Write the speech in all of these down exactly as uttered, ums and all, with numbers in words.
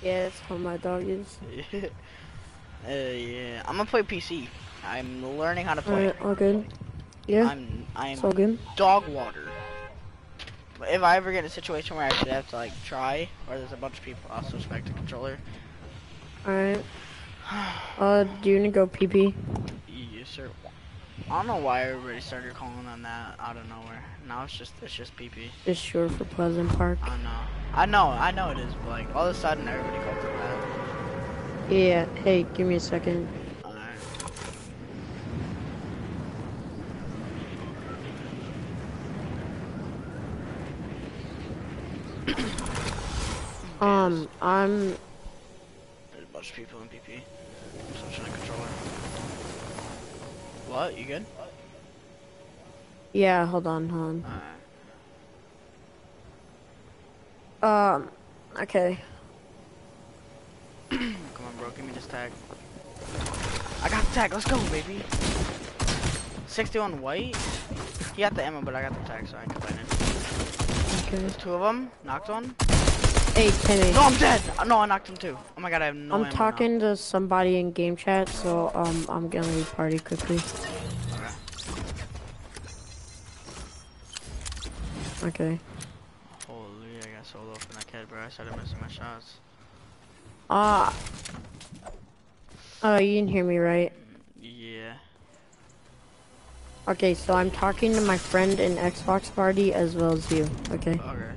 Yeah, that's how my dog is. uh, yeah, I'm gonna play P C. I'm learning how to play. Alright, all good. Yeah, I'm it's all I'm good. dog water. But if I ever get in a situation where I actually have to like try, or there's a bunch of people, I'll suspect a controller. Alright. Uh, do you need to go pee pee? Yes, sir. I don't know why everybody started calling on that out of nowhere. Now it's just it's just P P. It's short for Pleasant Park. I know. I know. I know it is. But like all of a sudden, everybody calls it that. Yeah, hey, give me a second. Alright. Okay, Um, I'm... there's a bunch of people in P P. Switching a controller. What? You good? Yeah, hold on, hold Alright. on. Um, okay. Come on, bro. Give me this tag. I got the tag. Let's go, baby. sixty-one white. He got the ammo, but I got the tag, so I can find it. Okay. There's two of them. Knocked one. Hey, Timmy. No, I'm dead. No, I knocked him too. Oh my god, I have no I'm ammo talking now. to somebody in game chat, so, um, I'm gonna leave party quickly. Okay. Holy, I got solo from that kid, bro. I started missing my shots. Ah. Uh, oh, you didn't hear me right. Yeah. Okay, so I'm talking to my friend in Xbox party as well as you, okay? Okay.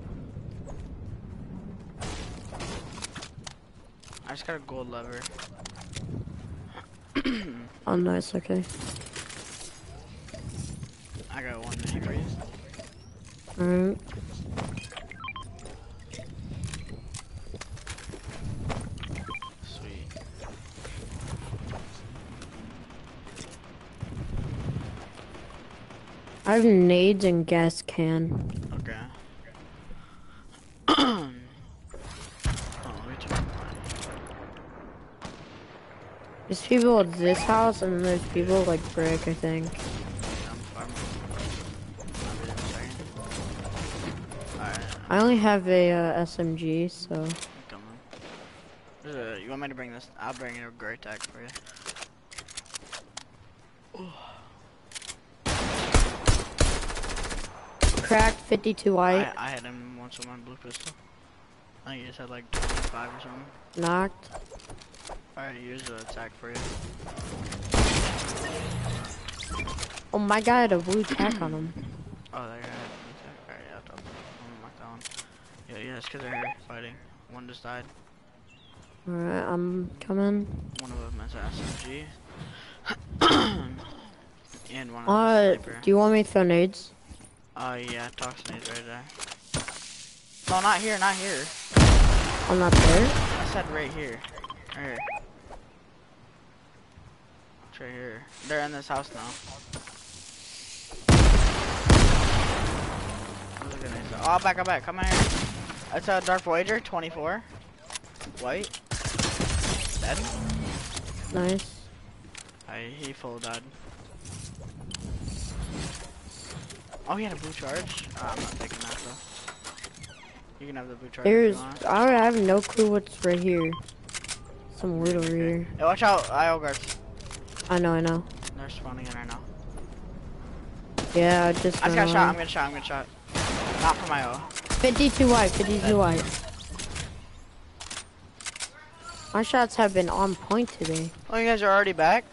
I just got a gold lever. Oh, nice, okay. I got one mini for you. Alright. Sweet. I have nades and gas can. Okay. Oh, we took mine. There's people at this house and there's people like Brick, I think. I'm farming. I'll be there in a second. Alright. I only have a uh, S M G, so. I'm coming. Uh, you want me to bring this? I'll bring a great tag for you. Cracked fifty-two white. I, I had him once with my blue pistol. I think he just had like twenty-five or something. Knocked. Alright, here's a attack for you. Oh my god, I had a blue tack on him. Oh, that guy had an attack. Alright, yeah, I'll talk. I'm locked down. Yeah, yeah, it's because they're here fighting. One just died. Alright, I'm coming. One of them has an S M G. And one Uh, has a sniper. do you want me to throw nades? Oh, yeah, Toxinate's right there. No, not here, not here. I'm not there. I said right here. Right here. It's right here. They're in this house now. Oh, back, up back. Come in here. It's a Dark Voyager, twenty-four. White. Dead. Nice. I, he full died. Oh, he had a blue charge. Oh, I'm not taking that though. You can have the blue charge if There's, you want. I have no clue what's right here. Some loot over Okay. here. Hey, watch out, I O guards. I know, I know. They're spawning in right now. Yeah, I just I just got ran shot. I'm away. gonna shot. I'm gonna shot. Not from my O. fifty-two white, fifty-two white. My shots have been on point today. Oh, you guys are already back?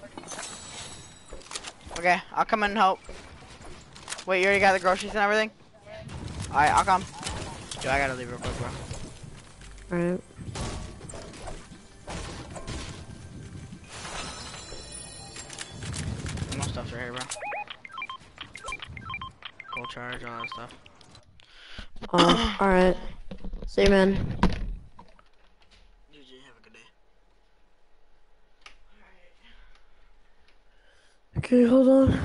Okay, I'll come in and help. Wait, you already got the groceries and everything? Alright, I'll come. Yo, I gotta leave real quick, bro. Alright. Most stuff's right here, bro. Gold charge, all that stuff. Oh, alright. See you, man. G G, have a good day. Okay, hold on.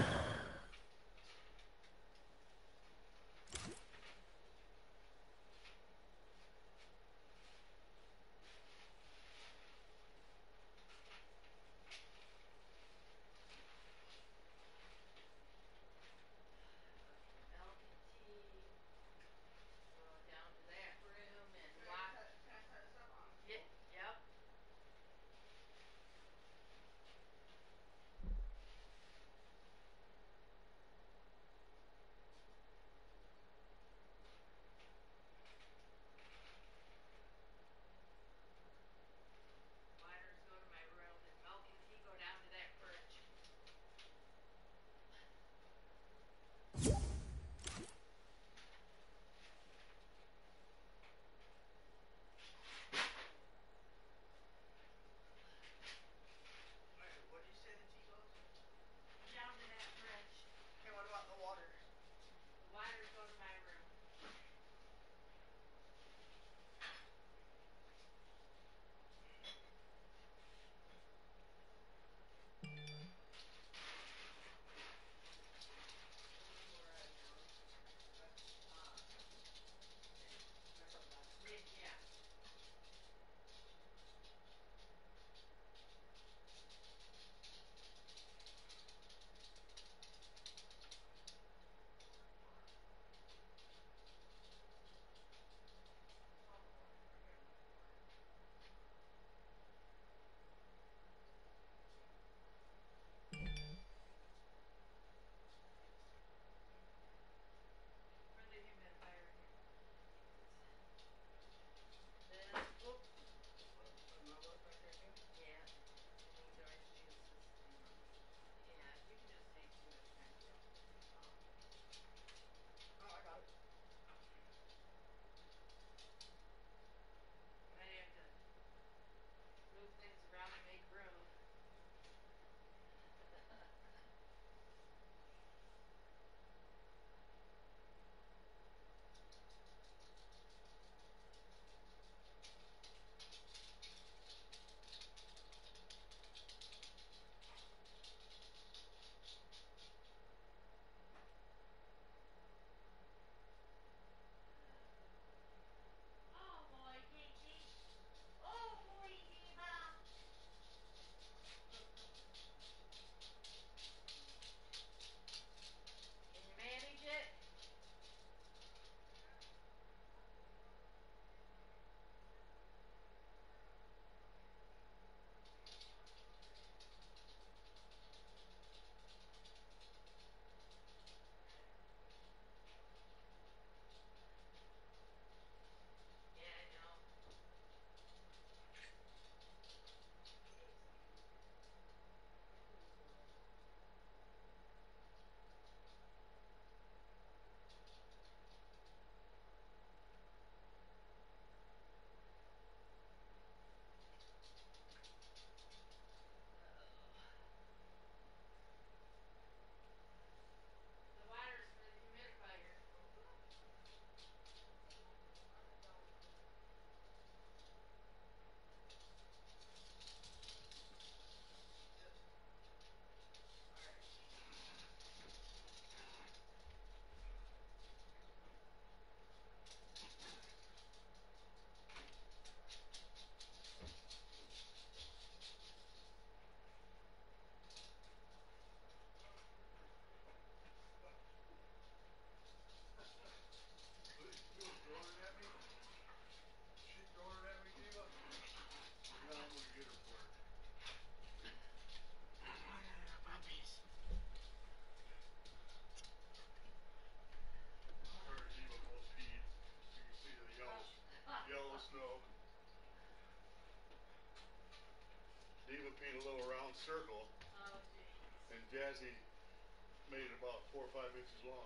circle, and Jazzy made it about four or five inches long.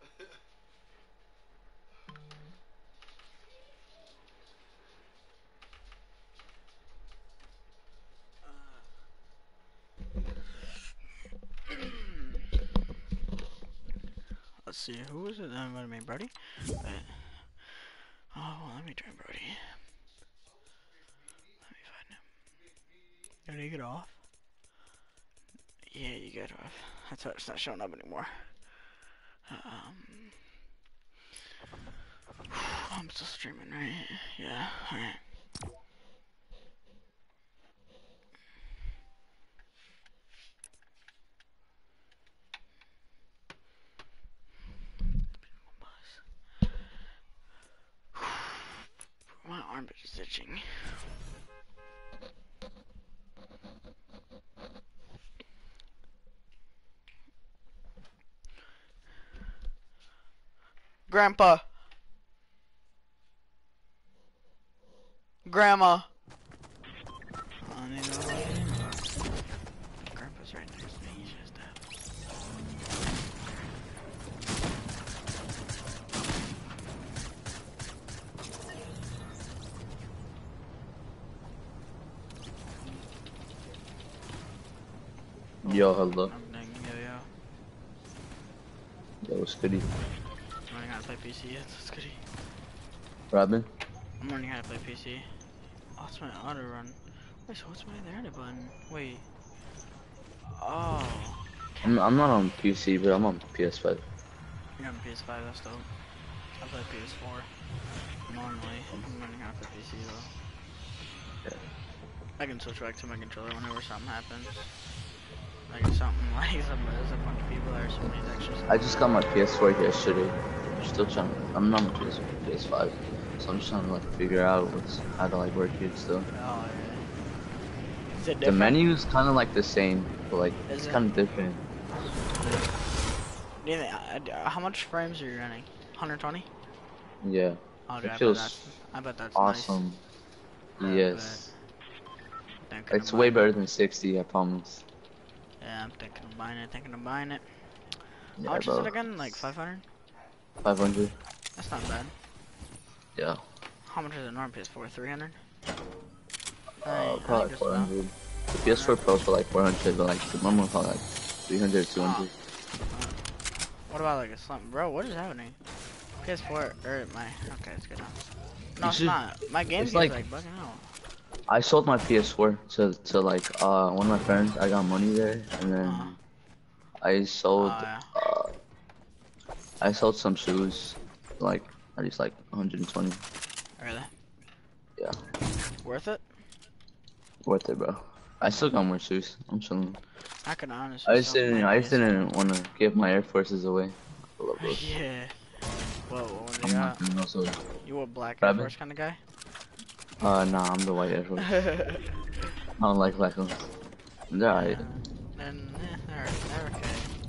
Let's see, who was it that invited me, Brody? Wait. Oh, well, let me join Brody. Let me find him. Did he get off? Yeah, you get off. That's why it's not showing up anymore. Um, I'm still streaming, right? Yeah, alright. My armpit is itching. Grandpa. Grandma. I don't even know what I mean. Grandpa's right next to me. He's just dead. Yo, hello. I'm dang, yo, yo. Yo, what's goody? I'm learning how to play P C. Yes, it's goody. Robin? I'm learning how to play P C. Oh, it's my auto run. Wait, so what's my there to button? Wait. Oh. I'm, I'm not on P C, but I'm on P S five. You're on P S five, that's dope. I play P S four. Normally, I'm learning how to play P C though. Yeah. I can switch back to my controller whenever something happens. Like something like some, there's a bunch of people that are so many extras. I just got my P S four yesterday. I'm still trying to, I'm not on P S, P S five. So I'm just trying to like figure out what's, how to like work it still. Oh, yeah. Is it The different? menu is kind of like the same, but like, Is it's it? kind of different. Do you think, uh, uh, how much frames are you running? one twenty? Yeah. Oh, dude, It I bet feels that's, I bet that's awesome. nice. I Yes. bet. Thinking It's of way buying better it. than sixty, I promise. Yeah, I'm thinking of buying it, thinking of buying it. Yeah, How much bro. is it again? Like five hundred? five hundred? That's not bad. Yeah. How much is it normal P S four? three hundred? Uh, probably just four about. hundred. The P S four Pro for like four hundred, but like the normal probably like three hundred, two hundred. What about like a slump? Bro, what is happening? P S four, or my, okay, it's good now. No, You it's should- not. My game it's is like- like, bugging out. I sold my P S four to, to like uh one of my friends. I got money there, and then Uh-huh. I sold Oh, yeah. uh I sold some shoes, like at least like one hundred twenty. Really? Yeah, Worth it? worth it, bro. I still got more shoes. I'm chilling. I could honestly I just sell didn't. my I just P S four. didn't want to give my Air Forces away. I love those. Yeah. Whoa, what do I'm you not got? gonna also. You a black Air Rabbit? Force kind of guy? Uh, nah, I'm the white Air Force. I don't like black ones. They're alright. And, eh, they're, they're okay.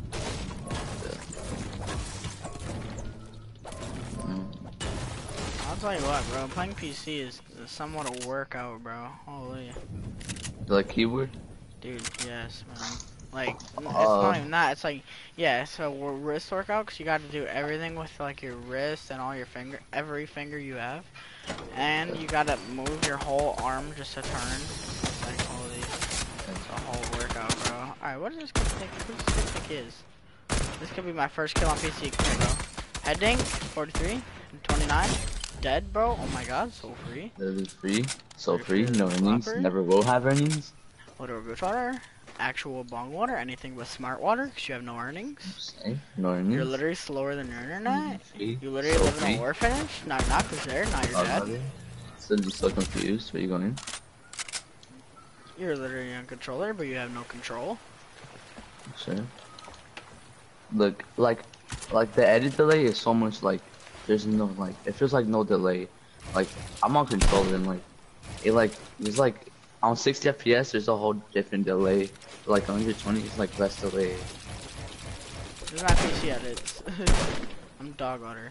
Mm. I'll tell you what, bro. Playing P C is is somewhat a workout, bro. Holy. You like keyboard? Dude, yes, man. Like, n- it's Uh, not even that. It's like, yeah, so we're wrist workout, because you got to do everything with, like, your wrist and all your finger, every finger you have. And you got to move your whole arm just to turn. It's like, holy, it's a whole workout, bro. Alright, what is this kid think? What does this kid think is? This could be my first kill on P C. Come here, bro. Heading, forty-three, twenty-nine. Dead, bro. Oh my god, so free. That is free. So Free free. No earnings. flopper. Never will have earnings. Literal good water. Actual bong water. Anything but smart water, because you have no earnings. Same. No earnings. You're literally slower than your internet. Free. You literally So live in free. an orphanage. Knock knock is there. Now you're Oh, dead. brother. Still, you so confused. Where you going? You're literally on controller, but you have no control. Sure. Look, like, like the edit delay is so much like, there's no like, it feels like no delay. Like, I'm on controller and like, it like, it's like, on sixty F P S there's a whole different delay. Like one hundred twenty is like less delay. This is my P C edits. I'm dog water.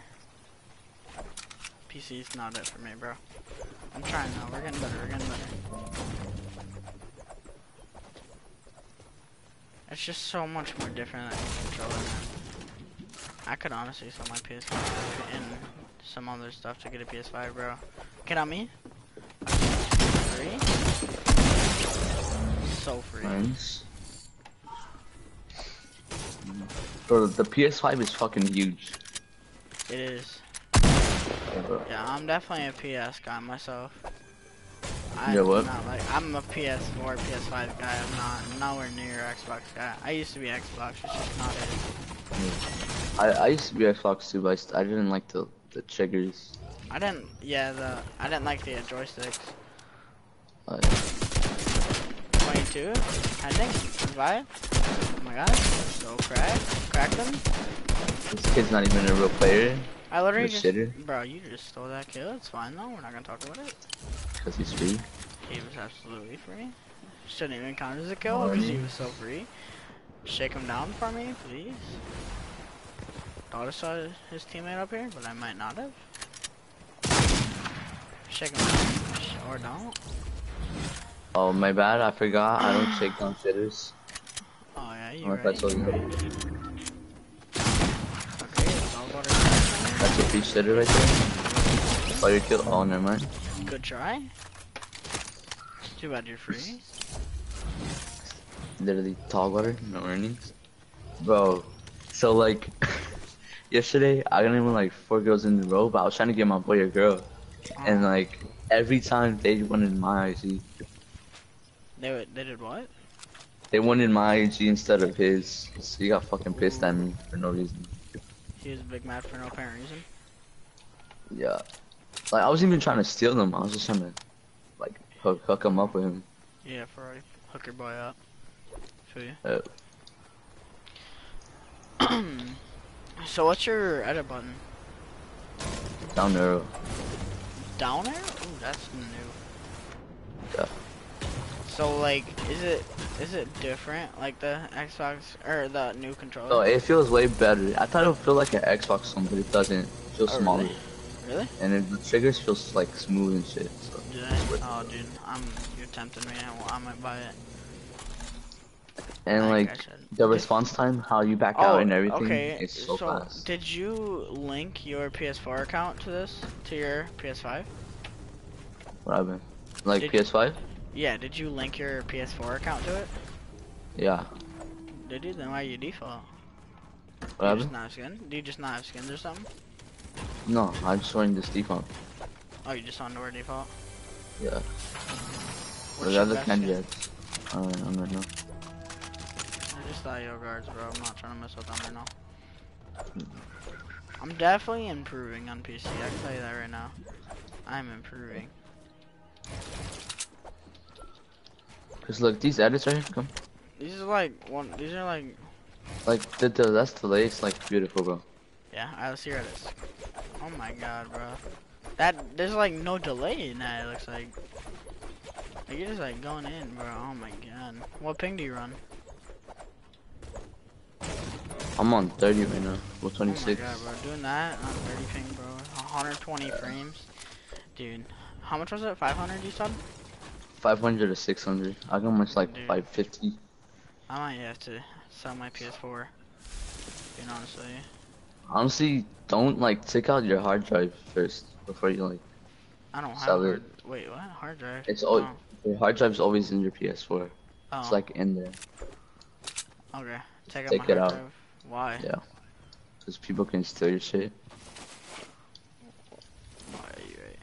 P C's not it for me, bro. I'm trying now. We're getting better. We're getting better. It's just so much more different than a controller, man. I could honestly sell my P S five and some other stuff to get a P S five, bro. Get on me. Free. So free. Nice. Bro, the P S five is fucking huge. It is. Bro. Yeah, I'm definitely a P S guy myself. I'm Yeah, what? Not like I'm a P S four, P S five guy. I'm not nowhere near Xbox guy. I used to be Xbox, it's just not it. I I used to be Xbox too, but I, st I didn't like the the triggers. I didn't. Yeah, the I didn't like the uh, joysticks. Uh, twenty-two, I think. Revive. Oh my god. So crack, crack them. this kid's not even a real player I literally The just, shitter. bro, you just stole that kill. It's fine though. We're not gonna talk about it. because he's free. He was absolutely free. Shouldn't even count as a kill because he Alrighty. was so free. Shake him down for me, please. Thought I saw his teammate up here, but I might not have. Shake him down, or don't. Oh my bad, I forgot. I don't shake down shitters. Oh yeah, Oh, you're right. that's all you you're know. right. Okay, it's all about it. That's a free shitter right there. Oh, you killed. Oh, never mind. Good try. Too bad you're free. Literally tall water, no earnings. Bro, so like yesterday I got in with like four girls in a row, but I was trying to get my boy a girl, and like every time they wanted my I G, They would- they did what? they wanted my I G instead of his. So he got fucking pissed at me for no reason. He was big mad for no apparent reason. Yeah, like I wasn't even trying to steal them. I was just trying to like hook hook him up with him. Yeah, for a hook your boy up. Feel you. Uh, So what's your edit button? down arrow. Down arrow? Ooh, that's new. Yeah. So like, is it is it different like the Xbox or the new controller? So it feels way better. I thought it would feel like an Xbox one, but it doesn't. It feels Oh, smaller. really? Really? And it, the triggers feels like smooth and shit. So. Did I? Oh, dude, I'm you're tempting me. I, I might buy it. And I like think I should. the response time, how you back out and everything, Oh, okay. is so, so fast. did you link your P S four account to this to your P S five? What happened? Like Did- P S five? Yeah. Did you link your P S four account to it? Yeah. Did you? Then why you default? What Do you just happened? not have skin? Do you just not have skins or something? No, I'm just running this default. Oh, you just on door default. Yeah. What's Or the your other best can skin? jets. I don't, I don't know. I just thought yo guards, bro. I'm not trying to mess with them right now. I'm definitely improving on P C. I can tell you that right now. I'm improving. Cause look, these edits right here, come. These are like one. These are like. Like the, the that's the lace, like beautiful, bro. Yeah. I let's see how it is. Oh my god, bro. That there's like no delay in that. It looks like. Like you're just like going in, bro. Oh my god. What ping do you run? I'm on thirty right now. Well, Oh my twenty-six. god, bro. Doing that on thirty ping, bro. one hundred twenty frames. Dude. How much was it? five hundred you said? five hundred to six hundred. I got much like Dude. five fifty. I might have to sell my P S four. Being honest with you. Honestly, don't like take out your hard drive first before you like. I don't have Sell it. hard. Wait, what? Hard drive? It's all Oh. your hard drive's always in your P S four. Oh. It's like in there. Okay. Take out Take my it hard out. drive. Why? Yeah. Cause people can steal your shit. Why are you right?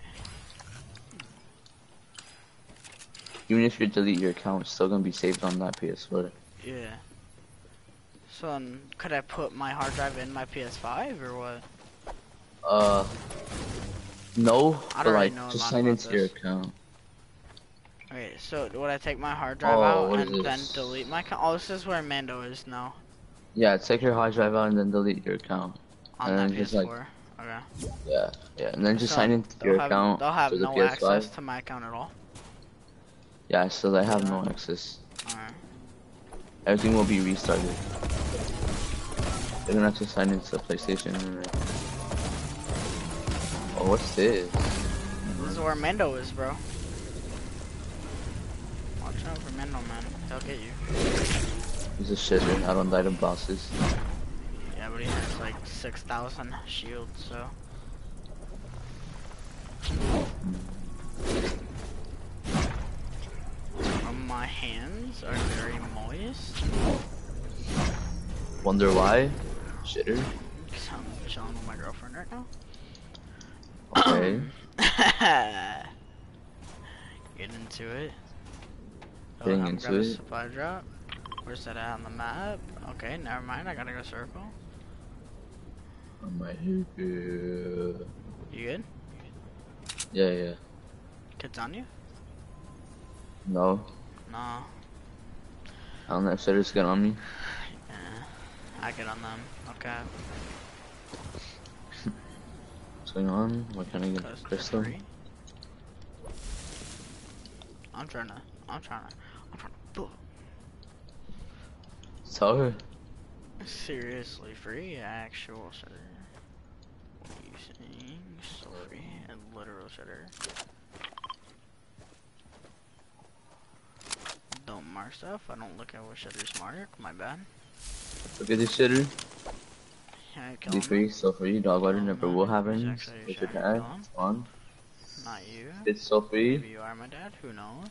Even if you delete your account, it's still gonna be saved on that P S four. Yeah. So then, could I put my hard drive in my P S five or what? Uh, no, I but don't really like know a just lot sign about into your this. account. Okay, so would I take my hard drive Oh, out what is and then this? delete my account? Oh, this is where Mando is now. Yeah, take your hard drive out and then delete your account. On And that then P S just, like, four. Okay. Yeah, yeah, and then just So sign into they'll your have, account They'll have to the no P S five. access to my account at all. Yeah, so they have no access. Alright. Everything will be restarted. They're gonna have to sign into PlayStation. And, oh, what's this? This is where Mendo is, bro. Watch out for Mendo, man. They'll get you. He's a shitter. I don't die to bosses. Yeah, but he has like six thousand shields, so. Um, my hands are very moist. Wonder why? Shitter. Cause I'm chilling with my girlfriend right now. Okay. Get into it. Oh, Getting I'm into grab a it. supply drop. Where's that at on the map? Okay, never mind. I gotta go circle. I'm right here. You good? Yeah, yeah. Kids on you? No. No. I don't let shitters get on me. Yeah. I get on them. Okay. What's going on? What can I get? Cause they're Crystal? free. I'm trying to. I'm trying to. I'm trying to. Tell her. Seriously, free actual shitter. What are you saying? So free and literal shitter. Don't mark stuff. I don't look at what shitters mark. My bad. Look at this shitter. Yeah, kill Be him. free, so free. Dog water never will have He's any. actually With your trying to dad. kill him. On. Not you. It's so free. Maybe you are my dad. Who knows?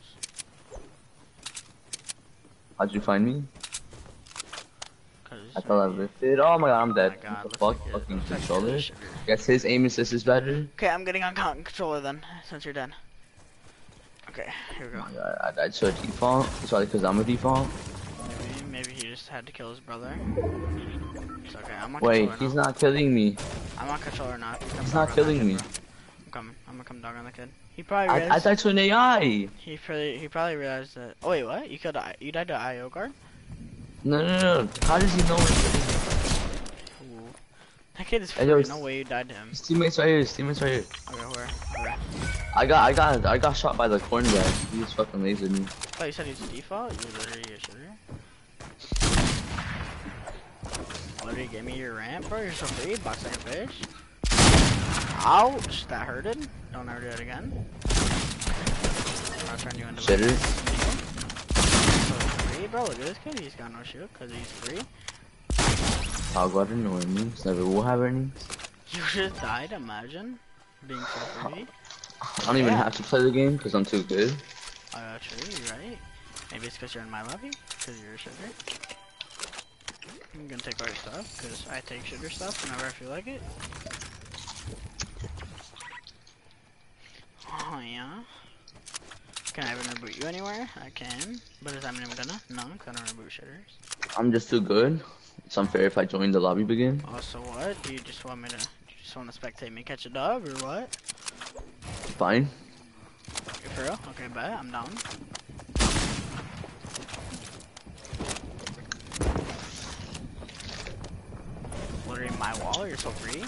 How'd you find me? Cause I thought I lifted. Oh my god, I'm dead. Oh my God, What the looks fuck? like it- Fucking looks like controller. it is. Guess his aim assist is better. Okay, I'm getting on con controller then, since you're dead. Okay, here we Oh go. my god, I died to a default. Sorry, because I'm a default. Maybe, maybe he just had to kill his brother. It's okay, I'm on Wait, controller he's now. not killing me. I'm on controller now. Come He's dog not on that killing kid, me. bro. I'm coming. I'm gonna come dog on the kid. He probably I, I realized. died to an A I. he probably he probably realized that. Oh wait, what? You killed I you died to I O guard? No, no, no. How does he know it's Ooh. That kid is Hey, free. yo, No way you died to him. His teammates right here. His teammates right here. Okay, where? Where? I got, I got, I got shot by the corn guy. He just fucking lasered me. I thought you said he's a default. You literally a shooter. Literally, give me your ramp, bro. You're so free. Box like a fish. Ouch! That hurted. Don't ever do it again. I'll turn you into Shitter. So free, bro. Look at this kid. He's got no shield because he's free. Dog water, no earnings. Never will have earnings. You just died. Imagine being so free. I don't even Yeah. have to play the game because I'm too good. Uh, true. You're right. Maybe it's because you're in my lobby. Because you're a shitter. I'm gonna take all your stuff because I take shitter stuff whenever I feel like it. Oh yeah. Can I even reboot you anywhere? I can. But does that mean I'm gonna? No, I'm gonna reboot shitters. I'm just too good. It's unfair if I join the lobby begin. Oh, so what? Do you just want me to? Do you just want to spectate me catch a dub or what? Fine. You for real? Okay, bet. I'm down. Literally my wall. You're so free.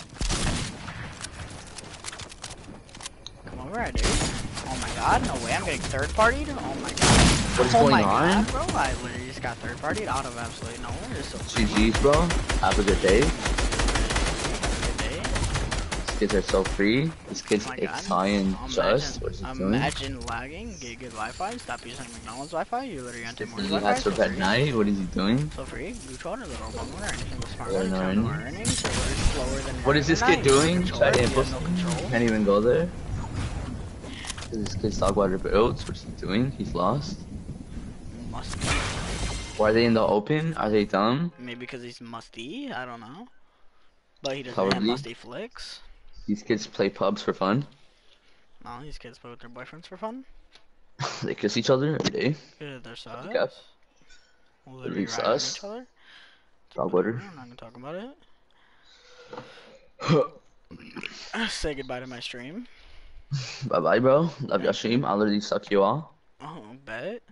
Come over, I do. Oh my god, no way. I'm getting third partied. Oh my god. What is oh going my on? god, bro. I literally just got third partied out of absolutely nowhere. You're so free. G G's, bro. Have a good day. Good day. These kids are so free. These kids Oh my take god. science. Just. Imagine, What's he doing? imagine lagging, get good Wi-Fi, stop using McDonald's Wi-Fi, you literally enter more He Wi-Fi. has to So bed free. night. What is he doing? So free, neutral, a little bummer, anything with smart Yeah, money, no, turn I more know. earnings, so we're slower than What is this kid internet, doing? no Try to control, impulse. no control. Can't even go there. This kid's dog water builds. What's he doing? He's lost. Must be. Or are they in the open? Are they dumb? Maybe because he's musty, I don't know. But he doesn't Probably. have musty flicks. These kids play pubs for fun. No, these kids play with their boyfriends for fun. They kiss each other every day. Good, they're sus. Yep. Literally Pretty riding on sus. each other. Dog water. I'm not gonna talk about it. Say goodbye to my stream. Bye bye, bro. Love your stream. I'll literally suck you all. Oh, bet.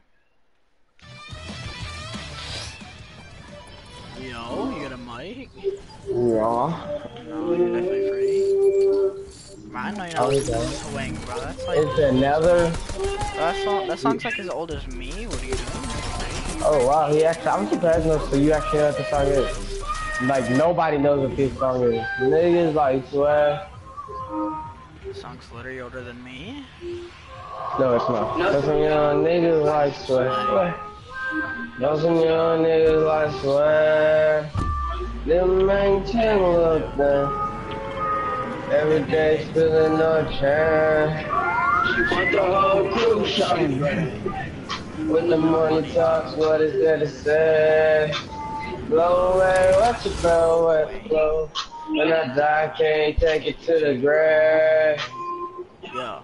Yo, you got a mic? Yeah. No, you're definitely free. Man, no, you're not Oh, listening okay. to Swing, bro. That's like, It's another. that, song, that song's like as old as me. What are you doing? Oh wow, he actually. I'm surprised no. So you actually know what the song is. Like nobody knows what this song is. Niggas like swear. The song's literally older than me. No, it's not. That's when you know niggas like swear. Those some young niggas, I swear. Them maintain a little thing. Every day spilling no chance. Want the whole crew shouting. When the money talks, what is there to say? Blow away, what you blow away, blow. When I die, can't take it to the grave. Yeah.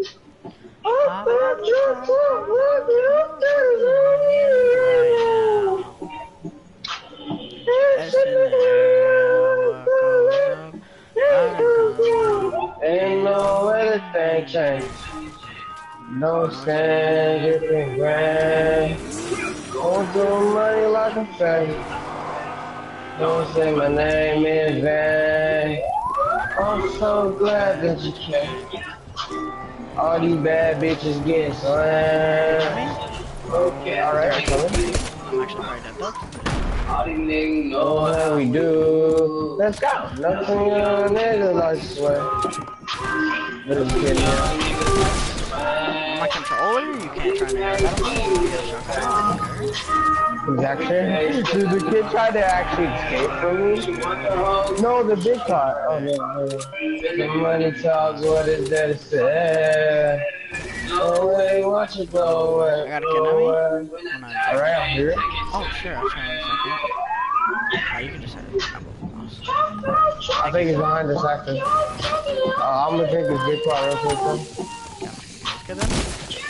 Ain't no way the thing change. No stand, different grand. Don't do money like a fake. Don't say my name in vain. I'm so glad that you came. All these bad bitches getting slammed. Okay, alright, I'm actually right at that. all these niggas know how we do. Let's go. Nothing young niggas, I swear. Little kid now. My controller, you can't try to air that. Exactly. Did the kid try to actually escape from me? No, the big part. Oh, no, no. The money talks, what is there to say? No way, watch it go away. I got a kid on me? Alright, I'm here. Oh, sure, I'll try in a second. Oh, you can just have it. I think he's behind us, actually. Uh, I'm gonna take this big part real quick, though. Let's get them.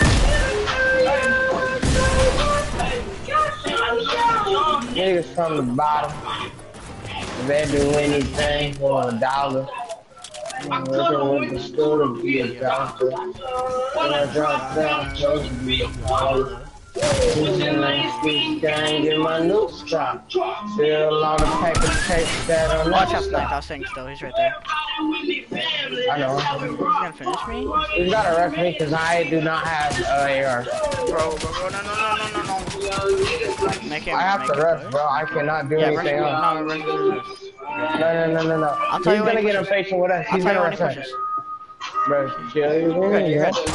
Niggas from the bottom. They do anything for a dollar. I'm working with the school to be a doctor. When I drop down, supposed to be a baller. Using like speech gang, get my new stop. Still a lot of paper tape that I'm Watch not out, Snake, I'll stop. sing still, he's right there. I know. He's gonna finish me? You gotta rush me because I do not have uh, A R. Bro, bro, bro, no, no, no, no, no, no. Make him, I have make to him rush, push. bro. I cannot do Yeah, rush, anything else. no, rush, rush, rush. No, no, no, no, no. I'll tell He's you when gonna he get pushes. impatient with us. I'll He's tell you gonna when he rush us. pushes. Bro, chill. You're You're good, you're good.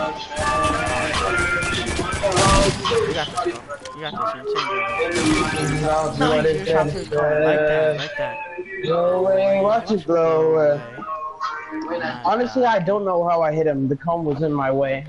You got this, bro. You got this, you're insane, bro. No, What you is shot through the car, like that, like that. Blow away, watch it blow away. Nice. Honestly, I don't know how I hit him. The comb was in my way.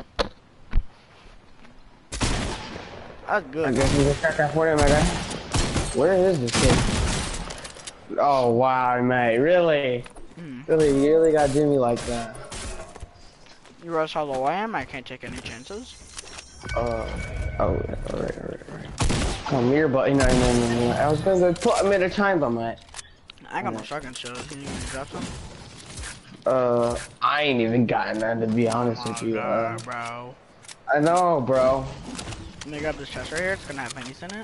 That's I good. guess we can check that for him, my guy. Where is this kid? Oh, wow, mate. Really? Mm. Really? You really gotta do me like that? You rush how low I am, I can't take any chances. Uh, oh, alright, alright, alright. Come here, buddy. No, no, no, no. I was gonna go put him in a time bomb, mate. I ain't got no shotgun shells. Can you drop some? Uh, I ain't even gotten none, to be honest Oh with you. God, Uh, bro. I know, bro. Let me grab this chest right here. It's gonna have bandies in it.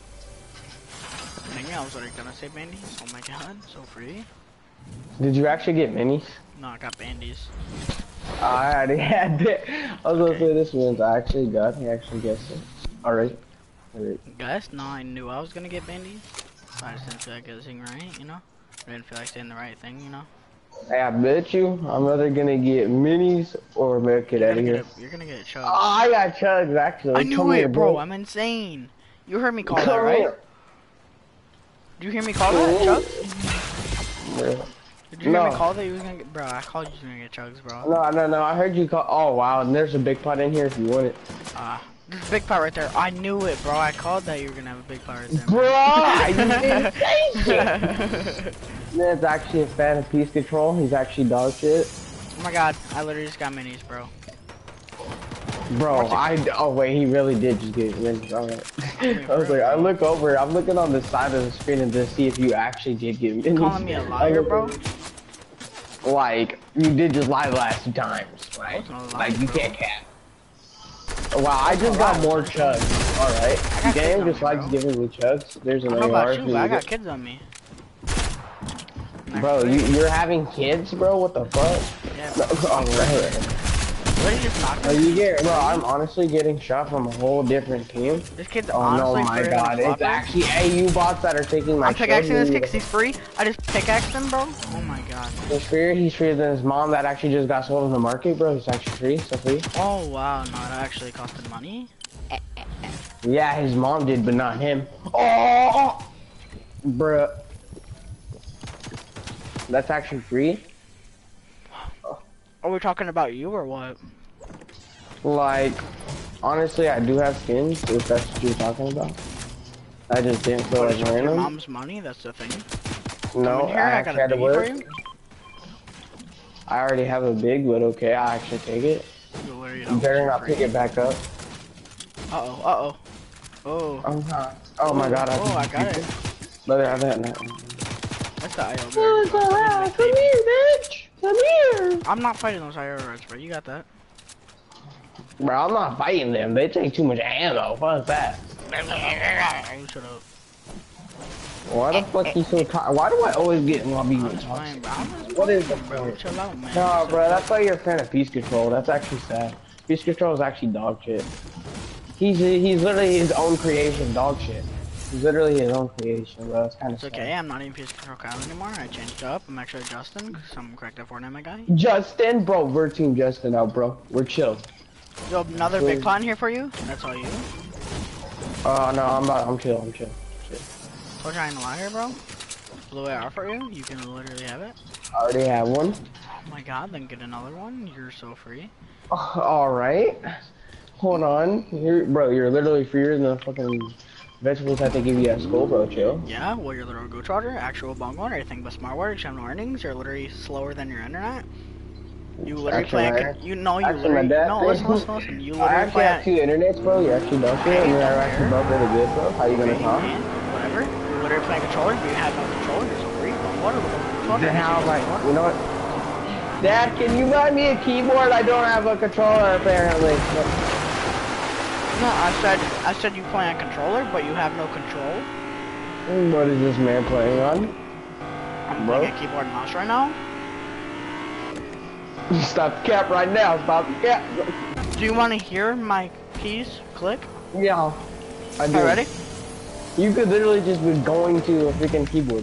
Dang, I was already gonna say bandies. Oh my god, so free. Did you actually get minis? No, I got bandies. I already had it. I was gonna say this one's I actually got. I actually guessed it. Alright. Alright. Guys, no, I knew I was gonna get bandies. I just didn't feel like guessing right, you know? I didn't feel like saying the right thing, you know? Hey, I bet you I'm either gonna get minis or make it You're out gonna of get here. a, you're gonna get a chug. Oh, I got chugs actually. I knew Come it, here, bro. I'm insane. You heard me call that, Come right? here. Did you hear me call that, Chug? Bro. Did you hear No. me call that you was gonna get, bro? I called you was gonna get chugs, bro. No, no, no. I heard you call. Oh wow, and there's a big pot in here if you want it. Ah, uh, there's a big pot right there. I knew it, bro. I called that you were gonna have a big pot right there. Bro, you didn't say shit. Man's actually a fan of Peace Control. He's actually dog shit. Oh my god, I literally just got minis, bro. Bro, I oh wait, he really did just get minis. Alright. I was like, I look over, I'm looking on the side of the screen and to see if you actually did get minis. Calling me a liar, bro? Like, you did just lie the last two times. Like, not a lie, like you bro. can't cap. Wow, I just got more chugs. Alright. got Game kids just on me, likes bro. giving me chugs. There's I an don't know A R. about you, but I got kids on me. Bro, you, you're having kids, bro? What the fuck? Yeah, No, bro. alright. What are you just talking Are you get, bro, I'm honestly getting shot from a whole different team. This kid's Oh no, honestly my free god, like it's flopping. actually A U bots that are taking my I'm pickaxing this kid children. because he's free. I just pickaxed him, bro. Oh my god. He's free, he's freer than his mom that actually just got sold in the market, bro. He's actually free, so free. Oh wow, no, that actually costed money. Yeah, his mom did, but not him. Oh, bruh. That's actually free? Are we talking about you or what? Like, honestly, I do have skins, if that's what you're talking about. I just didn't feel What like is with wearing your them. mom's money? That's the thing. No, Come in here, I I got actually a had to biggie for work. you. I already have a big, but okay, I actually take it. You literally You don't better get not free. pick it back up. Uh oh, uh oh. Oh. Oh, God. Oh my God. Oh, I got it. Brother, I got that. That's the I O Oh, bird. God. Come here, bitch. Come here. I'm not fighting those I O birds, bro. You got that. Bro, I'm not fighting them. They take too much ammo. Fuck that. Oh, shut up. Why the fuck you so tired? Why do I always get in lobby I'm with just talks? playing, bro. I'm just What is playing, it, bro? bro? Chill out, man. No, Chill bro, out. that's why you're a fan of Peace Control. That's actually sad. Peace Control is actually dog shit. He's he's literally his own creation, dog shit. He's literally his own creation, bro. It's kind of It's okay, I'm not even Peace Control Kyle anymore. I changed up. I'm actually Justin, because I'm correct at Fortnite, my guy. Justin, bro, we're Team Justin now, bro. We're chill. Yo, another big plan here for you. That's all you. Oh, no, I'm not. I'm chill. I'm chill. chill. Told you I ain't lie here, bro. Blue A R for you. You can literally have it. I already have one. Oh my god, then get another one. You're so free. Oh, all right. Hold on. You're, bro, you're literally freer than the fucking vegetables that they give you at school, bro. Chill. Yeah, well, you're literal go charger, actual bongo, or anything but smart words, you have no earnings, you're literally slower than your internet. You literally Actually, play, my- at, you know, you actually, my literally, dad- no, listen, listen, listen, you I literally actually play have at, two internets, bro. You're actually dog shit, and you're actually both really good, bro. How you gonna okay, talk? man, whatever, you're literally playing controller, you have no controller, you're so free, but what are the controller? Then how, like, you know what? Dad, can you buy me a keyboard? I don't have a controller, apparently. No, I said, I said you play on controller, but you have no control. What is this man playing on? I'm Bro? playing a keyboard and mouse right now. Stop the cap right now. Stop the cap. Do you want to hear my keys click? Yeah. I do. Are you ready? You could literally just be going to a freaking keyboard.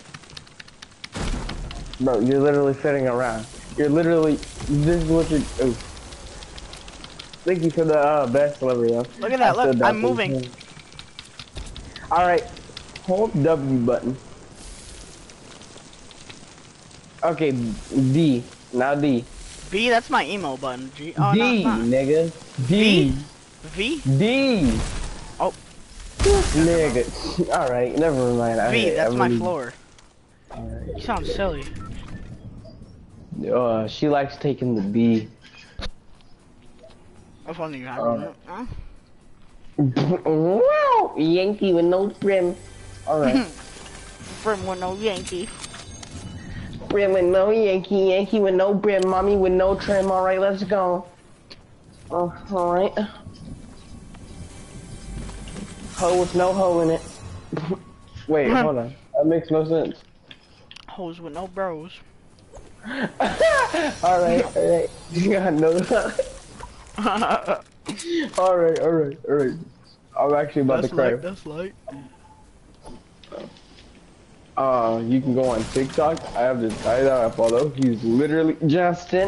Bro, you're literally fitting around. You're literally, this is what you're, oh. Thank you for the uh, best delivery, though. Look at that, I look, said I'm for moving. him. Alright, hold W button. Okay, D, now D. B, that's my emo button. G, oh, no, D, it's not. nigga. D. V? D. Oh. Nigga. Alright, never mind. I, V, that's I my really- floor. Alright. You sound silly. Uh, she likes taking the B. If only you had Uh, one. Huh? Wow, Yankee with no brim. Alright. From with no Yankee. Brim with no Yankee, Yankee with no brim, mommy with no trim. Alright, let's go. Oh, alright. Hoe with no hoe in it. Wait, hold on. That makes no sense. Hoes with no bros. Alright, alright. Yeah, no. Alright, alright, alright. I'm actually about That's to cry. light, that's light. Uh, you can go on TikTok. I have this guy that I follow. He's literally Justin.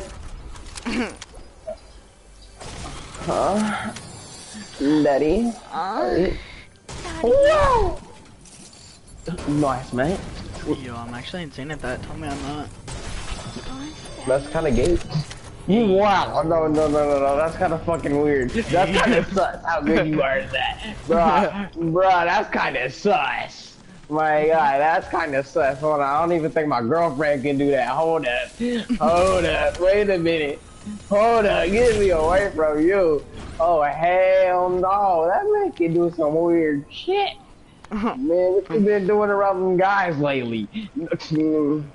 Huh? Daddy. Alright. Wow. Nice, mate. Yo, I'm actually insane at that. Tell me I'm not. That's kind of gay. Wow. No, no, no, no, no. That's kind of fucking weird. That's kind of sus. How good you are at that, bruh. Bruh, that's kind of sus. My God, that's kind of sus. Hold on, I don't even think my girlfriend can do that. Hold up. Hold up. Wait a minute. Hold up. Get me away from you. Oh, hell no. That man can do some weird shit. Man, what you been doing around them guys lately? No.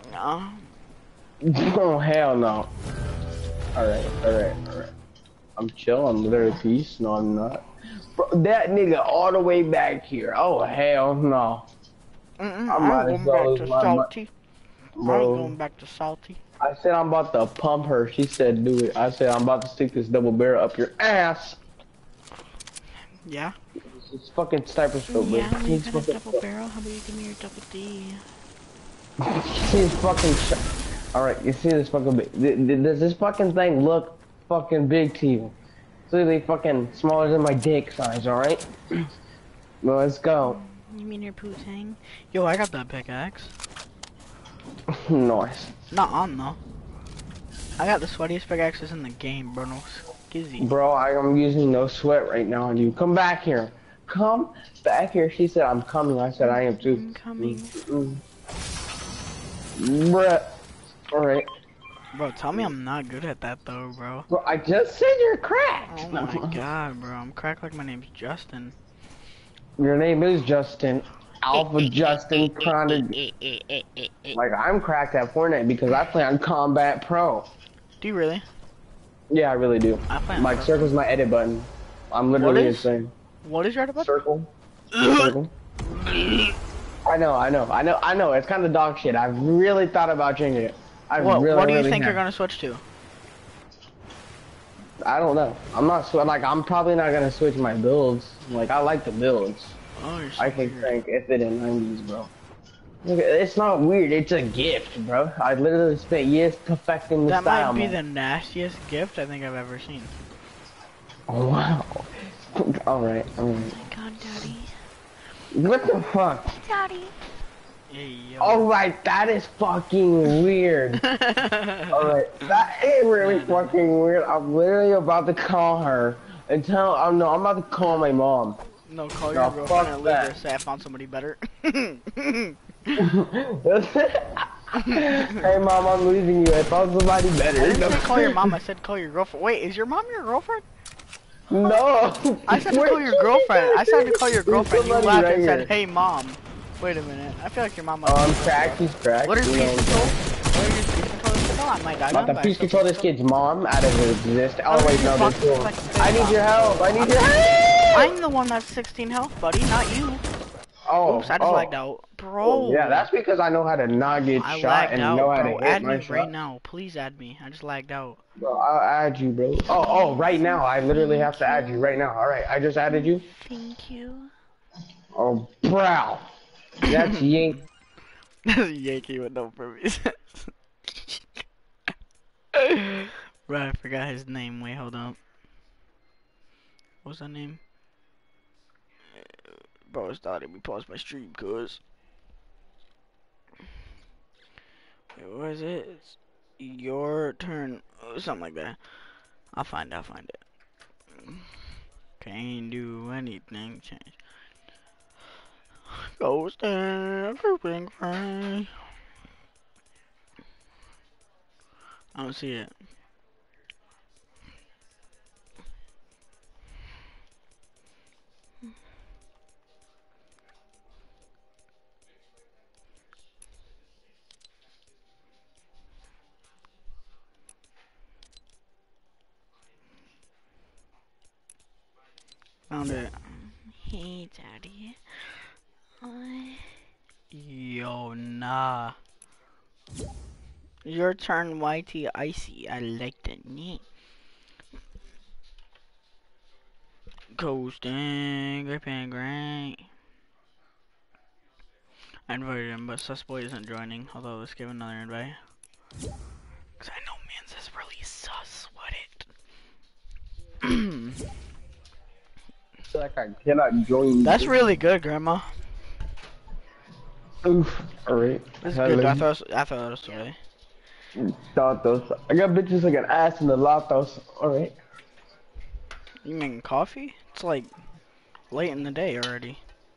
Oh, hell no. Alright, alright, alright. I'm chill, I'm literally peace. No, I'm not. Bro, that nigga all the way back here. Oh, hell no. Mm-mm, I I'm might going as well back lose to my salty. I'm Bro, going back to salty. I said I'm about to pump her. She said do it. I said I'm about to stick this double barrel up your ass. Yeah? It's fucking sniper scope, Yeah, but we he's got a fucking. double barrel. How about you give me your double D? He's fucking. Alright, you see this fucking big. Th th does this fucking thing look fucking big to you? It's literally fucking smaller than my dick size, alright? Well, let's go. You mean your Poo-Tang? Yo, I got that pickaxe. Nice. Not on though. I got the sweatiest pickaxes in the game, bro. No skizzy. Bro, I am using no sweat right now on you. Come back here. Come back here. She said, I'm coming. I said, I am too. I'm coming. Mm -mm. Bruh. Alright. Bro, tell me I'm not good at that though, bro. Bro, I just said you're cracked. Oh my god, bro. I'm cracked like my name's Justin. Your name is Justin. Alpha Justin Chronic. Like, I'm cracked at Fortnite because I play on Combat Pro. Do you really? Yeah, I really do. I play on Like, Pro. circle's my edit button. I'm literally is? insane. What is your other button? Circle. Circle. I know, I know, I know, I know. It's kind of dog shit. I've really thought about changing it. I What, really, what do you really think have. you're gonna switch to? I don't know. I'm not sw- like I'm probably not gonna switch my builds. Like I like the builds. Oh, you're so I can weird. crank if it in nineties, bro. Look, it's not weird. It's a gift, bro. I literally spent years perfecting the That style. might be man. the nastiest gift I think I've ever seen. Oh wow. All right. All right. God, daddy. What the fuck? Daddy. Hey, yo. All right. That is fucking weird. All right. That is really fucking weird. I'm literally about to call her and tell. Oh no, I'm about to call my mom. No, call No, your girlfriend fuck and leave her. that. Say I found somebody better. Hey mom, I'm leaving you. I found somebody I better. didn't say call your mom. I said call your girlfriend. Wait, is your mom your girlfriend? No. I said to Wait, call your girlfriend. I said to call your There's girlfriend. You somebody laughed right and said, here. "Hey, mom." Wait a minute. I feel like your mom. Oh, I'm cracked. He's cracked. What is You peace know, control? What is peace control? No, I might die. About to by please something. control this kid's mom out of existence. Oh wait, no, Fuck, that's cool. fuck, fuck, I need fuck. your help. I need your help. I'm the one that's sixteen health, buddy, not you. Oh, Oops, I just oh. lagged out, bro. Yeah, that's because I know how to not get I shot lagged and out, know how bro. to hit Add my me shot. right now, please add me. I just lagged out. Bro, I'll add you, bro. Oh, oh, right now. I literally have to add you right now. All right, I just added you. Thank you. Oh, bro. That's yank. Yankee with no previous. Bro, I forgot his name. Wait, hold up. What's that name? Bro, it's thought we paused my stream, cuz. Wait, what is it? It's your turn. Oh, something like that. I'll find it, I'll find it. Can't do anything, change. Ghost and creeping frame. I don't see it. Found it. Hey, daddy. I... Yo, nah. Your turn, Y T Icy. I like the name. Coasting, gripping, great. I invited him, but Susboy isn't joining. Although, let's give another invite. Cause I know Mans is really sus. What it? Like I cannot join. That's really good, Grandma. Oof. Alright. That's good. I thought I thought it was away. Latos. I got bitches like an ass in the Latos. Alright. You making coffee? It's like late in the day already.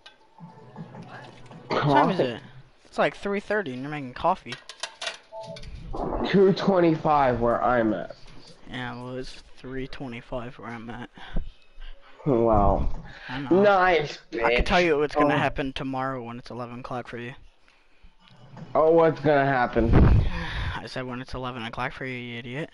What time is it? It's like three thirty and you're making coffee. two twenty-five where I'm at. Yeah, well it's three twenty-five where I'm at. Wow. I know. Nice, bitch. I can tell you what's gonna Oh. happen tomorrow when it's eleven o'clock for you. Oh, what's gonna happen? I said when it's eleven o'clock for you, you idiot.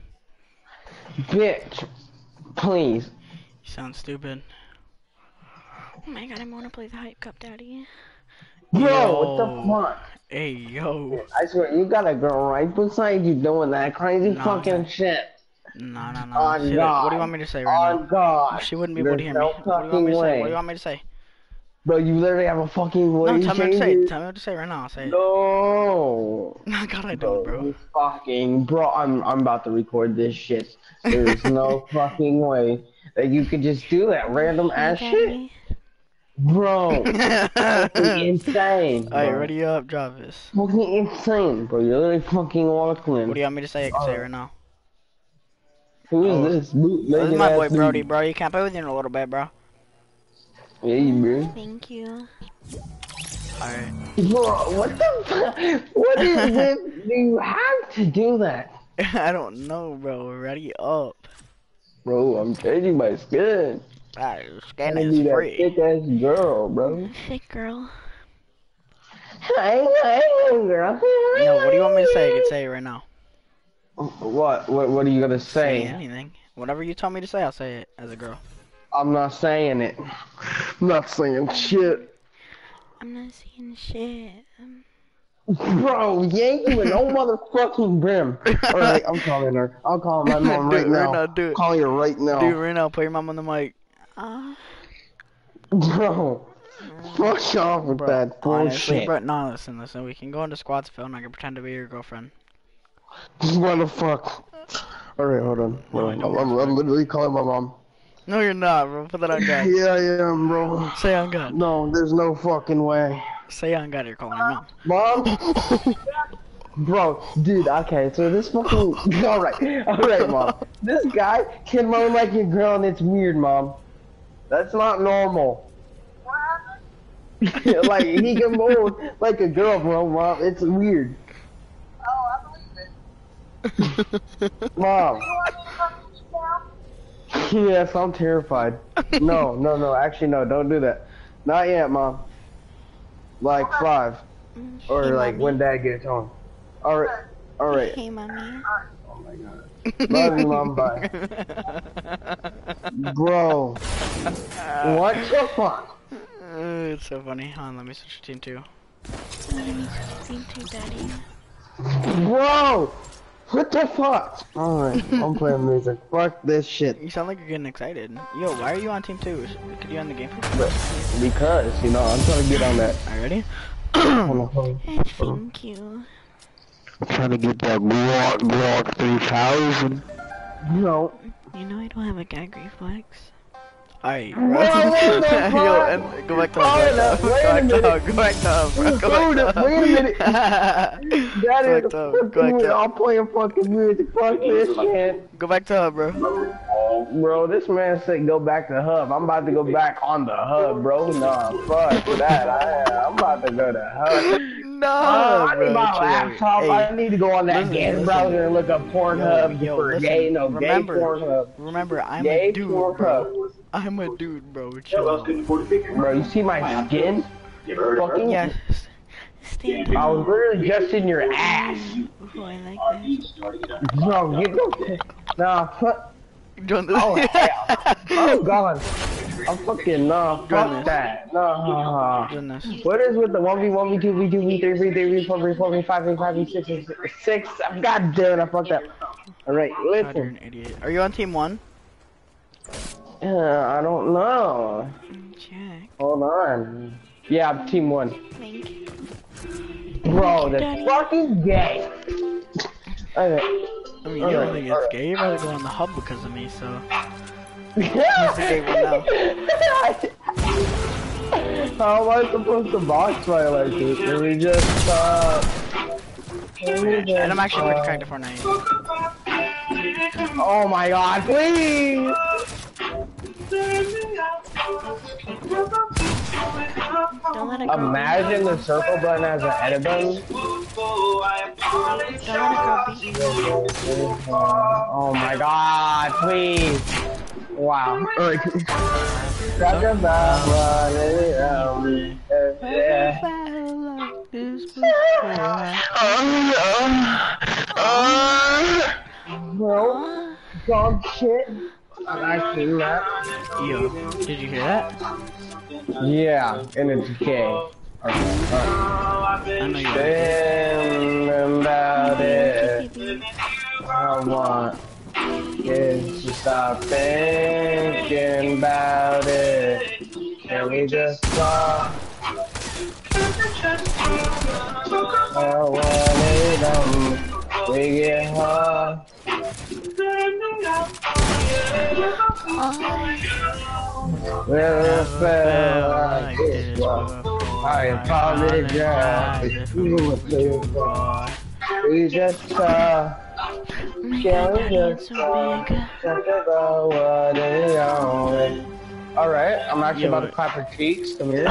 Bitch. Please. You sound stupid. Oh my god, I wanna play the hype cup, daddy. Bro, Yo. what the fuck? Hey, yo. I swear, you got a girl right beside you doing that crazy No. fucking shit. No, no, no. On She- God. what do you want me to say right on now? God. She wouldn't be able to There's hear no me. What do you want me fucking to say? way. What do you want me to say? Bro, you literally have a fucking No, voice tell me what to say. changer. Tell me what to say right now. I'll say it. No. No, God, I don't, bro. you fucking bro, I'm I'm about to record this shit. There's no fucking way that you could just do that random ass shit, bro. Fucking insane. Alright, Bro. ready up, Jarvis. Fucking insane, bro. You're literally fucking walking. What do you want me to say? I can say it right now. Who is Oh. this? This is my boy Brody, bro. You can't play with you in a little bit, bro. Hey, bro. Thank you. Alright. Bro, what the fuck? What is this? Do you have to do that? I don't know, bro. Ready up. Bro, I'm changing my skin. Ah, scan I is need that free. thick ass girl, bro. Thick girl. Hey, hey, girl. No, what do you want me to say? I can say it right now. What? What? What are you gonna Say say? anything. Whatever you tell me to say, I'll say it as a girl. I'm not saying it. I'm not saying shit. I'm not saying shit. Um, Bro, you ain't doing no motherfucking brim. Alright, I'm calling her. I'll call my mom Do right it right now. now, do it. Calling her right now. Dude, right now, put your mom on the mic. uh, Bro, fuck off with Bro, that honestly, bullshit. bro, no, listen, listen. We can go into Squadsville and I can pretend to be your girlfriend. What the fuck? Alright, hold on. Hold on. I'm, I'm, I'm literally calling my mom. No, you're not, bro. Put that on God. Yeah, I am, bro. Say on God. No, there's no fucking way. Say on God you're calling your mom. Mom? Bro, dude, okay, so this fucking... Alright, alright, Mom. This guy can moan like a girl and it's weird, Mom. That's not normal. Like, he can moan like a girl, bro, Mom. It's weird. Mom. Yes, I'm terrified. No, no, no, actually, no, don't do that. Not yet, Mom. Like five. Or hey, like mommy. when Dad gets home. Alright, alright. Hey, mommy. Oh my god. Love you, Mom, bye. Bro. What the fuck? Uh, it's so funny. Hold on, let me switch to team two. Same too, daddy. Bro! What the fuck? Alright, I'm playing music. Fuck this shit. You sound like you're getting excited. Yo, why are you on team two? Could you on the game for me? But because, you know, I'm trying to get on that. Are you ready? Hold on, hold on. Eh, thank you. I'm trying to get that Glock Glock three thousand. No. You know I don't have a gag reflex. Alright, bro. Bro, what the fuck? Yo, and go back to hub. Go Wait a back to minute. hub. Go back to hub, bro. Go back to hub. Wait a minute. That Go is back to hub. Go back fucking, to I'm hub. playing fucking music. Fuck this shit. Go back to hub, bro. Bro, this man said go back to hub. I'm about to go back on the hub, bro. Nah, fuck that. I, I'm about to go to hub. No, Uh, I bro. need my chill. laptop. Hey, I need to go on that listen, gay listen. browser and look up Pornhub Yo, yo, for listen, gay, no, remember, gay Pornhub. Remember, I'm Gay a dude, Pornhub. bro. I'm a dude, bro. Chill out. Bro, you see my skin? Fucking, Yes. Stand I was up. literally just in your ass. Oh, I like this. Bro, you don't. Nah, fuck. Join this. Oh, hell. I'm gone. I'm fucking, nah, Join fuck this. that. Nah. Join this. What is with the one v one v two v two v three v three v four v four v five v five v six v six? God damn it, I fucked up. Alright, God, you're listen. an idiot. Are you on team one? Uh, I don't know. Jack. Hold on. Yeah, I'm team one. Thank you. Bro, Daddy. that's fucking gay. Okay. I mean, you Alright, don't think it's alright. gay. You'd rather go on the hub because of me, so. That's a gay one now. How am I supposed to box fight like this? Can we just, uh... can we just, And I'm actually pretty uh, cracked at Fortnite. Oh my god, please! Don't let it go. Imagine the circle button as an edit button. Don't let it go beat you. Oh my god, please! Wow. Alright. Talk about running around me. Yeah. Bro, dog shit. I've actually that. Yo, did you hear that? Yeah, and it's gay. Okay, alright. I know you did. Thinking about it. I want is to stop thinking about it. and we just saw. Oh, when it um, we get hard. Never felt like this before. I probably drowned if you were before. We just saw. Can we just talk about what is on? Alright, I'm actually about to clap her cheeks. Come here.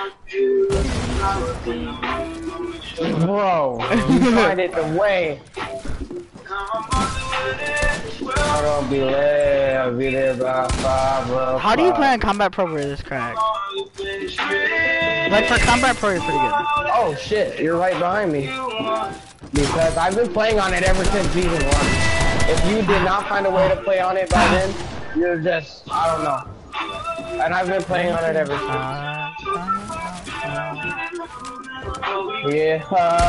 Bro, you find it the way. I don't be late, I'll be there by five o'clock. How do you play on Combat Pro with this crack? Like for Combat Pro, you're pretty good. Oh shit, you're right behind me. Because I've been playing on it ever since season one. If you did not find a way to play on it by then, you're just, I don't know. And I've been playing on it ever since. Yeah.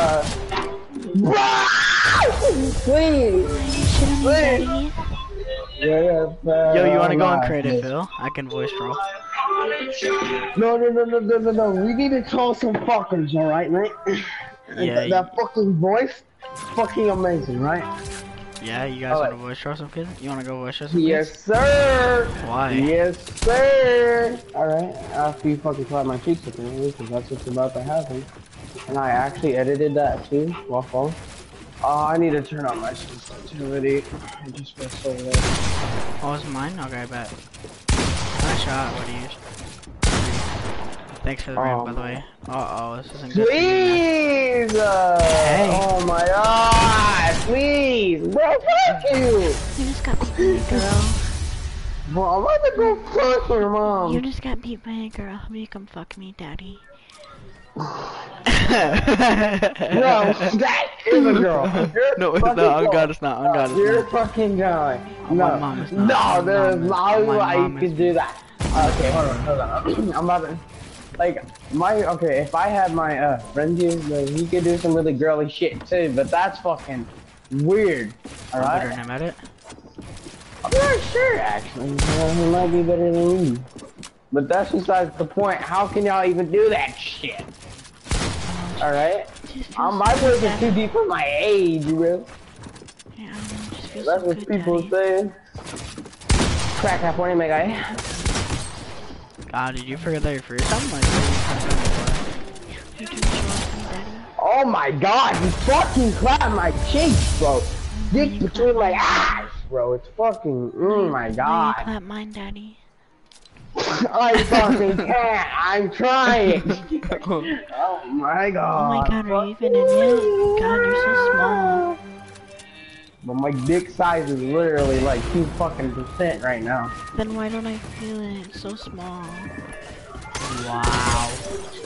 Uh, please. Please. Yeah, uh, Yo, you wanna go and create it, Phil? I can voice roll. No, no, no, no, no, no, no. We need to call some fuckers, alright, mate? Yeah. That, that fucking voice, fucking amazing, right? Yeah, you guys Alright. wanna voice roll some kids? You wanna go voice roll some Yes, kids? sir. Why? Yes, sir. Alright, after you fucking clap my cheeks with me, because that's what's about to happen. And I actually edited that too, while phone. Oh, I need to turn on my sensitivity. I just feel so low. Oh, it's mine? Okay, I bet. Nice shot, what do you use? Thanks for the ramp, by the way. Uh oh, this isn't good. Please! Uh, Hey. Oh my god! Please! Bro, fuck you! You just got beat by a girl. Bro, I'm about to go fuck your mom. You just got beat by a girl. You come fuck me, daddy. No, that is a girl. You're No, it's fucking not. On girl. God, it's not. On God, it's You're not. fucking guy. On No, my mom, it's not. no, On my there's mom, no it's- on my way you mom, can it's- do that. Okay, hold on, hold on. I'm about to, like, my, okay, if I had my, uh, friend here, like, he could do some really girly shit too, but that's fucking weird, I'm better alright? than him at it. I'm not sure, actually. Yeah, he might be better than me. But that's besides the point. How can y'all even do that shit? Alright? Um, my voice is too deep for my age, bro. Yeah, I don't know, just feels That's so what good, people daddy. say. Crack that for me, guy. God, did you forget that you're free or something? Like, what are you trying to do? You do show me, daddy. Oh my god, you fucking clapped my cheeks, bro. Dick between my eyes, bro. It's fucking, oh my Now you god. clap mine, daddy. I fucking can't. I'm trying. Oh my Oh god. my god, are you even in yet? God, you're so small. But my dick size is literally like two fucking percent right now. Then why don't I feel it? It's so small. Wow.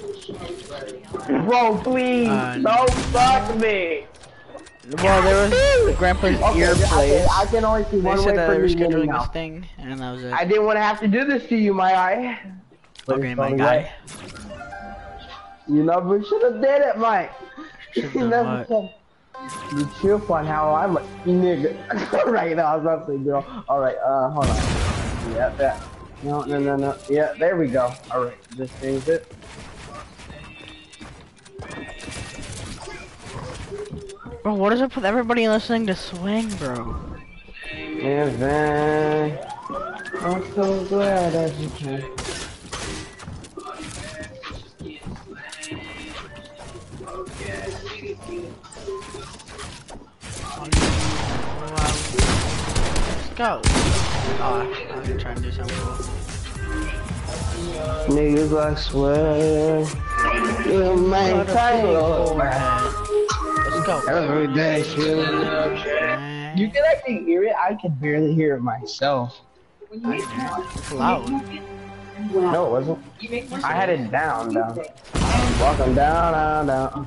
Bro, please, Uh, don't fuck me. Well, there was Grandpa's Okay, ear I, place. I can only see They one way said that they from were you scheduling now. this thing, and that was it. I didn't want to have to do this to you, my guy. Okay, my guy. You never should have did it, Mike. Should've You done never what? should. You chill on how I'm a nigga. Right now, I was about to say, girl. Alright, uh, hold on. Yeah, that. No, no, no, no. Yeah, there we go. Alright, just change it. Bro, what is up with everybody listening to Swing, bro? And then I'm so glad that you can. Let's go. Oh, I was gonna try and do something cool. Niggas, I swear, you maintain your Forehead. Let's go. every day. Shit. Man. You can actually hear it. I can barely hear it myself. It's loud. No, it wasn't. I had it down, down. Walking down, down, down.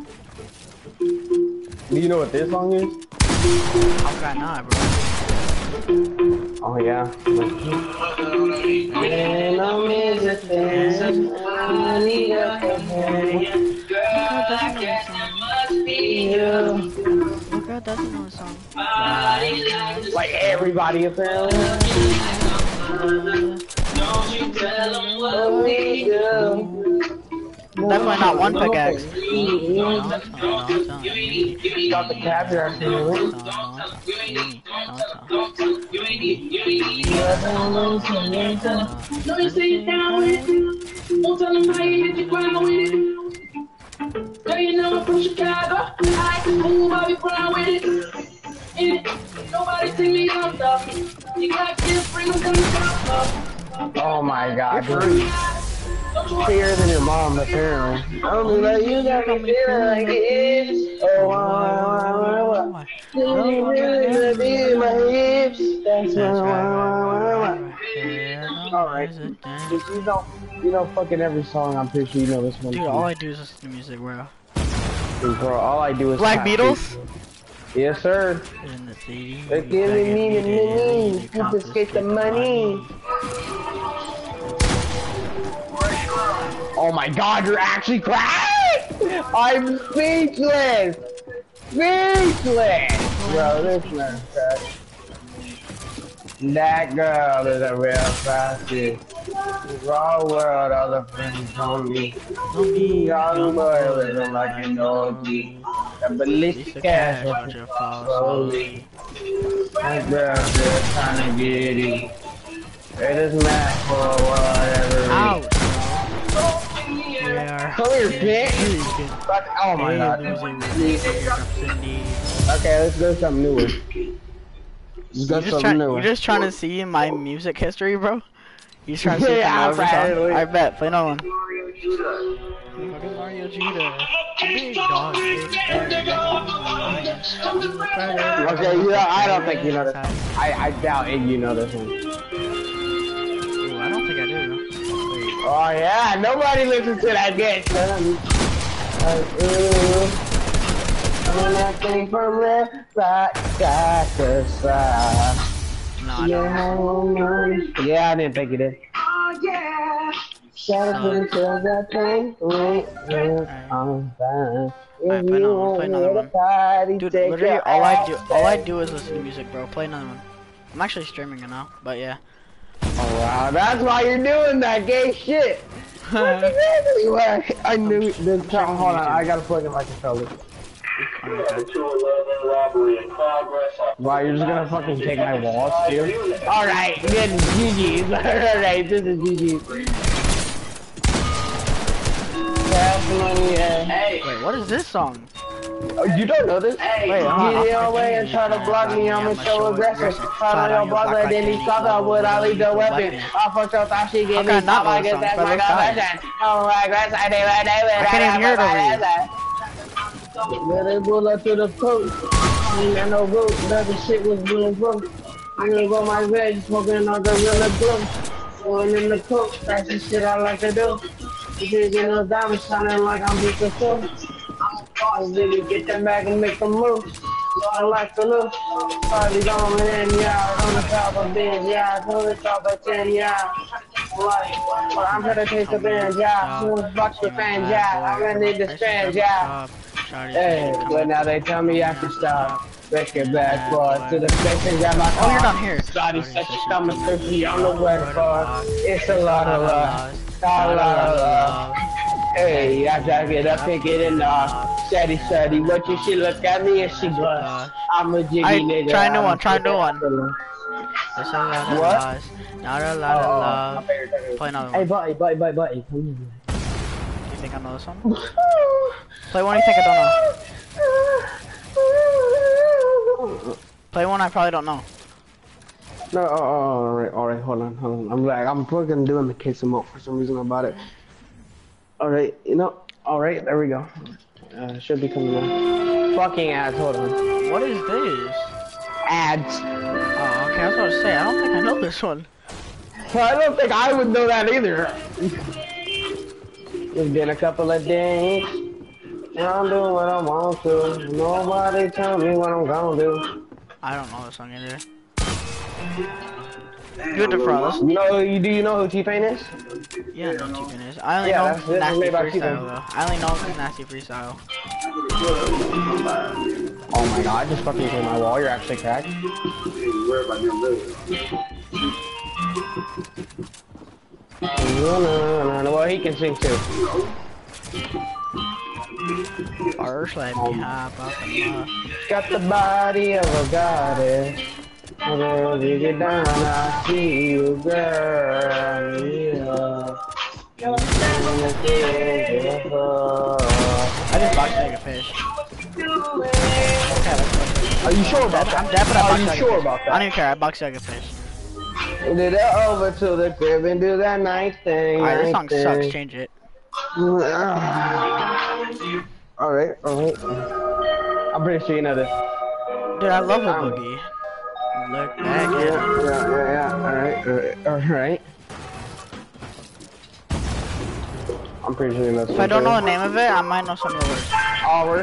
Do you know what this song is? How could I not, bro? Oh yeah. And I'm in the things I need a Girl doesn't know the song. What girl doesn't know the song? like everybody apparently. we do. Definitely not one pickaxe. Got the cab here. No, you say you down with it. Don't tell them how you hit the ground with it. Girl, you know I'm from Chicago. I can move, I'll be proud with it. In it. Nobody see me on top. You got kids, bring them to the top. Oh my god, dude. Bigger than your mom, apparently. I don't know that you got me feeling like it is. Oh, why, why, why, why? Do you really let me in my hips? That's why, why, why, why? Alright. If you don't, you know fucking every song, I'm pretty sure you know this one. Dude, all I do is listen to music, bro. Dude, bro, all I do is Black Beatles? Yes, sir. In the city. They're giving me the money. Confiscate the money. Oh my god, you're actually crying! I'm speechless! Speechless! Bro, this man's crack. That girl is a real fastest. Raw world, all the friends on me. Young boy living like an O G. A ballistic cash watch your fall slowly. That girl just trying to get it. It is mad for whatever. Ouch! Yeah. Come here, bitch! Oh my god. Okay, let's go something newer. Let's go You just, something trying, newer. you just trying to see my music history, bro? You just trying to see Yeah, some yeah, probably. I bet. Play another one. Fucking Mario Jeter. Big dog. Big Okay, you know, I don't think you know this. I, I doubt it, you know this one. Ooh, I don't think I do. Wait. Oh yeah, nobody listens to that bitch, son. Uh, ooh. And that thing from left side, side to side. No, I don't. Yeah, yeah, I didn't think you did. Oh, yeah. Gotta put until that thing went on fire. Alright, play another one, play another one. Party, Dude, take literally your all I ass do, all I do is listen to music, bro. Play another one. I'm actually streaming it now, but yeah. Oh wow, that's why you're doing that gay shit. That's exactly why. I knew this time. Hold on, I gotta plug in my controller. Wow, you're just gonna fucking take my walls too? Alright, this is G G's. Alright, this is G G's. Hey. Wait, what is this song? Oh, you don't know this? Wait, hold on. Get your way and try to block me, I'ma show aggressive. Find on your block, but then he stop out with I leave the weapon. I fucked up, I shit get me top, I guess that's my confession. Oh my gosh, I did what they would. I can't even hear it over Let it pull up to the coast. Ain't got no rope, that the shit was really broke. I'm gonna go my veg, smoking on the real glow. Going in the coke, that's the shit I like to do. You get no diamonds shining like I'm just a fool. I really get them back and make them move. I like to look. Party going in, yeah. On the top of bed, yeah. On the top of ten, yeah. Like, well, I'm gonna take the band, yeah. Soon as fuck the fans, yeah. I'm gonna need the strands, yeah. Hey, but now they tell me I can stop. Break it back, boy, to the station, grab my car. Oh, you're not here. Starty such a stomach, thirsty on the wet for. It's a lot of love. A lot of love. Hey, I gotta get up, pick it and off. Steady, steady, what you should look at me and she bust. I'm a jiggy I, nigga. try new one, try new one. There's a lot of what? Loss, not a lot of love. Play another Hey, one. buddy, buddy, buddy, buddy, come here. You think I know this one? Play one you think I don't know. Play one I probably don't know. No, oh, oh, alright, alright, hold on, hold on. I'm like, I'm fucking doing the case them up for some reason about it. Alright, you know, alright, there we go. Uh, should be coming in. Fucking ads, hold on. What is this? Ads. Oh, okay, I was about to say, I don't think I know this one. Well, I don't think I would know that either. It's been a couple of days, and I'm doing what I want to. Nobody tell me what I'm gonna do. I don't know this song either. Do it to front. You know, you, do you know who T-Pain is? Yeah, I know T-Pain is. I only Yeah, know that's- this is Nasty made by Freestyle T-Pain. though. I only know Nasty Freestyle. Oh my god, I just fucking hit my wall, you're actually cracked. he can sing too. First, let me hop up and up. Got the body of a goddess. When you get down, I see you, girl. Yeah. I just box egg a fish. Okay, let's go. Are you sure about I'm that? definitely Are box you egg a sure fish. about I that? don't even care. I box egg a fish. Did it over to the crib and do that night thing. Alright, this night song thing. sucks. Change it. Alright, alright. I'm pretty sure you know this. Dude, I love a Um, boogie. Look back Yeah, at yeah, him. yeah, yeah. Alright, alright, alright. I'm pretty sure you know this. If I don't know the name of it, I might know some of the words. Hour.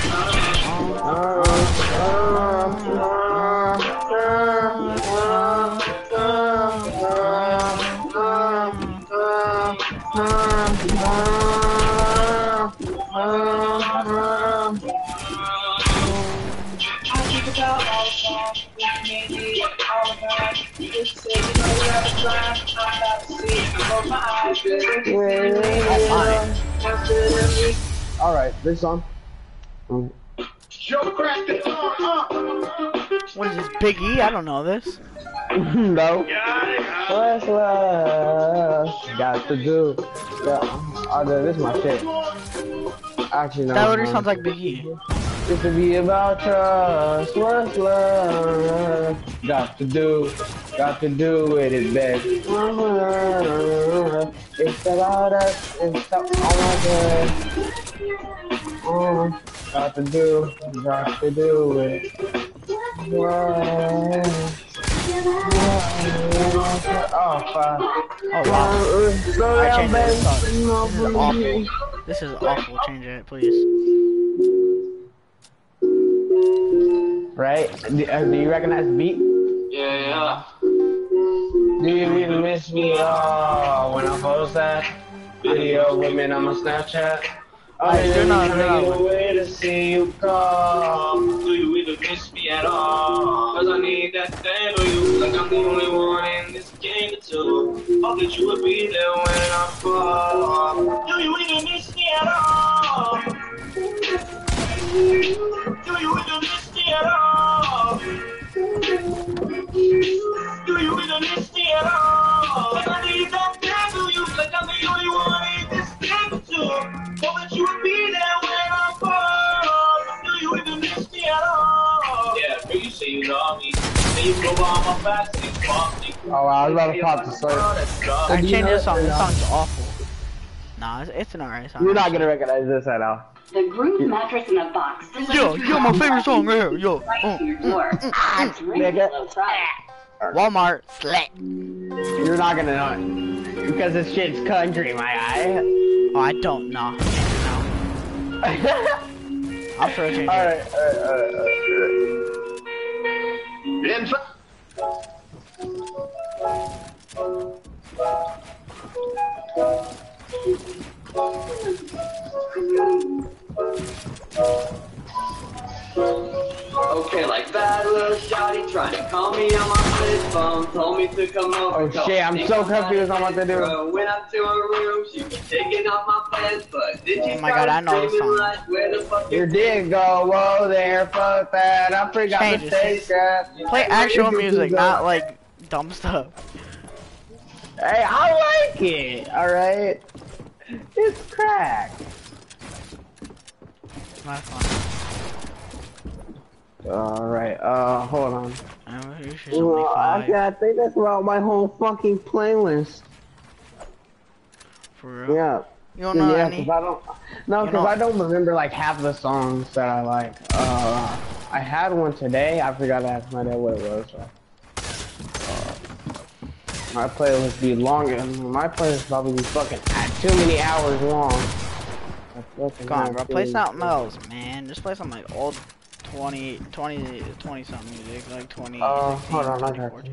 All right, this song. Mm. Joe cracked the song up. What is this, Big E? I don't know this. No. What's love got to do? Yeah. Oh, dude, this is my shit. Actually, no. That literally no. sounds like Big E. It's to be about trust. What's love got to do? Got to do with it, babe. It's about us. It's about all uh, got to do. Got to do with it. Oh, fuck. Oh wow. Slow I down, changed it. This baby. sucks. This is awful. This is awful. Change it, please. Right? Do, uh, do you recognize the beat? Yeah, yeah. Do you even miss me? Oh, when I post that video with me on my Snapchat. I I do really not trying to know. get away to see you come. Do you even miss me at all? Cause I need that thing for you. Like I'm the only one in this game to do. Hope that you would be there when I fall. Do you even miss me at all? Do you even miss me at all? Do you even miss me at all? Like I need that thing for you. Like I'm the only one in this game to do. Hope that you would be there when I fall. Do you even miss me at all? Yeah, but you say you love me. Then you go on my back and you fuck me. Oh, wow, I was about to pop the song. I changed this song. This song's awful. Nah, it's, it's an alright song. You're not gonna recognize this at all. The Groove mattress in a box. Yo, yo, my favorite song right here. Yo. Right Uh, to your door. It's really Nigga. low price. Walmart. Slit. You're not gonna know it. Because this shit's country, my guy. Oh, I don't know. No. I'll throw a change it. Alright, alright, alright, alright. Inside. Okay, like bad little shawty trying to call me on my flip phone, told me to come over. Oh shit, I'm so confused on what to do. Bro, went up to her room, she was taking off my pants, but did she Oh my God, I know this song. Like, where the fuck You is did go, whoa there, fuck that. I forgot Change to it. take that. Play actual music, not like dumb stuff. Hey, I like it, alright? It's crack. My fun. Alright, uh, hold on. Uh, you should only Well, I five. gotta think that's about my whole fucking playlist. For real. Yeah. You don't know yeah, any? cause I don't. No, You because know- I don't remember like half the songs that I like. Uh, I had one today. I forgot to ask my dad what it was. So. Uh, my playlist be longer. My playlist probably be fucking too many hours long. I fucking Come on, have bro. Play to- something else, man. Just play something like old twenty, twenty, twenty something music, like twenty. Uh, sixteen, hold on, I twenty got fourteen. you.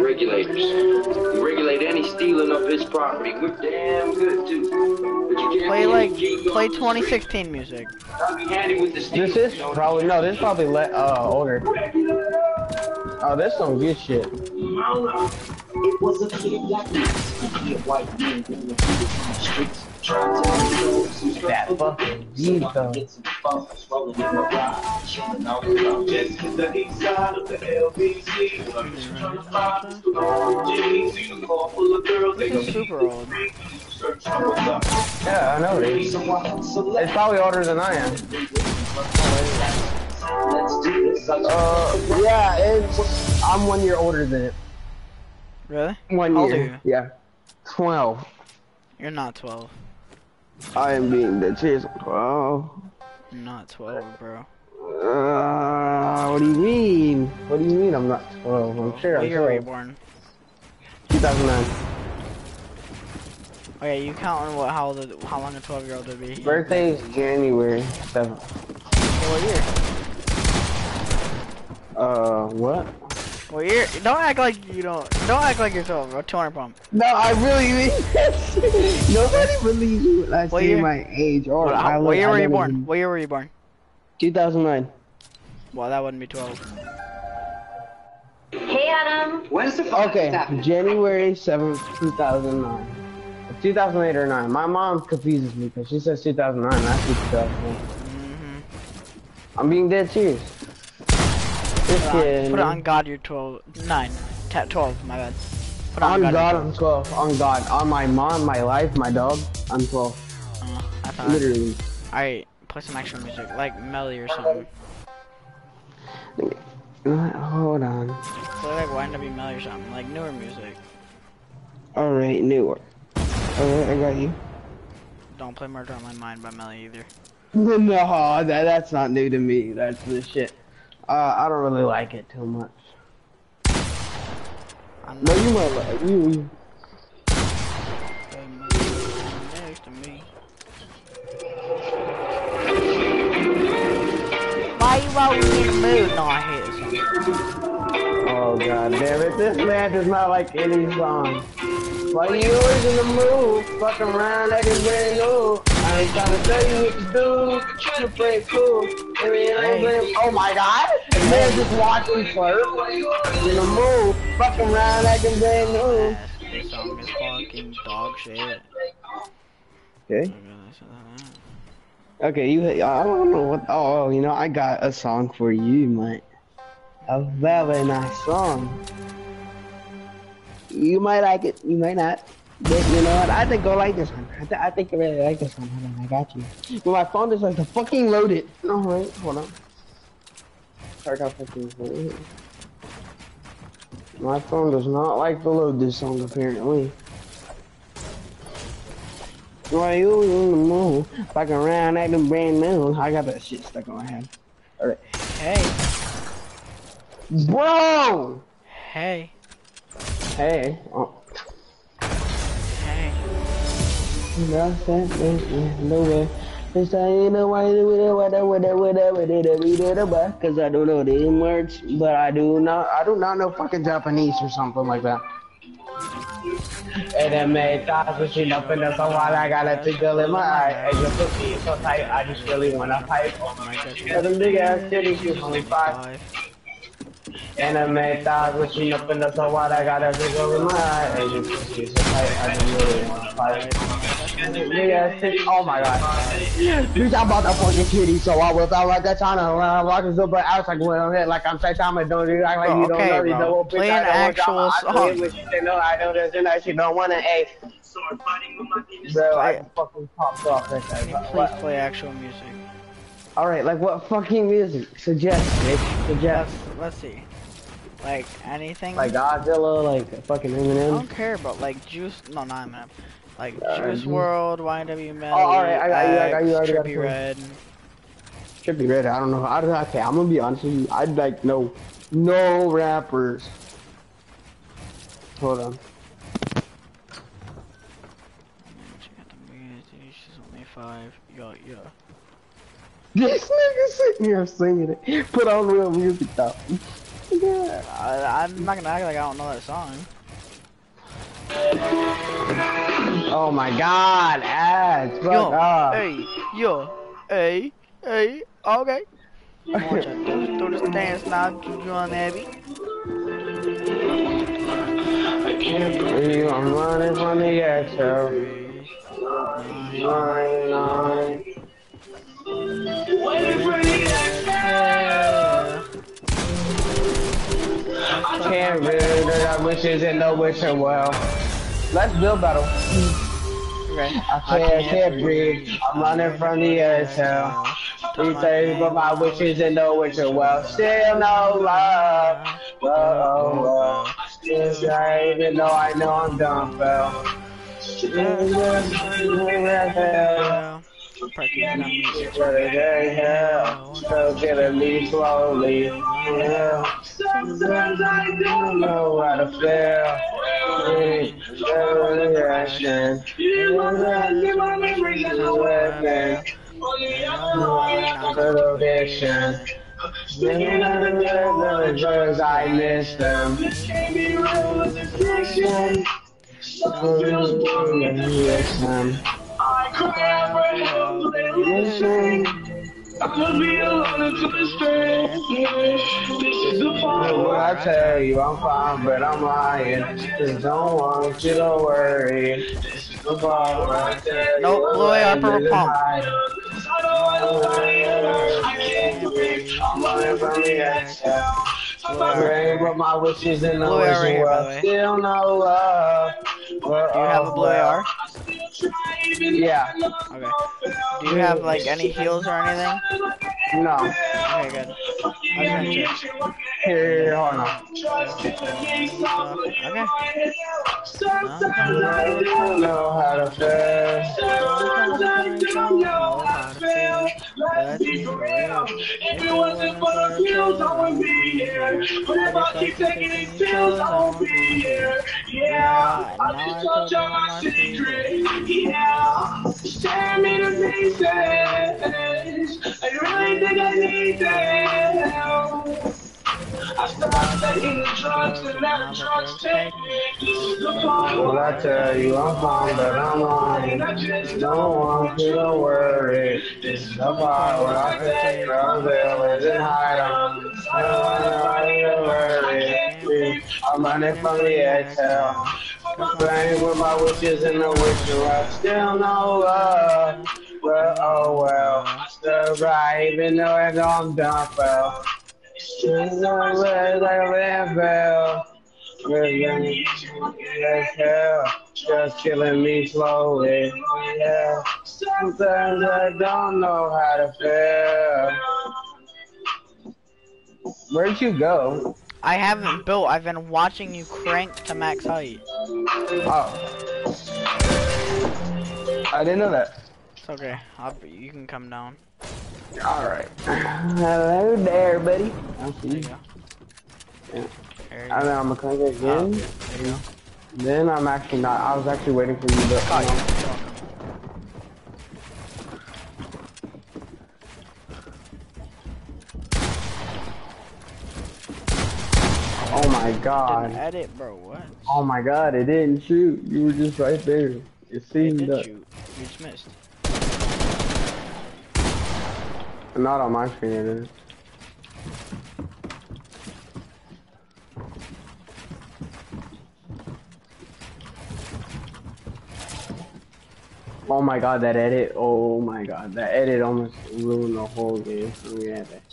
regulators. We regulate any stealing of his property. We're damn good too. But you can't Play be like, G- play twenty sixteen music. I'll be handy with the steal. This is probably no. This is probably le uh older. Oh, this some good shit. It was a kid like me, a white man in the streets, trying to control some That fucking beat though. get some fun, rolling in the ride, showing off the just hit the east side of the L B C. Trying to find the wrong G's, see the car full of girls, they This is super old. search for what's up. Yeah, I know it is. Someone select. It's probably older than I am. Let's do this. Uh, yeah, it's. I'm one year older than it. Really? One How old are year. you? Yeah. Twelve. You're not twelve. I am being the cheers. Twelve. You're not twelve, bro. Uh, what do you mean? What do you mean I'm not twelve? I'm sure What I'm year were you twelve. born? two thousand nine. Okay, you counting what? How old? it- How long a twelve-year-old would be? Birthday is January seventh. What year? Uh, what? What year? Don't act like you don't. Don't act like you're twelve, bro. two hundred pump. No, I really mean that. Nobody believes me when I What say year? my age or What, I how, look, what year I were you don't born? even- What year were you born? two thousand nine. Well, that wouldn't be twelve. Hey, Adam. When's the fucking Okay, stop? January seventh, two thousand nine. two thousand eight or nine. My mom confuses me because she says two thousand nine. I see two thousand nine. Mm-hmm. I'm being dead serious. This Put, kid. on, put it on God, you're twelve. nine. Ta twelve, my bad. Put it On you're God, I'm twelve. On God. On my mom, my life, my dog, I'm twelve. Uh, I thought. Literally. Alright, play some extra music, like Melly or something. Hold on. Play like Y N W Melly or something, like newer music. Alright, newer. Alright, I got you. Don't play Murder on My Mind by Melly either. No, that, that's not new to me. That's the shit. Uh, I don't really like it too much. I'm No, not you might like you. you- play Melly next to me. Why you always in the mood? No, I hate this song. Oh god damn it! This man does not like any song. Why you always in the mood? Fucking around like it's brand new. I ain't trying to tell you what to do. Trying to play it cool. I mean, I ain't playing- Oh my god! This man just watched me flirt. In the mood. Fucking around like it's brand new. Yes, this song is fucking dog shit. Okay. Okay, you. I don't know what. Oh, you know, I got a song for you, mate. A very nice song. You might like it, you might not. But you know what? I think you'll like this one. I, th I think you really like this one. Hold on, I got you. But my phone is like to fucking load it. Alright, hold on. I got fucking load it. My phone does not like to load this song, apparently. Why you in the mood? Fucking around acting brand new. I got that shit stuck on my head. Alright. Hey, Bro! hey, Hey. Oh. hey. No way. This time you know why you do it, whatever, whatever, whatever, whatever, because I don't know the words, but I do not, I do not know fucking Japanese or something like that. And then made thoughts pushing up in the so while I got a tickle in my eye, and your pussy is so tight, I just really wanna pipe. And them big ass titties, you only five. And I made thoughts pushing up in the so while I got a tickle in my eye, and your pussy is so tight, I just really wanna pipe. Big ass titties, oh my god. You talking about the fucking titties, so I was out like that trying to run, walking super out like when I'm hit, like I'm saying, time don't you act like Bro, you don't okay, know, you bro. know, Play an actual song. No, I know this and that she don't wanna, hey. Bro, I Play- fucking popped off right Can you there. please What? play actual music? Alright, like what fucking music? Suggest, bitch. Suggest. Let's, let's see. Like, anything? Like Godzilla, like fucking I Eminem. don't care about, like, Juice, no, not Eminem. Like, Uh, Juice Juice. world, Y N W Melly, Oh, alright, I got you, I got you, I got you, I got Trippy you. Red. Trippy Red, I don't know. I don't okay, I'm gonna be honest with you. I'd like no no rappers. Hold on. She got the music, she's only five. Yo, yo. This nigga sitting here singing it. Put on real music though. I, I'm not gonna act like I don't know that song. Oh my god, ads, fuck Yo, off. hey, yo, hey, hey, okay. I want you to do, do this dance now, John Abby. I can't believe I'm running from the exhale. Nine, nine. Waiting for the exhale. I can't build it, I wishes and no wishing well. Let's build battle. Okay. I can't, can't breathe. I'm running from the exhale. Three things but my wishes and no wishing well. Still no love. Whoa, whoa. Still shy, even though I know I'm done, fell. Still Still killing me slowly. Yeah. Sometimes I don't know how to feel. Direction. You give my memories as a weapon. Addiction. Living under the drugs, I miss them. This can't be real with addiction. Some feels blue and listen. I cry out for help, but they listen. I could be alone until the strength. This is the part where I tell you I'm fine, but I'm lying. Just don't want you to worry. This is the part where I tell you. Nope, Blue A R purple pump. I can't breathe. I'm running from the exhale. Praying for my wishes and the Blue A R right wishing here, by the well. way. Still no love. Do you have a blue A R? Yeah. Okay. Do you have like any heals or anything? No. Okay, good. I was gonna check. Here, here, hold on. Okay. Sometimes I don't know how to feel. Sometimes I don't know how to feel. Let's be for real. If it wasn't for the pills, I wouldn't be here. But if I keep taking these pills, I won't be here. Yeah, I just told y'all my secret. Yeah, tear me to pieces. I really think I need them. I stopped taking the drugs and let the drugs take me. Well, I tell you I'm fine, but I'm lying. I just don't want you to worry. This is the part where I take drugs and hide them. I don't want you to worry. I'm running from the exhale. Playing with my wishes and the wishing well. Still no love. Well, oh well. Still right, even though I know I'm done, fell. Still no red like a landfill. Just killing me slowly. Yeah. Sometimes I don't know how to feel. Where'd you go? I haven't built. I've been watching you crank to max height. Oh. I didn't know that. It's okay. I'll, you can come down. Alright. Hello there, buddy. I see you. Yeah. And then I'm gonna come again. Oh, there you go. Then I'm actually not. I was actually waiting for you to. Oh, You know. Oh my god. Didn't edit, bro. What? Oh my god, it didn't shoot. You were just right there. It It seemed did that. shoot. You just missed. Not on my screen, it is. Oh my god, that edit. Oh my god, that edit almost ruined the whole game for me. Yeah, that.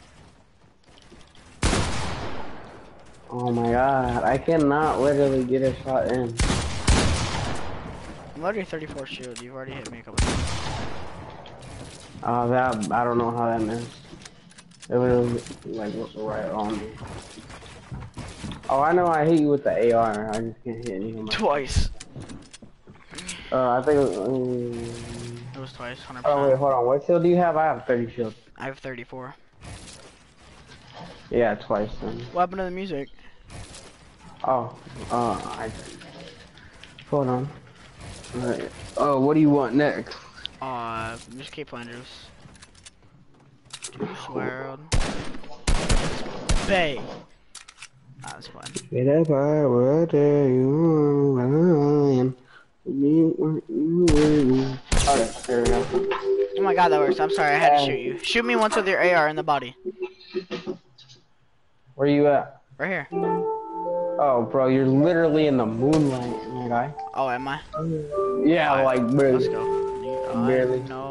Oh my god, I cannot literally get a shot in. I'm already thirty-four shield. You've already hit me a couple times. Uh, that, I don't know how that missed. It was like right on me. Oh, I know I hit you with the A R. I just can't hit anyone. Twice. Uh, I think it was, um... It was twice. one hundred percent. Oh wait, hold on. What shield do you have? I have thirty shield. I have thirty-four. Yeah, twice then. What happened to the music? Oh, uh, I... Hold on. Alright. Oh, what do you want next? Uh, just keep playing Juice. Juice World. Bay. That's fun. Get up, I will tell you where I am. Alright, there we go. Oh my god, that works. I'm sorry, I had to shoot you. Shoot me once with your A R in the body. Where you at? Right here. Oh, bro, you're literally in the moonlight, my guy. Oh, am I? Yeah, Alright, like barely. let's go. Barely. No.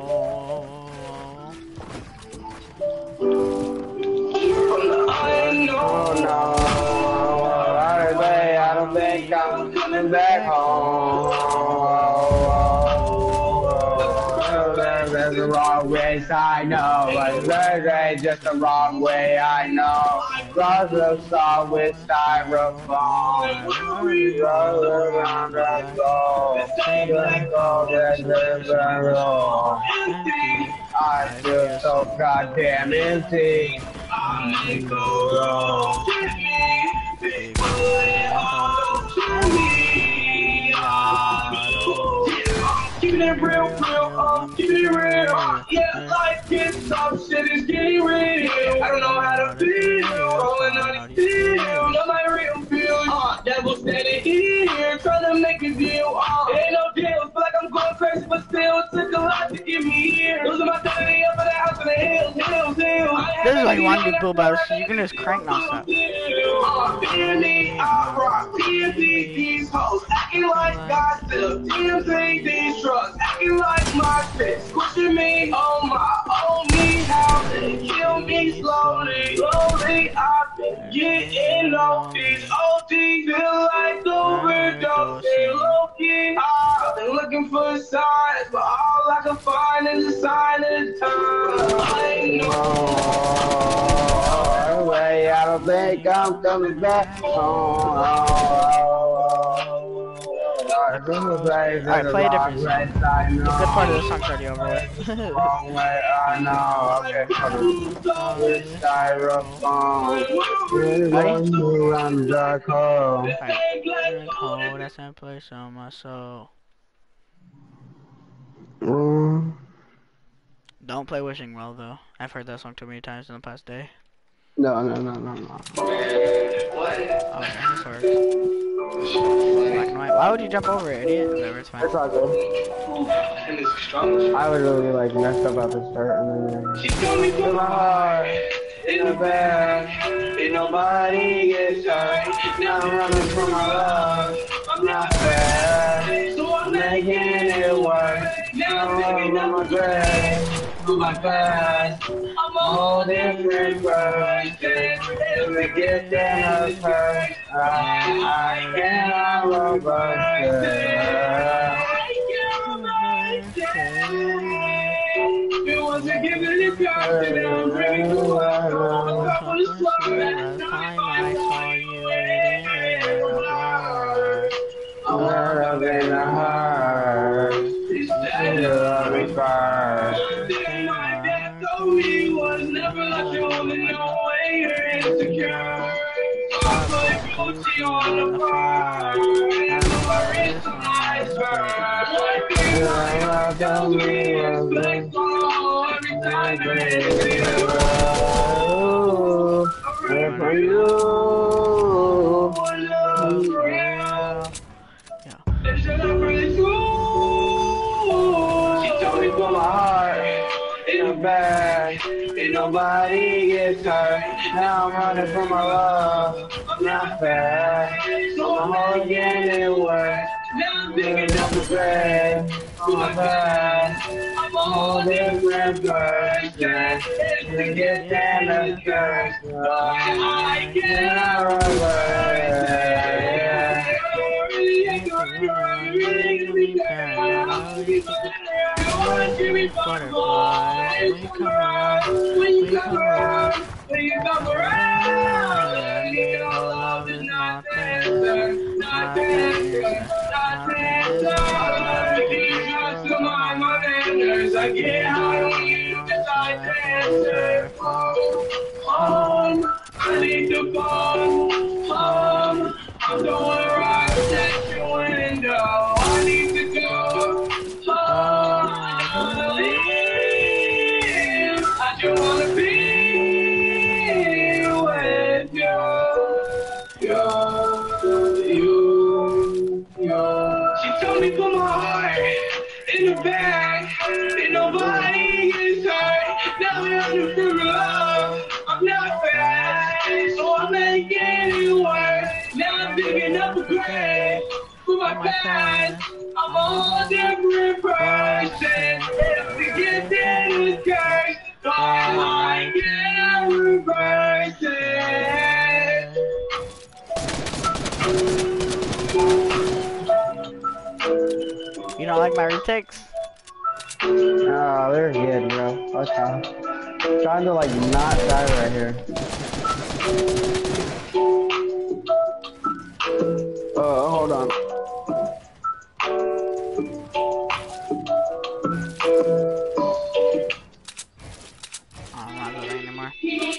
Oh no, right away, I don't think I'm coming back home. There's the wrong way, I know, but there's just the wrong way, I know. Cross the saw with styrofoam. Roll around the goal. Let go, there's the roll. I feel so goddamn empty. I go wrong. Keeping it real, real, uh, keeping it real. Uh, yeah, life gets tough, shit is getting real. I don't know how to feel, rolling on the field. Know my real feel, uh, devil standing here, trying to make a deal. Uh, it ain't no deal, feel like I'm going crazy, but still, it took a lot to get me here. Losing my sanity up in the house in the hills, hills, hills. This is like you want to do Bill Battles, so you can just crank nonstop. Uh, T N T, I rock, T N T, these hoes, acting like God still, T M Z, these drugs, acting like my shit, squishing me on my own knee, how they kill me slowly, slowly, I've been getting off these O Ds, feel like overdose, low-key, I've been looking for signs, but all I can find is a sign of time, I know. Way, I don't think I'm coming back home. Alright, play a different song. The good part of the song's already over with. Wrong way, I know. Okay, styrofoam. Around the dark hole. Alright, cold, that's in place on my soul. Mm. Don't play Wishing Well though. I've heard that song too many times in the past day. No, no, no, no, no. Okay, this works. Black and white. Why would you jump over it, idiot? Whatever, it's fine. It's all good. I would really like messed up at the start and then. She's coming to my heart in the back. Ain't nobody gets hurt. Now I'm running for my love. I'm not bad, so I'm making it work. Now I'm taking up my grave. To my past, I'm a whole different person. If we get down hurt, I, I cannot reverse it. It wasn't giving it back to them, bring it to us. I'm going to slow that time I saw you in the heart. I'm not in a heart. Still love me first. He was never like you, in no way you're insecure. I put Gucci on the fire, and the wrist on iceberg. I don't need respect, so every time you I'm for you. Love for real. It's your love really true. She told me from my heart. In the bag, ain't nobody gets hurt. Now I'm running for my love. I'm not fair, so I'm all getting it worse. Now I'm digging up the grave on my past. I'm a whole different person. To get down the curse, I can't reverse it. Butterfly, when you come around, when you come around, when you come around, you know love is not there, not there, not there. You to my manners, I get high on you, cause I dance. Home, I need to phone, home, I'm going right at your window, I need to go, home. I just wanna be with you. me put my heart in the bag, and nobody gets hurt. Now we're on the river love. I'm not fast, so I'm making it work. Now I'm digging up a grave for my past. I'm a different person. To get this curse, so I can reverse it. You don't like my retakes? Oh, they're good, bro. Okay. Trying to like not die right here. Oh, hold on. Oh, I'm not doing it anymore.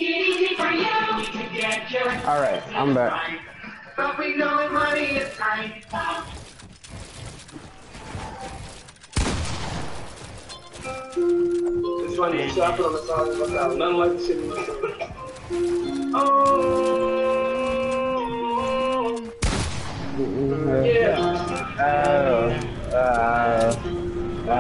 Alright, I'm back. It's funny, so I put on the song about nothing like the shit in the song. Oh, yeah. Oh, uh, uh,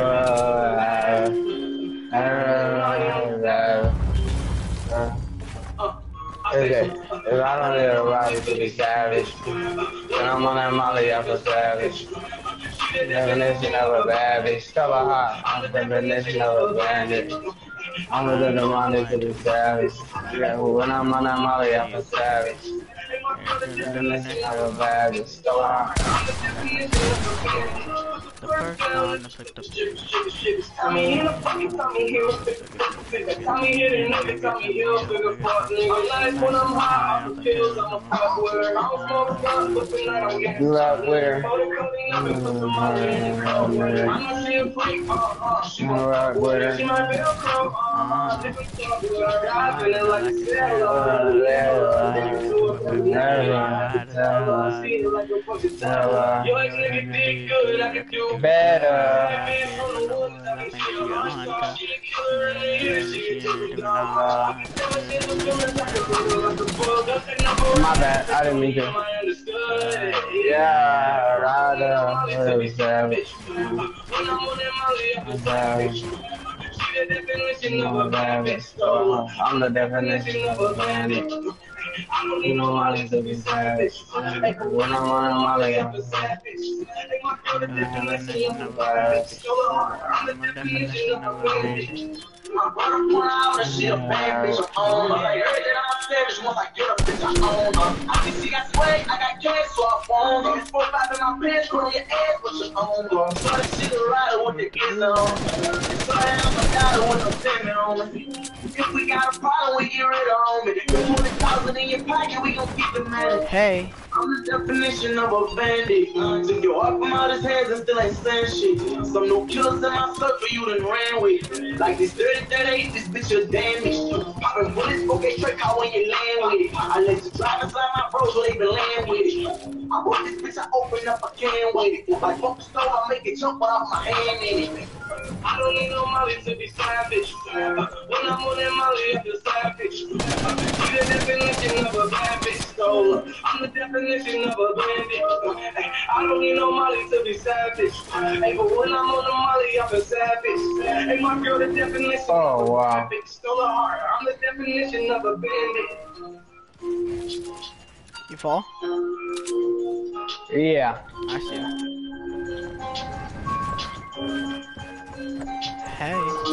uh, uh, okay, if I don't need a Robbie to be savage, then I'm on that Molly up a savage. Definition of a savage, still a hot, I'm the definition of a bandit. I'm a little Molly to be savage. Yeah, when I'm on that Molly up a savage. Definition of a savage, still a hot. The first one is like the... Tommy here, fucking Tommy here, Tommy here, the nigga, Tommy here, bigger fuck, nigga. Like when I'm high, I'm pills, I'm a fuck where I'm smoking guns, but tonight I'm getting You out where? I'm not seeing freak, uh, uh, she You out where? she might be a pro, uh, different stuff, I'm feeling like a sailor. Yo, ex nigga did good, I could do Better. My bad, I didn't mean to. Yeah, rather savage. Savage. I'm the definition of a bandit. You know Molly to be savage. When I'm on a Molly, I'm a savage. I'm the definition of a savage. I'm the definition of a bandit. My brother put out and she a bad bitch, I own her. Like everything I'm a savage, once I get up, bitch, I own her. I can see I swag, I got cash, so I phone her. Four five in my pants, put on your ass, but you own her. So that shit a rider with the kids on. So I am a daughter with no family on me. If we got a problem, we get rid of me. You put a thousand in your pocket, we gon' keep it man. Hey. I'm the definition of a bandit. Uh, took your heart from out his hands and still ain't saying shit. Some new killers in my circle you done ran with. Like this thirty thirty-eight, this bitch you're damaged. Popping bullets, okay, straight out when you land with it. I let you drive inside my bros so they can land with it. I bought this bitch, I open up a can with it. Like fuck the stove, I make it jump without my hand in it. I don't need no Molly to be savage. When I'm on that Molly, I'm the savage. She the definition of a bad bitch stoler. I'm the definition of a bandit. I don't need no Molly to be savage. Hey, but when I'm on the Molly, I'm a savage. Hey, my girl, the definition Oh, of a wow. bad bitch stole her heart. I'm the definition of a bandit. You fall? Yeah. I see. Hey.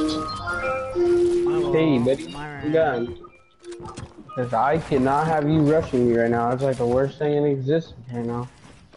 My Hey, wall, buddy. my I'm done. Because I cannot have you rushing me right now. It's like the worst thing in existence right now.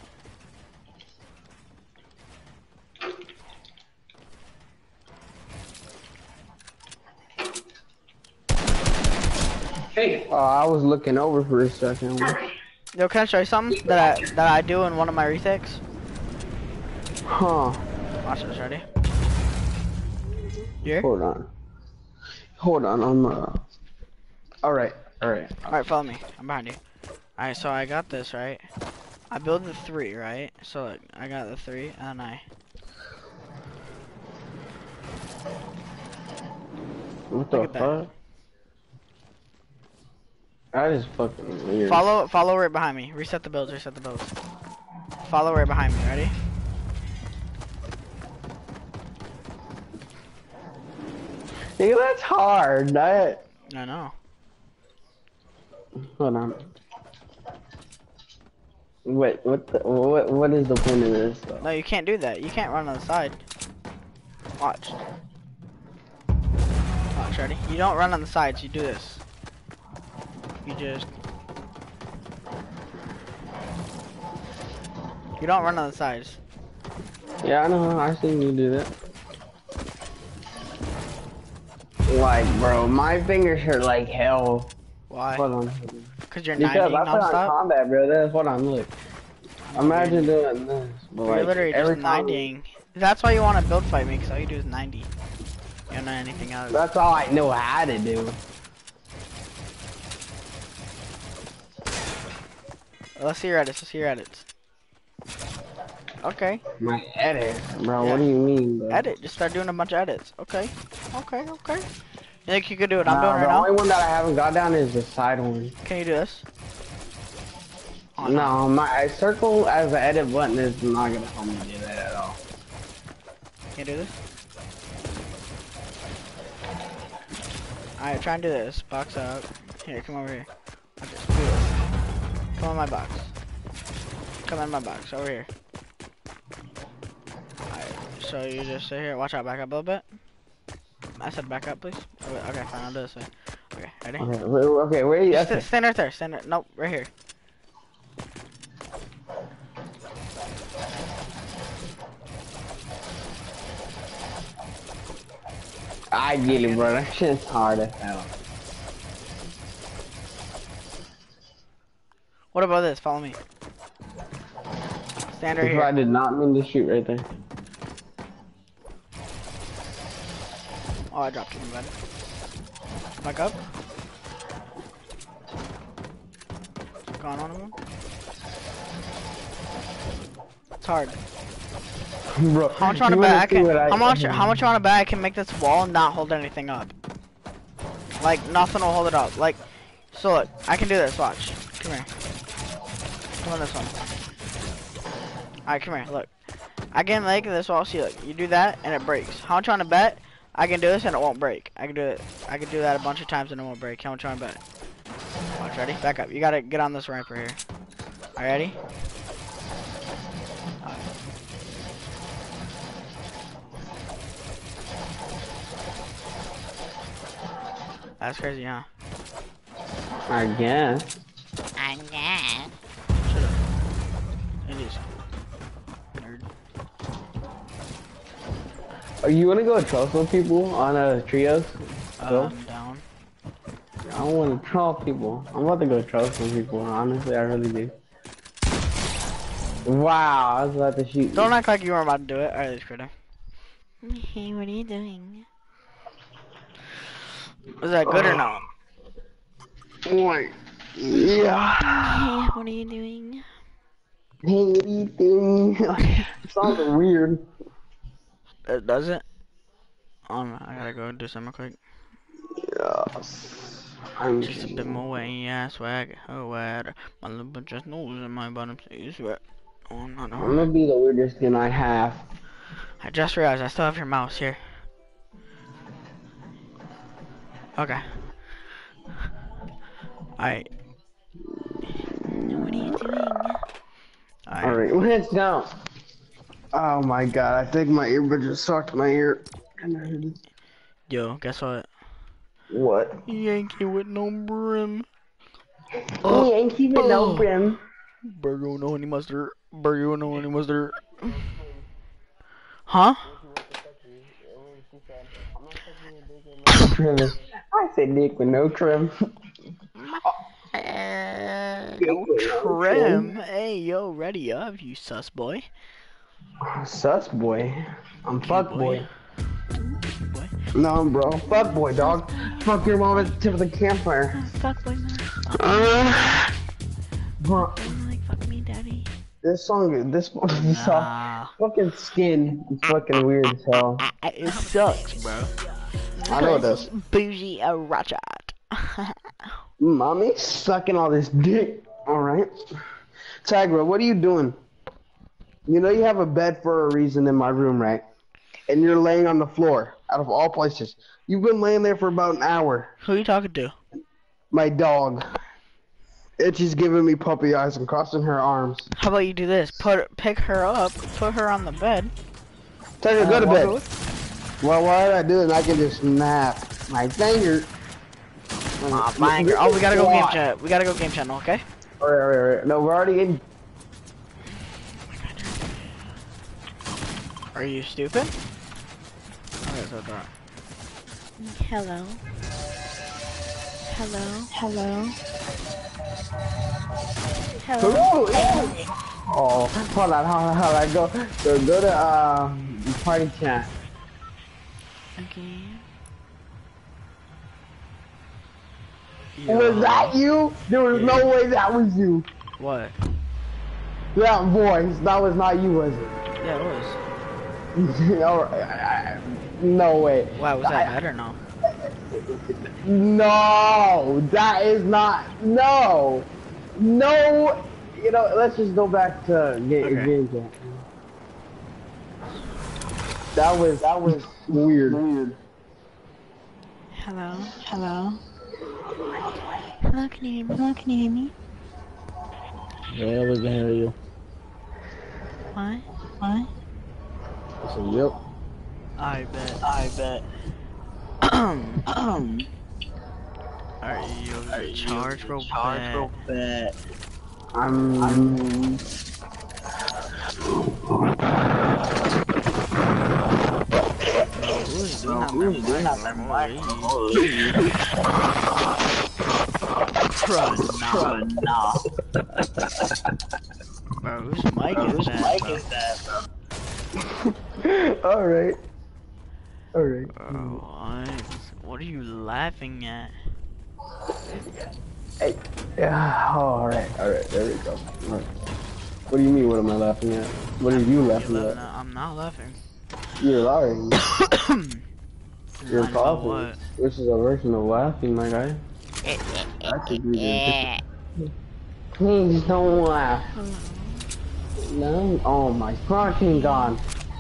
Hey. Oh, I was looking over for a second. Yo, can I show you something that I that I do in one of my retakes? Huh. Watch this, ready? You here? Hold on. Hold on, I'm uh Alright, alright. Alright, follow me. I'm behind you. Alright, so I got this, right? I build the three, right? So like, I got the three, and I... What the Look at that. fuck? That is fucking weird. Follow, follow right behind me. Reset the builds, reset the builds. Follow right behind me, ready? Nigga, that's hard. That. I know. Hold on. Wait, what? The, what? What is the point of this? Though? No, you can't do that. You can't run on the side. Watch. Watch, ready? You don't run on the sides. You do this. You just. You don't run on the sides. Yeah, I know. I seen you do that. Like, bro, my fingers hurt like hell. Why? Hold on. Cause you're Because ninety I put on nonstop. combat, bro. That's, hold on, look. Imagine doing this. But You're like, literally every just time- ninetying. That's why you want to build fight me, cause all you do is ninety. You don't know anything else. That's all I know how to do. Let's see your edits. Let's see your edits. Okay. My edit, bro. Yeah. What do you mean, bro? Edit. Just start doing a bunch of edits. Okay. Okay. Okay. You think you could do what I'm Nah, doing right the now? only one that I haven't got down is the side one. Can you do this? Oh, No, my circle as an edit button is not gonna help me do that at all. Can you do this? Alright, try and do this. Box up. Here, come over here. Watch this. Do this. Come on my box. Come in my box. Over here. Alright, so you just sit here. Watch out. Back up a little bit. I said back up, please. Okay, okay, fine. I'll do this way. Okay, ready? Okay, wait, okay, where are you? St Okay. stand right there. Stand right. Nope, right here. I get it, bro. That shit's hard as hell. What about this? Follow me. Stand right If I here. did not mean to shoot right there. Oh, I dropped him, bud. Back up. Gone on him. It's hard. Bro, How much you want to you bet? wanna I see can. what I- How much? How much you want to bet I can make this wall and not hold anything up? Like nothing will hold it up. Like, so look, I can do this. Watch. Come here. Come on this one. All right, come here. Look, I can make this wall. See, look, you do that and it breaks. How much you want to bet I can do this and it won't break? I can do it. I can do that a bunch of times and it won't break. How much you want to bet? Watch, ready? Back up. You gotta get on this ramp right here. Are you ready? That's crazy, huh? I guess. I guess. Shut up. It is cool. Nerd. Oh, you wanna go troll some people on uh, trios? Go. Um, down. I want to troll people. I'm about to go troll some people. Honestly, I really do. Wow, I was about to shoot. Don't act like you were about to do it. Alright, let's critter. Hey, what are you doing? Was that good or not? Wait. Yeah. Hey, what are you doing? Anything. Sounds weird. It doesn't? Um, I gotta go do something quick. Yes. I'm Just a bit more way, yeah, swag. Oh, wet. My little just knows in my bottom is wet. Oh, no, I'm no. gonna be the weirdest skin I have. I just realized I still have your mouse here. Okay. Alright. What are you doing? Alright. Alright, hands down. Oh my god, I think my earbud just sucked my ear. Yo, guess what? What? Yankee with no brim. Oh, Yankee with no oh. brim. Burger with no honey mustard. Burger with no honey mustard. Huh? I said dick with no trim. Uh, no trim. Hey, yo, ready up, you sus boy. Sus boy. I'm fuck boy. Boy. No, bro. Fuck boy, dog. Fuck your mom at the tip of the campfire. Fuck boy, man. Uh, bro, Like, fuck me, daddy. this song, this song, this song, Nah. fucking skin is fucking weird as hell. It sucks, bro. I know it does. Bougie a Rajat. Mommy sucking all this dick. Alright. Tigra, what are you doing? You know you have a bed for a reason in my room, right? And you're laying on the floor. Out of all places. You've been laying there for about an hour. Who are you talking to? My dog. Itchy's giving me puppy eyes and crossing her arms. How about you do this? Put pick her up, put her on the bed. Tell her to go to Uh, bed. walk Well, why did I do it? I can just snap my finger. Aw, banger. Oh, we gotta go game chat. We gotta go game channel, okay? Alright, alright, alright. No, we're already in. Are you stupid? Okay, so that. Hello. Hello. Hello. Hello. Oh, hold on, hold on, hold on. Go, go, go to uh, party chat. Okay. Was that you? There was no way that was you. What? That voice, that was not you, was it? Yeah, it was. No, I- I- no way. Wow, was that bad or no? No, that is not. No, no. You know, let's just go back to ga Okay. game chat. That was that was weird. Weird. Hello. Hello. Hello, can you hear me? Hello, can you hear me? Yeah, we can hear you. What? What? So, yep. I bet. I bet. um. Are you Are you charge, bro? Charge, bro. Bet. I'm. I'm Who's doing that? Who's doing that? Run now. Bro, whose mic is that? Mic is that, bro? Alright. Alright. Bro, what? What are you laughing at? Hey. Yeah. Oh, alright. Alright. There we go. Alright. What do you mean? What am I laughing at? What are you laughing You're at? laughing at- I'm not laughing. You're lying. You're Lying about coughing. what? This is a version of laughing, my guy. That's a good. Please don't laugh. No. Oh my fucking god.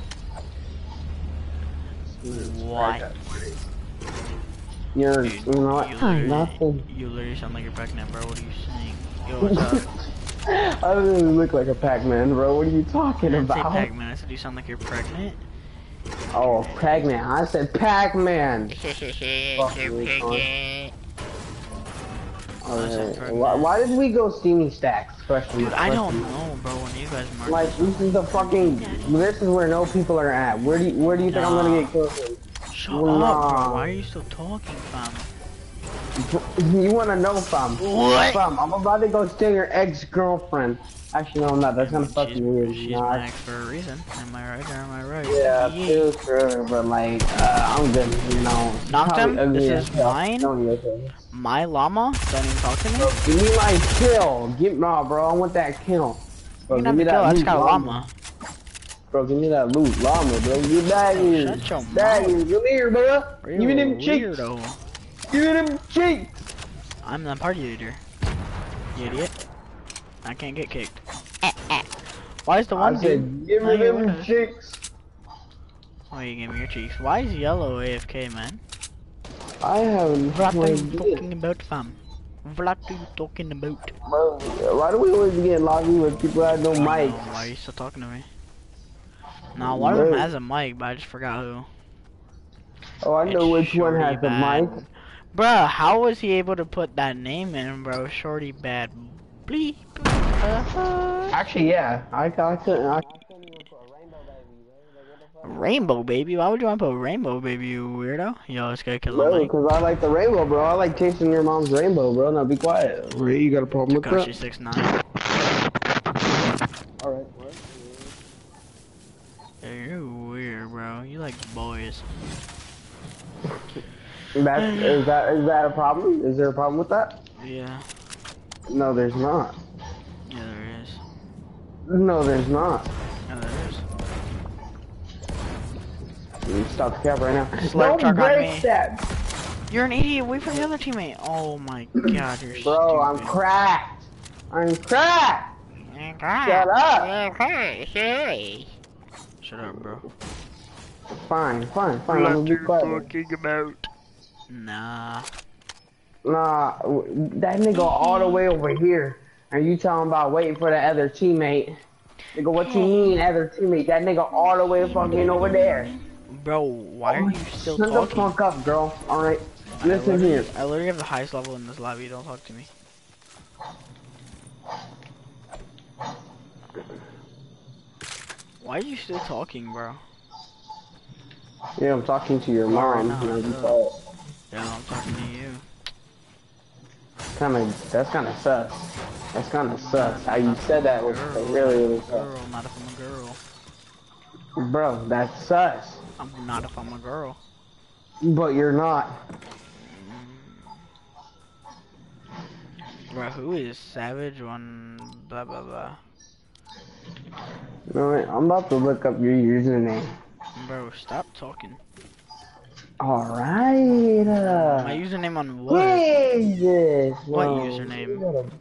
What? You're. Dude, You know what? you literally, Nothing. you literally sound like you're pregnant, bro. What are you saying? Yo, what's up? I don't even look like a Pac-Man, bro. What are you talking I didn't say about? Pac-Man. I said you sound like you're pregnant. Oh, Pac-Man. I said Pac-Man. Alright. Why, why did we go steamy stacks? Question Dude, mark, I question don't mark. know, bro. When you guys mark. Like, this is the fucking. This is where no people are at. Where do you, where do you think I'm gonna get killed? Shut Nah. up, bro. Why are you still talking, fam? You wanna know, fam? What? Fam, I'm about to go steal your ex-girlfriend. Actually, no, I'm not. That's kind of fucking she's, weird. She's Nah, my ex for a reason. Am I right or am I right? yeah, too true, but like, uh, I'm good, you know. Knocked him? Probably ugly This as is hell. mine? Don't look at me. My llama? Don't even talk to me? Bro, give me my kill. Give, nah, bro, I want that kill. Bro, You give can me have the kill. I that just loot got a llama. llama. Bro, give me that loot llama, bro. Get back here. Shut your Back mouth. here. Come here, bro. You're Give me a them cheeks. weirdo. Give me them cheeks. I'm the party leader. You idiot. I can't get kicked. Why is the one I said, dude? give me Oh, yeah, them what cheeks. Oh, you give me your cheeks. Why is yellow A F K, man? I haven't. What are you idea. talking about, fam? What are you talking about? Bro, why do we always get lobby with people that have no I don't know, mics? why are you still talking to me? Nah, one of them Bro. has a mic, but I just forgot who. Oh, I know It's which one Shorty has the Bad. mic. Bruh, how was he able to put that name in, bro? Shorty Bad. Bleep. Uh-huh. Actually, yeah. I, I couldn't. I, Rainbow baby? Why would you want to put rainbow baby, you weirdo? Yo, this guy kills bro, him. because I like the rainbow, bro. I like chasing your mom's rainbow, bro. Now be quiet. Ray, you got a problem with Takashi that? six nine. Alright. You're weird, bro. You like boys. That's, is that is that a problem? Is there a problem with that? Yeah. No, there's not. Yeah, there is. No, there's not. Yeah, there is. You stop the cap right now. Slurp Don't truck on break me. that, You're an idiot. Wait for the other teammate. Oh my god, you're bro. I'm stupid. cracked. I'm cracked. Shut Shut up. Shut up, bro. fine, fine, fine. I'm gonna be quiet. about. Nah. Nah, w- that nigga all the way over here. And you talking about waiting for the other teammate. Nigga, what you mean other teammate? That nigga all the way fucking over there. Bro, why are you still Shut talking? the fuck up, girl. Alright, I listen literally- here. I literally have the highest level in this lobby. Don't talk to me. Why are you still talking, bro? Yeah, I'm talking to your Alright, mom. no, and I'm no. quiet. Yeah, I'm talking to you. Kinda, that's kinda sus. That's kinda sus. How you said that was Girl, really, really sus. girl, not if I'm a girl. Bro, that's sus. I'm not if I'm a girl. But you're not. Bro, who is Savage One? Blah blah blah. Alright, I'm about to look up your username. Bro, stop talking. Alright. Uh, My username on what what? is this? What Whoa, username? you gotta-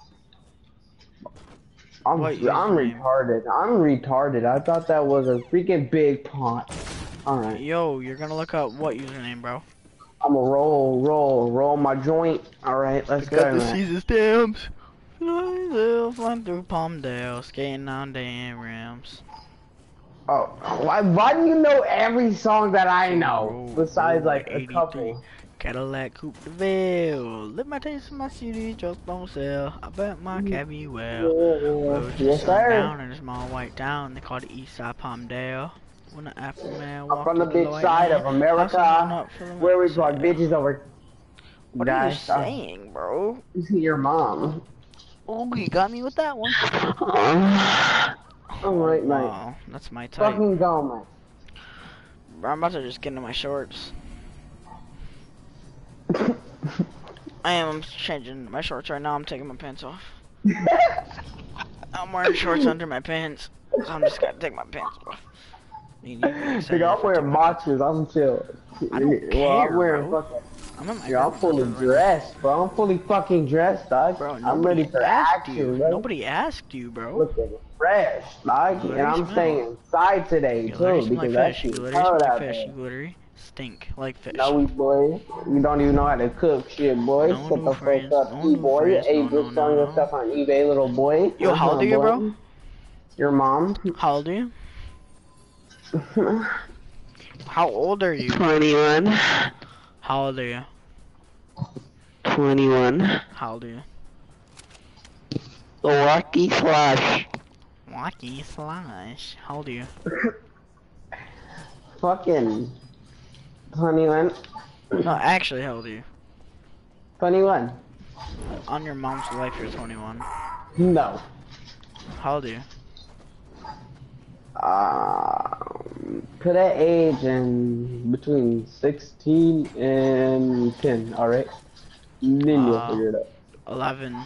I'm, What I'm username? retarded. I'm retarded. I thought that was a freaking big pont. Alright. Yo, you're gonna look up what username, bro? I'm a roll, roll, roll my joint. Alright, let's go, man. Caesar stamps. Flying through Palmdale, skating on damn rims. Oh, why, why do you know every song that I know? Roll, Besides, roll like, a eighty-three. couple. Cadillac Coupe de Ville. Live my taste of my city, just don't sell. I bet my cabbie well. Road to Yes, sir. sundown in a small white town. They call it East Side Palmdale. When the African man I'm walked from the through big white side man, of America, hustling up for the where we next brought side. bitches over. What are you Guys, uh, saying, bro? your mom. Oh, you got me with that one. Alright, mate. Wow, that's my type. Fucking go, man. Bro, I'm about to just get into my shorts. I am I'm changing my shorts right now. I'm taking my pants off. I'm wearing shorts under my pants, so I'm just gonna take my pants off. You- you get excited Nigga, if I'm I wearing take my pants boxers. I'm chill. I don't well, I'm care, wearing bro. fucking. off. I'm in my Yeah, I'm girlfriend's fully right now. dressed, bro. I'm fully fucking dressed, dog. Bro, I'm nobody ready for asked action, you. bro. Nobody asked you, bro. Looking fresh, dog. Glittery And I'm smell. staying inside today, You glittery too, smell like because fish. You that's glittery cold smell out like fish. there. You glittery stink like fish. No, we boy, you don't even know how to cook shit, boy. No Shut new the friends, fuck up, no you new boy. friends, Hey, no, bitch, no, selling no, your stuff on eBay, little boy. Yo, how old Uh-huh, are you, boy. bro? Your mom? How old are you? How old are you? twenty-one. How old are you? twenty-one. How old are you? Milwaukee slash. Wacky slash. How old are you? Fucking. twenty-one. No, actually, how old are you? twenty-one. On your mom's life, you're twenty-one. No. How old are you? Uh, put that age in between sixteen and ten, alright? Then you'll Uh, figure it out. eleven.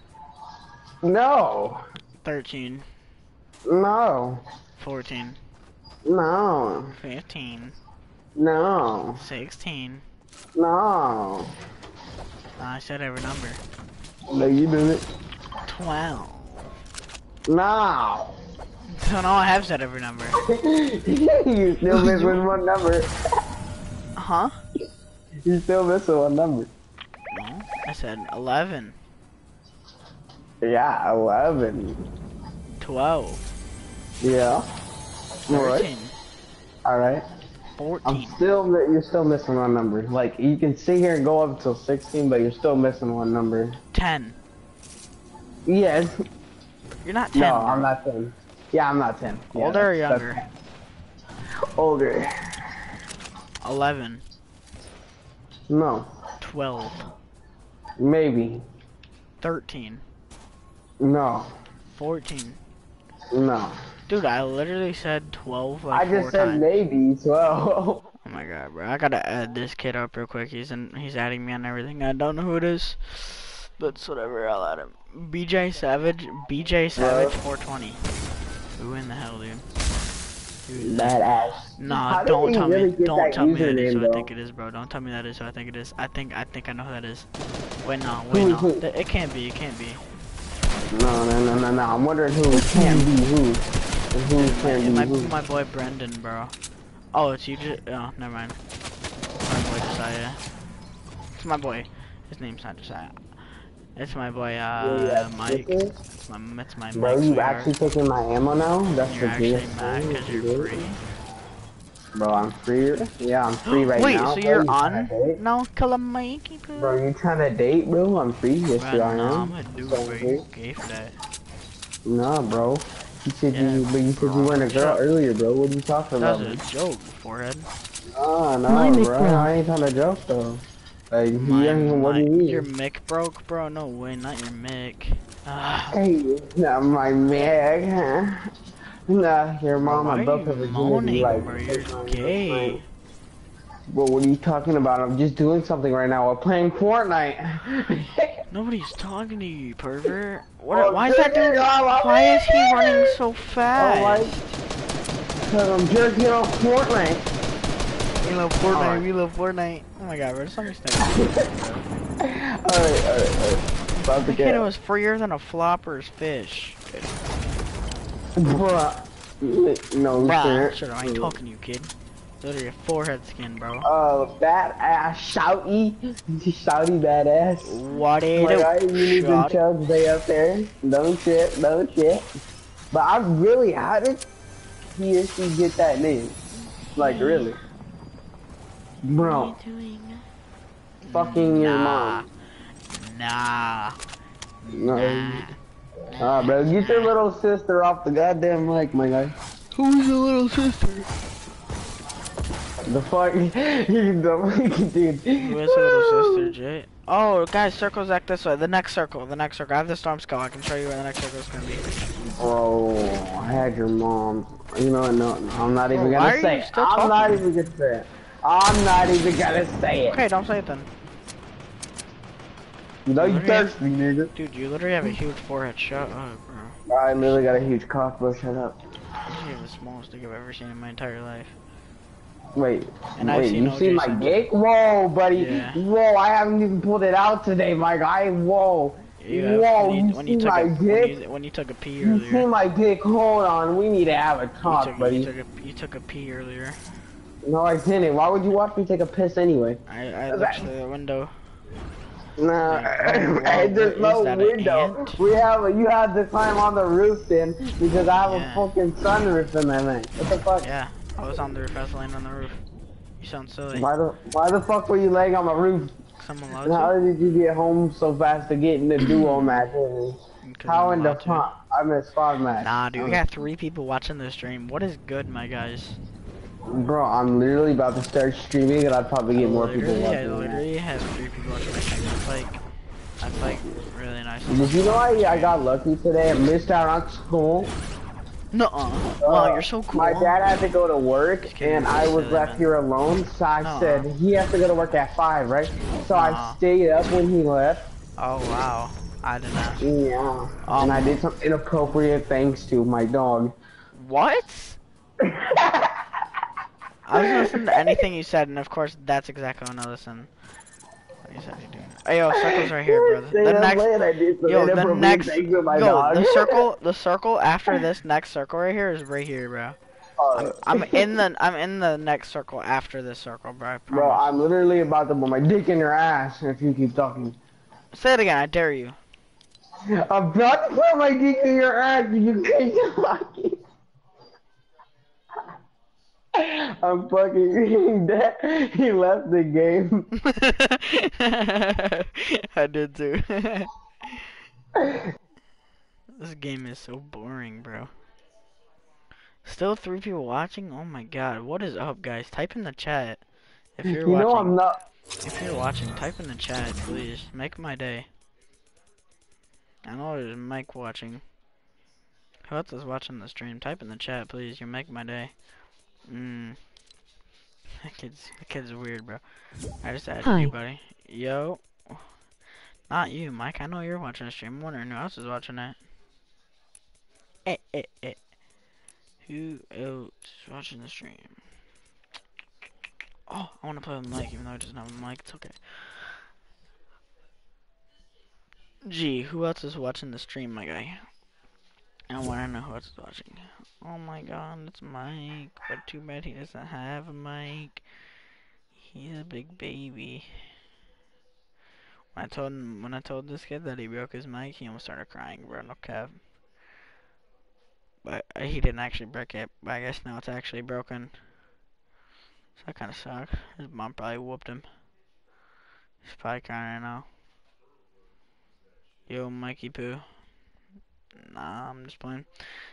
No! thirteen. No! fourteen. No! fifteen. No! sixteen. No! I said every number. No, you didn't. twelve. No! So now I have said every number. You still missing one number. Huh? You still missing one number. No, I said eleven. Yeah, eleven. twelve. Yeah. Alright. thirteen. Alright. fourteen. I'm still, mi- you're still missing one number. Like, you can sit here and go up until sixteen, but you're still missing one number. ten. Yes. You're not ten. No, bro. I'm not ten. Yeah, I'm not ten. Yeah, Older or that's- younger? that's- Older. eleven. No. twelve. Maybe. thirteen. No. fourteen. No. Dude, I literally said twelve like I just four said times. maybe twelve. Oh my god, bro. I gotta add this kid up real quick. He's in, he's adding me on everything. I don't know who it is. But it's whatever, I'll add him. B J Savage, B J Savage four twenty. Who in the hell, dude? Dude, Badass. Nah, How did don't he tell really me. get Don't that tell me that is username, who I though? think it is, bro. Don't tell me that is who I think it is. I think I think I know who that is. Wait, no, wait, Who- no. who? Th- It can't be. It can't be. No, no, no, no, no. I'm wondering who can be who. And who It can might be be who. my boy Brendan, bro. Oh, it's you just. Oh, never mind. My boy Josiah. It's my boy. His name's not Josiah. It's my boy, uh, Mike. It's my, it's my Bro, Mike. you sweetheart. actually taking my ammo now? That's You're the actually biggest mad thing because you you're do. free. Bro, I'm free. Yeah, I'm free right Wait, now. so bro. you're You on tryna date? now, Kalamaki, bro? Bro, you trying to date, bro? I'm free. Yes, Bro, you I nah, am. I'm gonna do it, So bro. free. You're gay for that. Nah, bro. You said Yeah, you, but you said you weren't a girl Shut- earlier, bro. What are you talking That about? was a man? joke, forehead. Nah, My nah, Mick bro. bro. I ain't trying to joke though. Like, My, yeah, what my, do you mean? your mic broke, bro? No way, not your mic. Ah, Hey, not my man, huh? Nah, your bro, mom, I why are broke you her virginity moaning, like. bro? You're like- gay. like- Well, what are you talking about? I'm just doing something right now. We're playing Fortnite. Nobody's talking to you, you pervert. What? Oh, Why is that dude? Why is he running so fast? Cause I'm jerking off Fortnite. We love Fortnite. Alright. We love Fortnite. Oh my god, bro, somebody stay. Alright, alright, alright. About to The kid get. was freer than a flopper's fish. Bruh. No, Bruh, sir. shut up, I ain't talking to you, kid. Look at your forehead skin, bro. Uh, badass, shouty, shouty badass. What Oh it my do? god, you need them Shut chubs they up there. Don't shit, don't shit. But I really, how did he or she get that name? Like, really? Bro, fucking your Nah. mom. Nah. No. Ah, bro, get your little sister off the goddamn mic, my guy. Who's your little sister? The fuck? You the dude. Who is your little sister, Jay? Oh, guys, circles act this way. The next circle, the next circle. I have the storm skull. I can show you where the next circle is gonna be. Bro, I had your mom. You know what? No, no, I'm not even Bro, why gonna are say you it. still I'm not talking? even gonna say it. I'm not even gonna say it. Okay, don't say it then. You know you Literally have- thirsty, nigga. Dude, you literally have a huge forehead. Shut up, bro. I literally got a huge cock, bro. Shut up. You have the smallest dick I've ever seen in my entire life. Wait, And I've wait, seen you O J see my Simpson. dick? Whoa, buddy. Yeah. Whoa, I haven't even pulled it out today, my guy. Whoa. You have, Whoa, when you, you, when you see took my a, dick? When you, when you took a pee You see earlier. my dick? Hold on, we need to have a You talk, took, buddy. you, took a, you took a pee earlier. No, I didn't. Why would you watch me take a piss anyway? I, I looked through the window. Nah, Like, hey, wow, there's what no is that, an window. ant? We have a, you have to climb on the roof then, because I have Yeah. a fucking sunroof in that thing. What the fuck? Yeah, I was on the roof. I was laying on the roof. You sound silly. Why the why the fuck were you laying on the roof? Someone And how allowed did you get home so fast to get in the duo match? to? How in the allowed to. fuck? I missed five match. Nah, dude, we Um, got three people watching this stream. What is good, my guys? Bro, I'm literally about to start streaming and I'd probably get more people Literally, I watching. literally have three people watching my stream. That's like, that's like really nice. Did you know I, I got lucky today? I missed out on school. Nuh-uh. Uh, Wow, you're so cool. My dad had to go to work kidding, and you're I was silly, left man. here alone, so I Nuh-uh. said he has to go to work at five, right? So Nuh-uh. I stayed up when he left. Oh wow, I did not. Yeah. Um, and I did some inappropriate things to my dog. What? I was listening to anything you said, and of course, that's exactly what I listened. What you said you doing? Hey, yo, circle's right here, brother. Stayed The up next, late, I did some yo, the inappropriate next, things with my yo, dog. the circle, the circle after this next circle right here is right here, bro. I'm, I'm in the, I'm in the next circle after this circle, bro. I Bro, promise. I'm literally about to put my dick in your ass if you keep talking. Say it again. I dare you. I'm about to put my dick in your ass if you keep talking. I'm fucking dead. He left the game. I did too. This game is so boring, bro. Still three people watching? Oh my god, what is up, guys? Type in the chat if you're You watching. know I'm not. If you're watching, type in the chat, please. Make my day. I know there's Mike watching. Who else is watching the stream? Type in the chat, please. You make my day. Mmm. That kid's, that kid's weird, bro. I just added Hi. you, buddy. Yo. Not you, Mike. I know you're watching the stream. I'm wondering who else is watching that. Eh, eh, eh. Who else is watching the stream? Oh, I want to play with Mike, even though I doesn't have a mic. It's okay. Gee, who else is watching the stream, my guy? I want to know who's watching. Oh my god, it's Mike. But too bad he doesn't have a mic. He's a big baby. When I told him, when I told this kid that he broke his mic, he almost started crying, bro. No cap. But uh, he didn't actually break it. But I guess now it's actually broken. So that kind of sucks. His mom probably whooped him. He's probably crying right now. Yo, Mikey Poo. Nah, I'm just playing.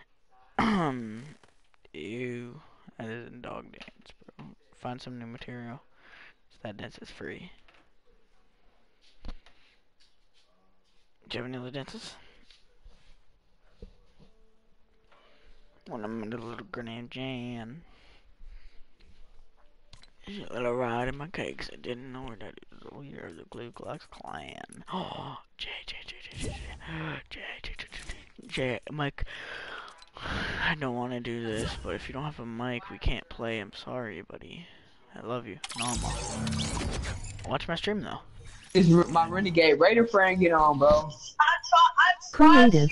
Ew. That isn't dog dance, bro. Find some new material. So that dance is free. Do you have any other dances? When I'm in a little girl named Jan. She let her ride in my cakes. I didn't know her daddy was the leader of the Ku Klux Klan. Oh, Jay, Jay, Jay, Jay, Jay, Jay, Jay, Jay, Jay, Jay, Mike. I don't want to do this, but if you don't have a mic, we can't play. I'm sorry, buddy. I love you. Normal. Watch my stream though. It's my renegade Raider friend get on, bro. Creative.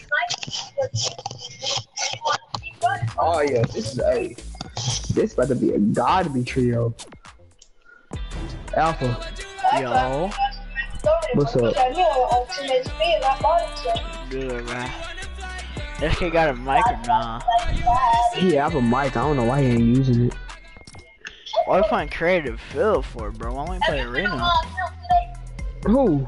Oh yeah, this is a this about to be a god be trio. Alpha. Yo. What's up? Good, man. This kid got a mic or nah? He have a mic. I don't know why he ain't using it. Why we playing creative Phil for, bro? Why don't we play arena? Who?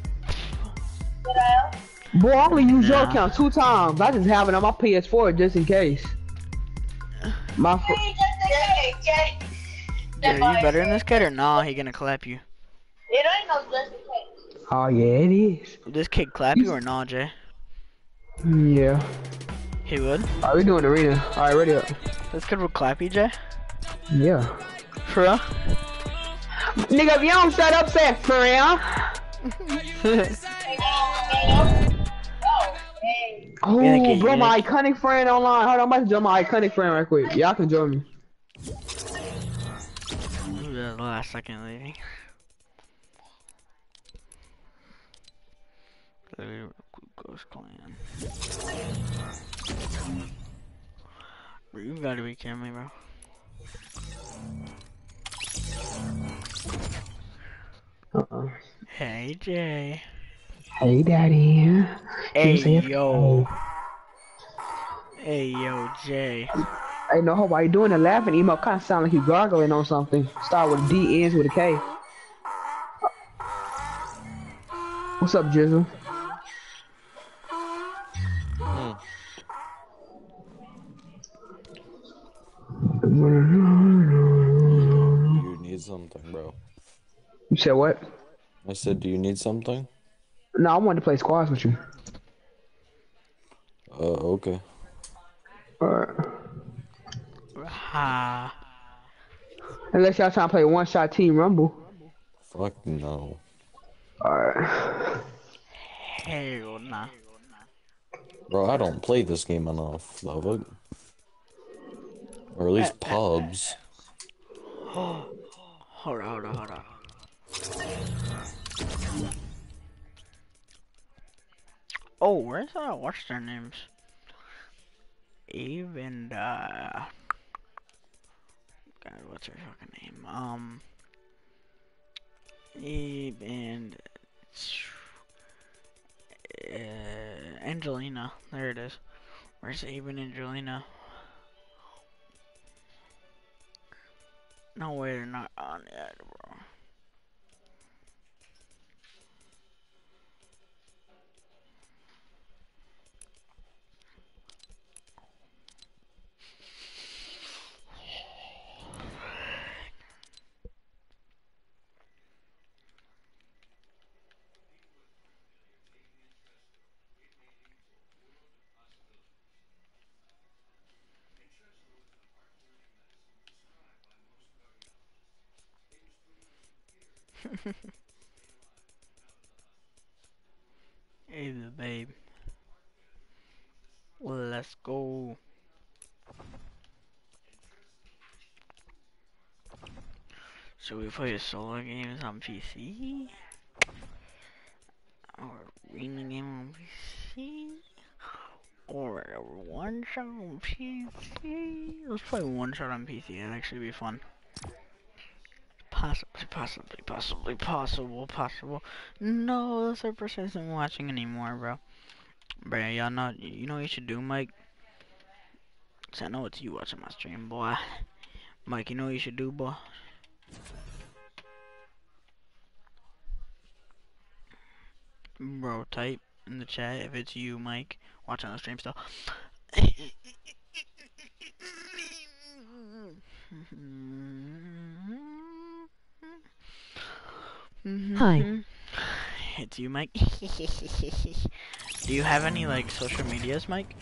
Boy, I only use your Nah. account two times. I just have it on my P S four just in case. My fr Dude, you better than this kid or nah? He gonna clap you. Oh yeah, it is. Would this kid clap you or nah, Jay? Yeah. He would. Alright, we doing arena. Alright, ready up. This kid would clap you, Jay? Yeah. For real? Nigga, if you don't shut up, say it for real. Oh, Yeah, get bro, you. my iconic friend online. Hold on, I'm about to join my iconic friend right quick. Y'all can join me. Ooh, that last second lady. Ghost Clan. Bro, you gotta be kidding me, bro. Uh-uh. Hey, Jay. Hey, daddy. Hey, say it? yo. Hey, yo, Jay. Hey, no, why you doing the laughing emo? Kind of sound like you gargling on something. Start with a D, ends with a K. What's up, Jizzle? You need something, bro. You said what? I said, do you need something? No, I wanted to play squads with you. Uh, okay. Alright. Ha. Unless y'all trying to play one shot team rumble. Fuck no. Alright. Hell nah. Bro, I don't play this game enough, love it. Or at least pubs. Hold on, hold on, hold on. Oh, where's that? What's their names? Eve and, uh... God, what's her fucking name? Um... Eve and... Uh, Angelina. There it is. Where's Eve and Angelina? No way they're not on yet, bro. Hey, the babe. Let's go. So we play solo games on P C? Or arena game on P C? Or one shot on P C. Let's play one shot on P C. It'd actually be fun. Possibly, possibly, possibly, possible, possible. No, the Surface isn't watching anymore, bro. Bro, y'all know, you know what you should do, Mike? Cause I know it's you watching my stream, boy. Mike, you know what you should do, boy? Bro, type in the chat if it's you, Mike, watching the stream still. Hi. It's you, Mike. Do you have any, like, social medias, Mike?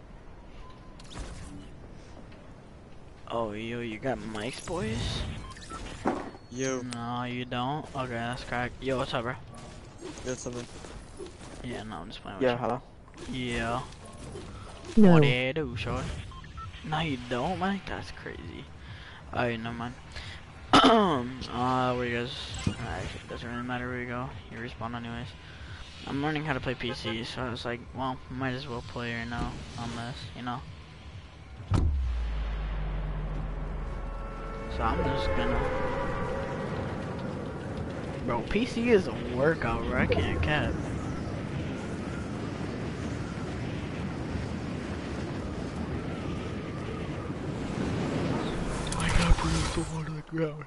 Oh, yo, you got Mike's boys? Yo. No, you don't? Okay, that's correct. Yo, what's up, bro? Yo, what's up, bro? Yeah, no, I'm just playing with Yeah, you. hello? Yeah. No. What do you do, short? No, you don't, Mike? That's crazy. Alright, never mind. uh, where you guys? Actually, it doesn't really matter where you go. You respawn anyways. I'm learning how to play P C, so I was like, well, might as well play right now on this, you know? So I'm just gonna... Bro, P C is a workout, bro. I can't cap. I gotta put the water to the ground.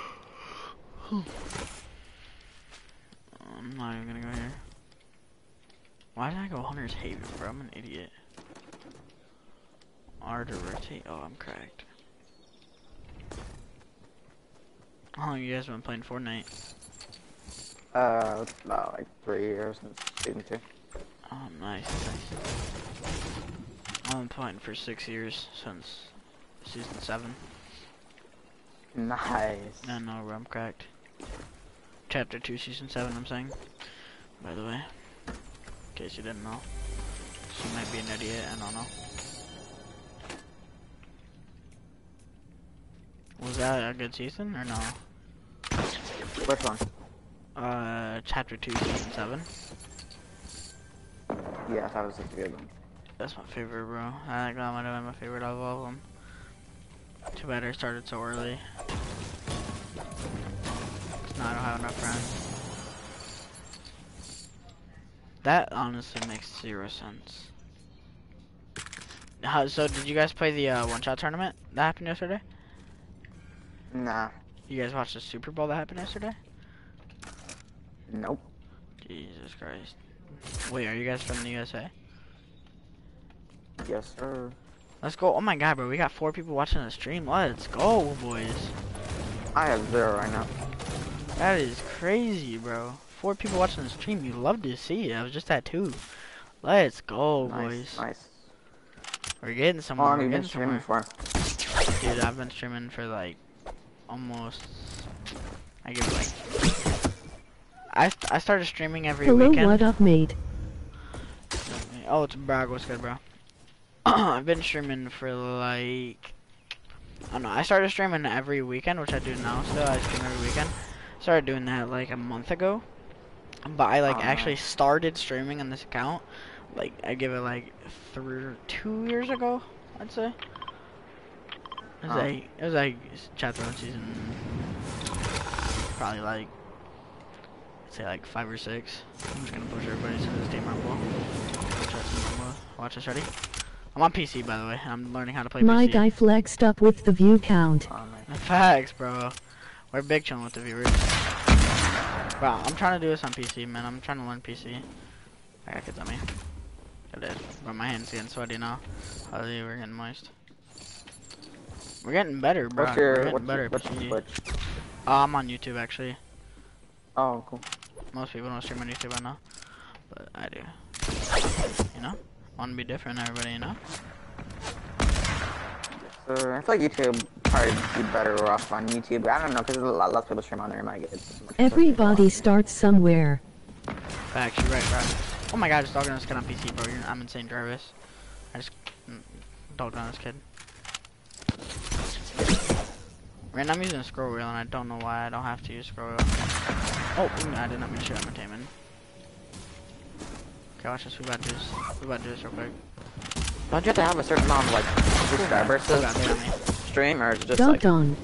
I'm not even gonna go here. Why did I go Hunter's Haven, bro? I'm an idiot. R to rotate. Oh, I'm cracked. How long you guys been playing Fortnite? Uh, it's about like three years since season two. Oh, nice, nice. I've been playing for six years since season seven. Nice. No, no, bro, I'm cracked. Chapter two, season seven, I'm saying. By the way, in case you didn't know. She might be an idiot, I don't know. Was that a good season, or no? Which one? Uh, chapter two, season seven. Yeah, that was a good one. That's my favorite, bro. I think that might have been my favorite out of all of them. Too bad I started so early. Cause now I don't have enough friends. That honestly makes zero sense. How, so did you guys play the uh, one-shot tournament that happened yesterday? Nah. You guys watched the Super Bowl that happened yesterday? Nope. Jesus Christ. Wait, are you guys from the U S A? Yes, sir. Let's go. Oh my god, bro. We got four people watching the stream. Let's go, boys. I have zero right now. That is crazy, bro. Four people watching the stream. You love to see it. I was just at two. Let's go, Nice, boys. nice. We're getting How somewhere. long We're have you been getting streaming somewhere. for? Dude, I've been streaming for like almost. I give it like. I st I started streaming every Hello, weekend. what up, mate? Oh, it's Bragg. What's good, bro? I've been streaming for like. I don't know. I started streaming every weekend, which I do now. Still, I stream every weekend. Started doing that like a month ago. But I like Oh, actually nice. started streaming on this account. Like I give it like three, two years ago, I'd say. It was Oh. like it was like chapter one season, probably like I'd say like five or six. I'm just gonna push everybody to this Team Rumble. Watch us, Rumble. Watch us, ready? I'm on P C, by the way. I'm learning how to play My P C. guy flexed up with the view count. Oh, nice. Facts, bro. We're big chilling with the viewers. Bro, I'm trying to do this on P C, man. I'm trying to learn P C. I got kids on me. It is. But my hands getting sweaty now. Oh, yeah, we're getting moist. We're getting better, bro. What's we're your, getting what's better your, at what's P C. your Twitch? Uh, I'm on YouTube, actually. Oh, cool. Most people don't stream on YouTube, I know. But I do. You know? Want to be different, everybody, you know? So, I feel like YouTube probably be better off on YouTube. I don't know, because a lot less people stream on there. You might get so much Everybody starts somewhere. Facts, you're right, bro. Oh my god, I just dogged on this kid on P C, bro. You're, I'm insane, Jarvis. I just mm, dogged on this kid. Right now I'm using a scroll wheel, and I don't know why I don't have to use scroll wheel. Oh, mm, I did not mean to shoot at my taming. Okay, watch this. We about to do this. We about to do this real quick. Don't you have to have a certain amount of like subscribers Oh to god, they got me. stream, or is it just Dun like? dun.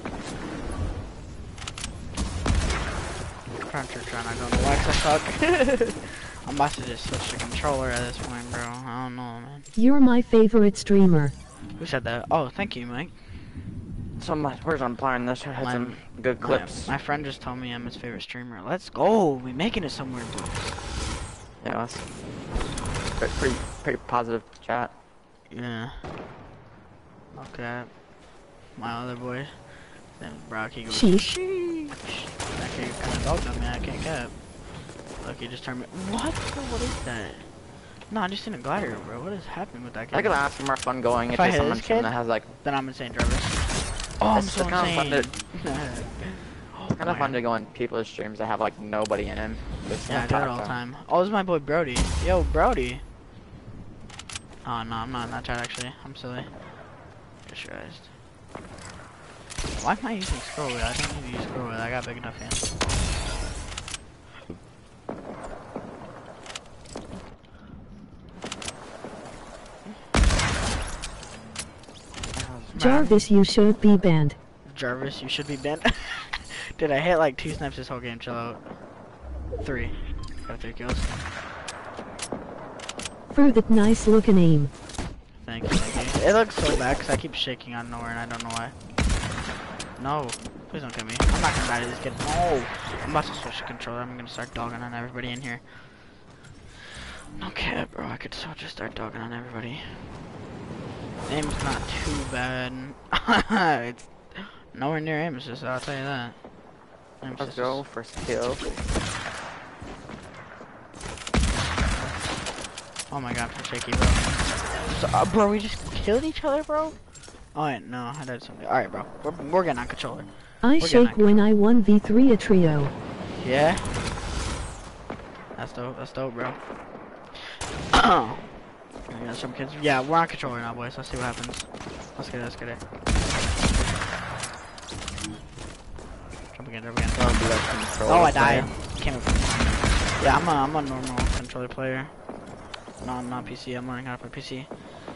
Trying to try not going to wax I suck. I'm about to just switch the controller at this point, bro. I don't know, man. You're my favorite streamer. Who said that? Oh, thank you, Mike. So my where's on playing this? Had My- some good My, clips. my friend just told me I'm his favorite streamer. Let's go. We making it somewhere, dude. Yeah, that's pretty, pretty pretty positive chat. Yeah. Okay. My other boy. Then Brock, he goes. Sheesh. Sheesh. That kid kind of dogged on me. I can't cap. Look, he just turned me. What? Bro, what is that? No, I just seen a glider, bro. What is happening with that kid? I could ask more fun going If if I there's hit someone this kid, that has like. Then I'm insane, Jarvis. Oh, I'm It's so kind of fun insane. to. Kind of fun to go on people's streams that have like nobody in them. Just Yeah, I like, do it talk all the to 'em. time. Oh, this is my boy Brody. Yo, Brody. Oh, no, I'm not in that chat, actually. I'm silly. Just realized. Why am I using scroll wheel? I don't need to use scroll wheel. I got big enough hands. Jarvis, you should be banned. Jarvis, you should be banned. Dude, I hit like two snipes this whole game. Chill out. Three. Got three kills. For that nice looking aim. Thank you, thank you. It looks so bad because I keep shaking on nowhere and I don't know why. No. Please don't kill me. I'm not gonna die to this kid. No. I'm about to switch the controller. I'm gonna start dogging on everybody in here. No cap, bro. I could so just start dogging on everybody. Aim's not too bad. It's nowhere near aim assist, I'll tell you that. Aim Let's assist go is- first kill. Oh my god, for shaky, bro. So, uh, bro, we just killed each other, bro? Oh, wait, no, I did something. Alright, bro. We're, we're getting on controller. I We're shake getting when I one v three a trio. Yeah? That's dope, that's dope, bro. Oh. We got some kids. Yeah, we're on controller now, boys. Let's see what happens. Let's get it, let's get it. Jump again, jump again. Don't be like controller Oh, I died. player. Came up. Yeah, I'm a, I'm a normal controller player. No, I'm not P C. I'm learning how to play P C.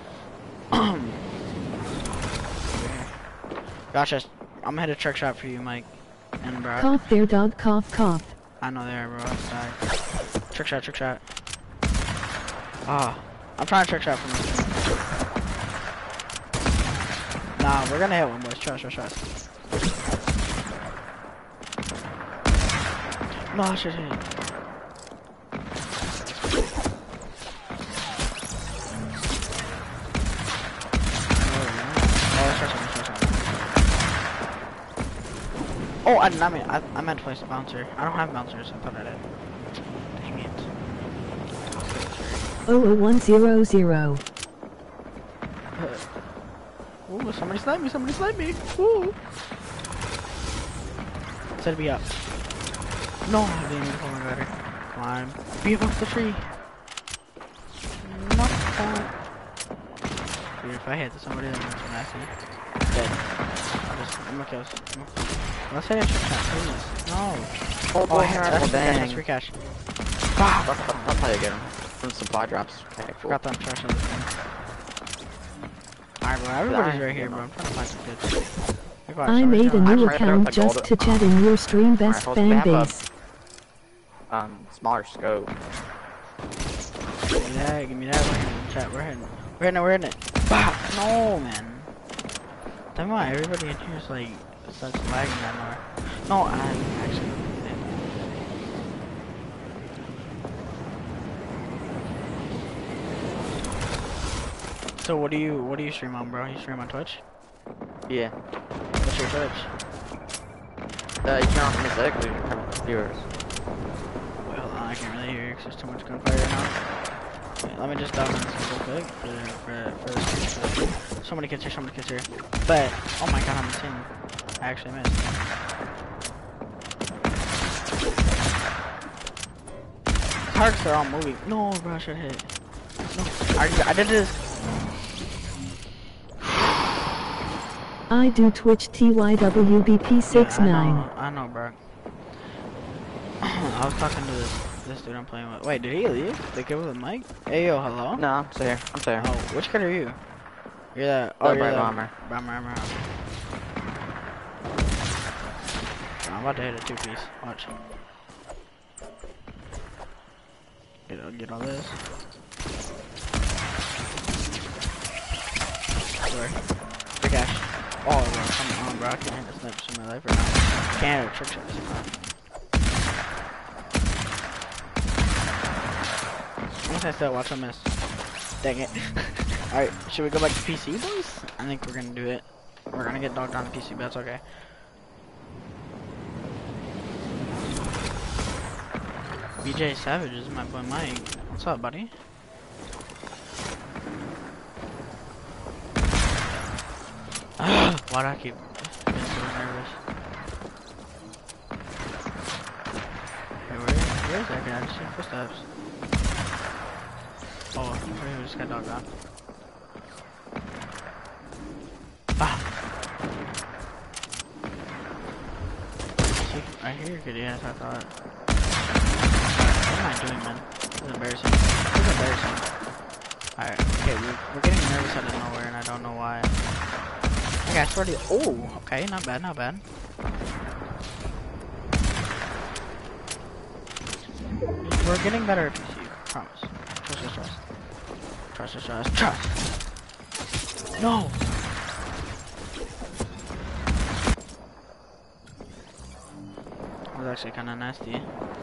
Gotcha. I'm gonna hit a trick shot for you, Mike. And Brock. Cough there, dog. Cough, cough. I know they are, bro. Outside. Trick shot, trick shot. Ah, I'm trying to trick shot from this. Nah, we're gonna hit one, boys. Trust, trust, trust. No, I should hit. Oh, I did not mean. I, I meant to place a bouncer. I don't have bouncers. I thought I did. Dang it. oh oh one zero zero. Ooh, somebody sniped me. Somebody sniped me. Ooh. Said be up. No, I didn't even pull my glider. Climb. Be above the tree. Not that. Dude, if I hit somebody, then it's nasty. Dead. I'll just, I'm gonna kill us. I'm gonna- Let's hit a trick shot, please. No. Oh, Oh, I boy, hit oh, that's dang. free cash. That's, that's, that's how you get them. From supply drops. Okay, cool. Forgot that I'm trashing this thing. Alright, bro, everybody's right here, bro. I'm trying to find some kids. Like, watch, I somebody's made a trying to- new I'm right there account with the just gold- to chat in your stream best Alright, hold- they fan have a- base. Um, smaller scope. Give me that, give me that. We're hitting it. Chat, we're hitting it. We're hitting it, we're hitting it. Bah! No, man. Tell me why everybody in here is like, starts lagging that more. No, I actually. So what do you, what do you stream on, bro? You stream on Twitch? Yeah. What's your Twitch? Uh, you can't miss it because you have viewers. Well, I can't really hear you because there's too much gunfire right now. Wait, let me just dive in this real quick for, for, for this. So many kids here, so many kids here. But, oh my god, I'm insane. I actually missed. Targets are all moving. No, bro, I should hit. No, I, I did this. I do Twitch T Y W B P six Yeah, I nine. know, I know, bro. I was talking to this this dude I'm playing with. Wait, did he leave? The kid with the mic? Hey, yo, hello? No, I'm still here. I'm still here. Oh, which kid are you? You're the... Oh, The you're the... bomber. Bomber, bomber. I'm about to hit a two-piece. Watch. Get, all- get all this. Sorry. Big ash. Oh, bro, come on, bro. I can't hit the snipes in my life right now. Can't hit a trick shots. Once I still watch, I miss. Dang it. Alright, should we go back to P C, boys? I think we're gonna do it. We're gonna get dogged on P C, but that's okay. B J Savage is my boy Mike. What's up, buddy? Why do I keep being so nervous? Hey, where, where is that guy? I just see footsteps. Oh, we just got dogged on. Ah! See, I hear you good ass, I thought. What am I doing, man? This is embarrassing. This is embarrassing. Alright, okay, we're, we're getting nervous out of nowhere, and I don't know why. Okay, I swear to you. Oh, okay, not bad, not bad. We're getting better at P C, promise. Trust, trust, trust. Trust, trust, trust, trust. No! That was actually kind of nasty.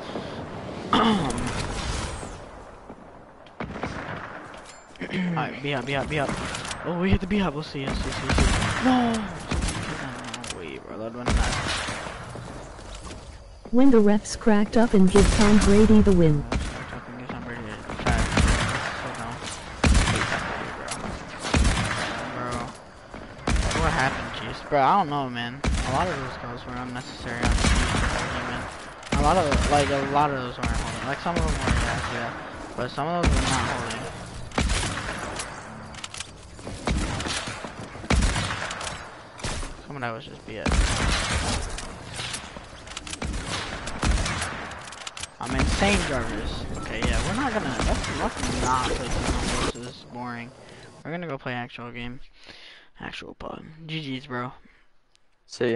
Alright, be up, be up, be up. Oh, we hit the beehive. We'll see, yes, yes, yes, yes. No! No, wait, bro, that went nice. When the refs cracked up and give Tom Brady the win. What happened, jeez? Bro, I don't know, man. A lot of those goals were unnecessary on the man. A lot of, like, a lot of those weren't holding. Like, some of them were, yeah, yeah. But some of those were not holding. Some of that was just B S. I'm insane, Jarvis. Okay, yeah, we're not gonna, let's, let's not play Team. This is boring. We're gonna go play actual game. Actual pub. G G's, bro. See ya.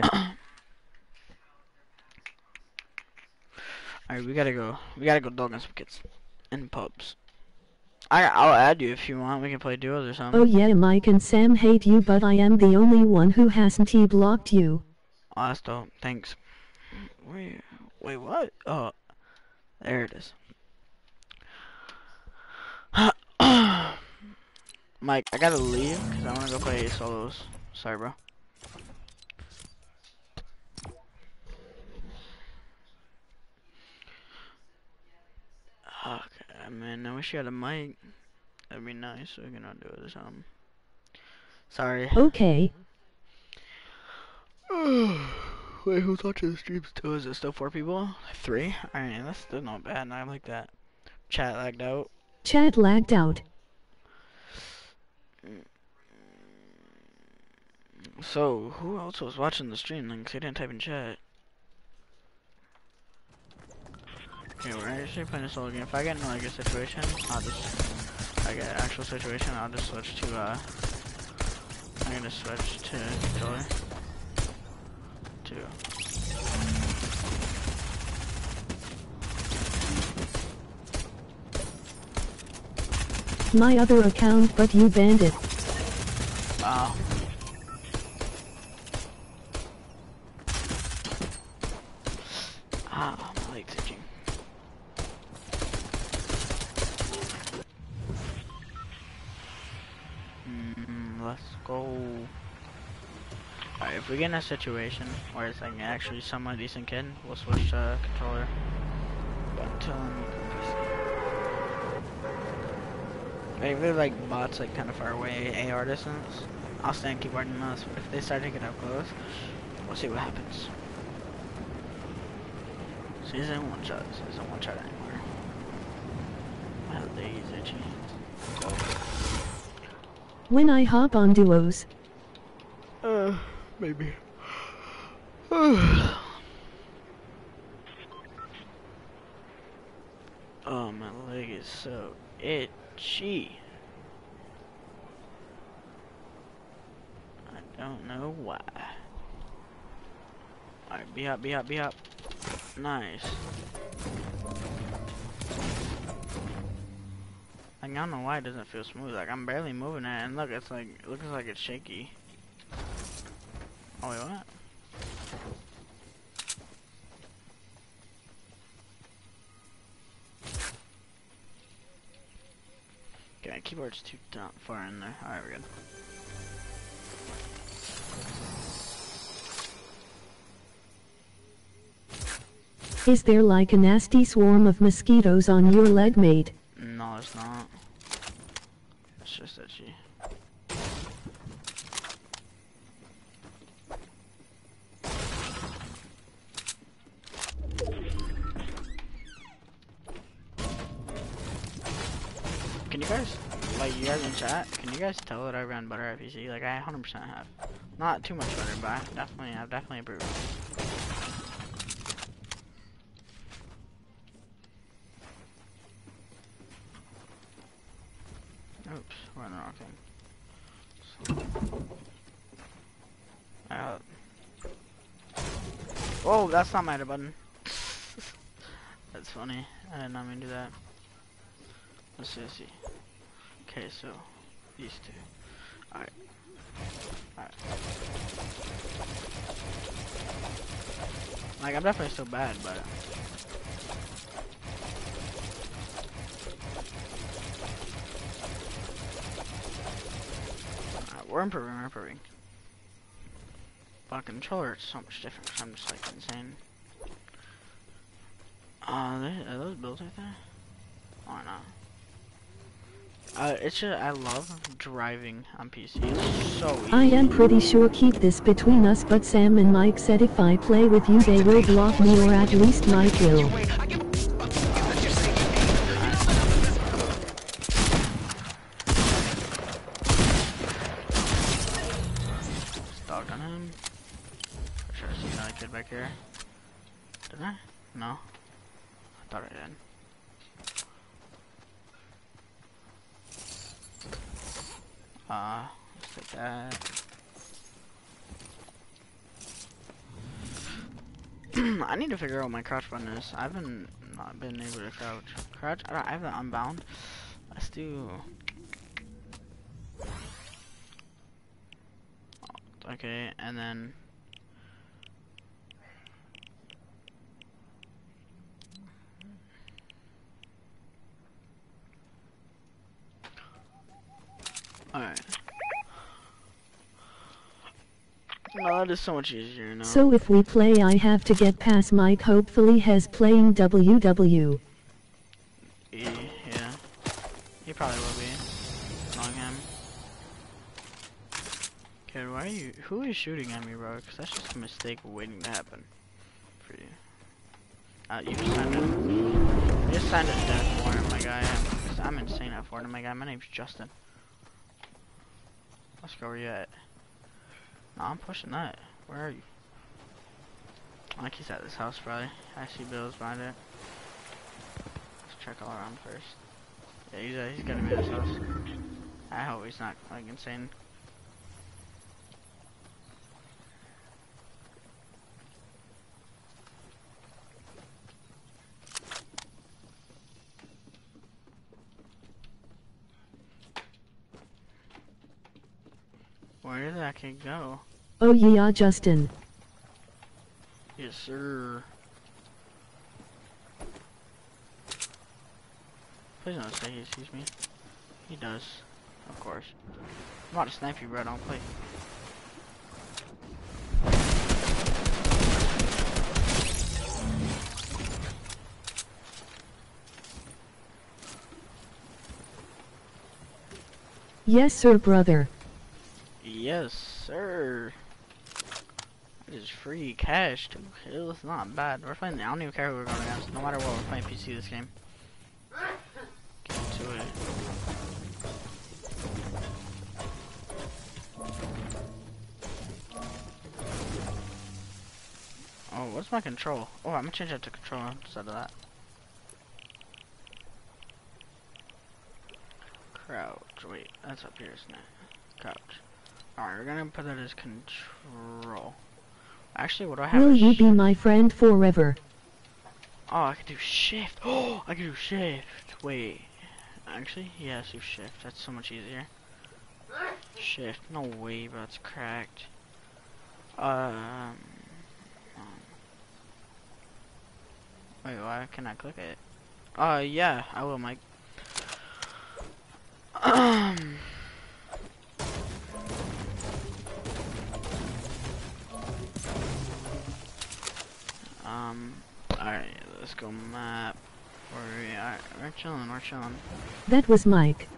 Alright, we gotta go. We gotta go dog on some kids. In pubs. I, I'll add you if you want. We can play duos or something. Oh yeah, Mike and Sam hate you, but I am the only one who hasn't T-blocked you. Oh, that's dope. Thanks. Wait, wait, what? Oh, there it is. Mike, I gotta leave because I wanna go play solos. Sorry, bro. Okay, man, I wish you had a mic. That'd be nice so we can not do it or something. Sorry. Okay. Wait, who's watching the streams too? Is it still four people? Three? Alright, that's still not bad. I like that. Chat lagged out. Chat lagged out. So, who else was watching the stream? Like, they didn't type in chat. Okay, we're actually playing a solo game. If I get in like a situation, I'll just, if I get an actual situation, I'll just switch to, uh, I'm gonna switch to controller. To. My other account, but you banned it. Wow. Ah, my leg's itching. Mm, let's go. Alright, if we get in a situation where it's like actually somewhat decent kid, we'll switch to controller. But until then, P C. If they're like bots like kind of far away, A R distance, I'll stand keyboard and mouse. But if they start to get up close, we'll see what happens. Season one shot. Season one shot anymore. My leg's itchy. Go. When I hop on duos. Uh, maybe. Oh, my leg is so itchy. I don't know why. Alright, be up, be up, be up. Nice. Like, I don't know why it doesn't feel smooth. Like, I'm barely moving it, and look, it's like, it looks like it's shaky. Oh, wait, what? Okay, my keyboard's too down, far in there. Alright, we're good. Is there like a nasty swarm of mosquitoes on your leg, mate? No, it's not. It's just itchy. Can you guys, like, you guys in chat, can you guys tell that I ran better at P C? Like, I one hundred percent have. Not too much better, but I definitely, I've definitely improved. Oops, we're on the wrong thing. Uh, whoa, that's not my edit button. That's funny. I did not mean to do that. Let's see, let's see. Okay, so these two. Alright. Alright. Like, I'm definitely still bad, but alright, we're improving, we're improving. But controller, it's so much different, 'cause I'm just like insane. Uh, are those builds right there? Or not? Uh, it's just, I love driving on P C. It's so easy. I am pretty sure keep this between us, but Sam and Mike said if I play with you they will block me, or at least Mike will. Dogged on him. I should have seen that kid back here. Did I? No. I thought I did. Uh, let's take that. I need to figure out what my crouch button is. I haven't not been able to crouch. Crouch? I, don't, I have the unbound. Let's do. Okay, and then. Alright. No, that is so much easier now. So if we play I have to get past Mike, hopefully has playing W W. E, yeah. He probably will be. Knowing him. Okay, why are you, who is shooting at me, bro? Cause that's just a mistake waiting to happen. For you. Uh, you just signed it. You just signed it dead for him, my guy. I'm, I'm insane at Fortnite, my guy. My name's Justin. Let's go, where you at? No, I'm pushing that. Where are you? I think he's at this house, probably. I see Bill's behind it. Let's check all around first. Yeah, he's, uh, he's gotta be at this house. I hope he's not, like, insane. Where did that kid go? Oh yeah, Justin. Yes, sir. Please don't say he sees me. He does, of course. I'm about to snipe you, bro. Don't play. Yes, sir, brother. Yes, sir. It is free cash, two kills, not bad. We're playing, I don't even care who we're going against. No matter what, we're playing P C this game. Get to it. Oh, what's my control? Oh, I'm gonna change that to control instead of that. crouch. Wait, that's up here, isn't it? Crouch. Alright, we're gonna put that as control. Actually, what do I have? Will as you sh- be my friend forever? Oh, I can do shift. Oh, I can do shift. Wait. Actually, yeah, let's do shift. That's so much easier. Shift. No way, bro. It's cracked. Um. Wait, why can I click it? Uh, yeah, I will, Mike. Um. Um. Alright, let's go map. Where are we? Alright, we're chilling, we're chilling. That was Mike.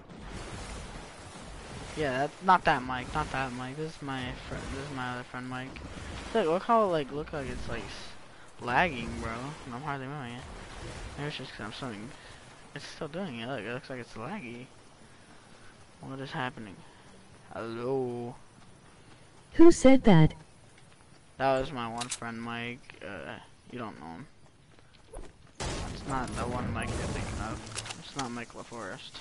Yeah, that's not that Mike, not that Mike. This is my friend. This is my other friend, Mike. Look, look how like look like it's like lagging, bro. And I'm hardly moving it. Maybe it's just because I'm swimming. It's still doing it. Look, it looks like it's laggy. What is happening? Hello. Who said that? That was my one friend, Mike. Uh, you don't know him. It's not the one Mike you're thinking of. It's not Mike LaForest.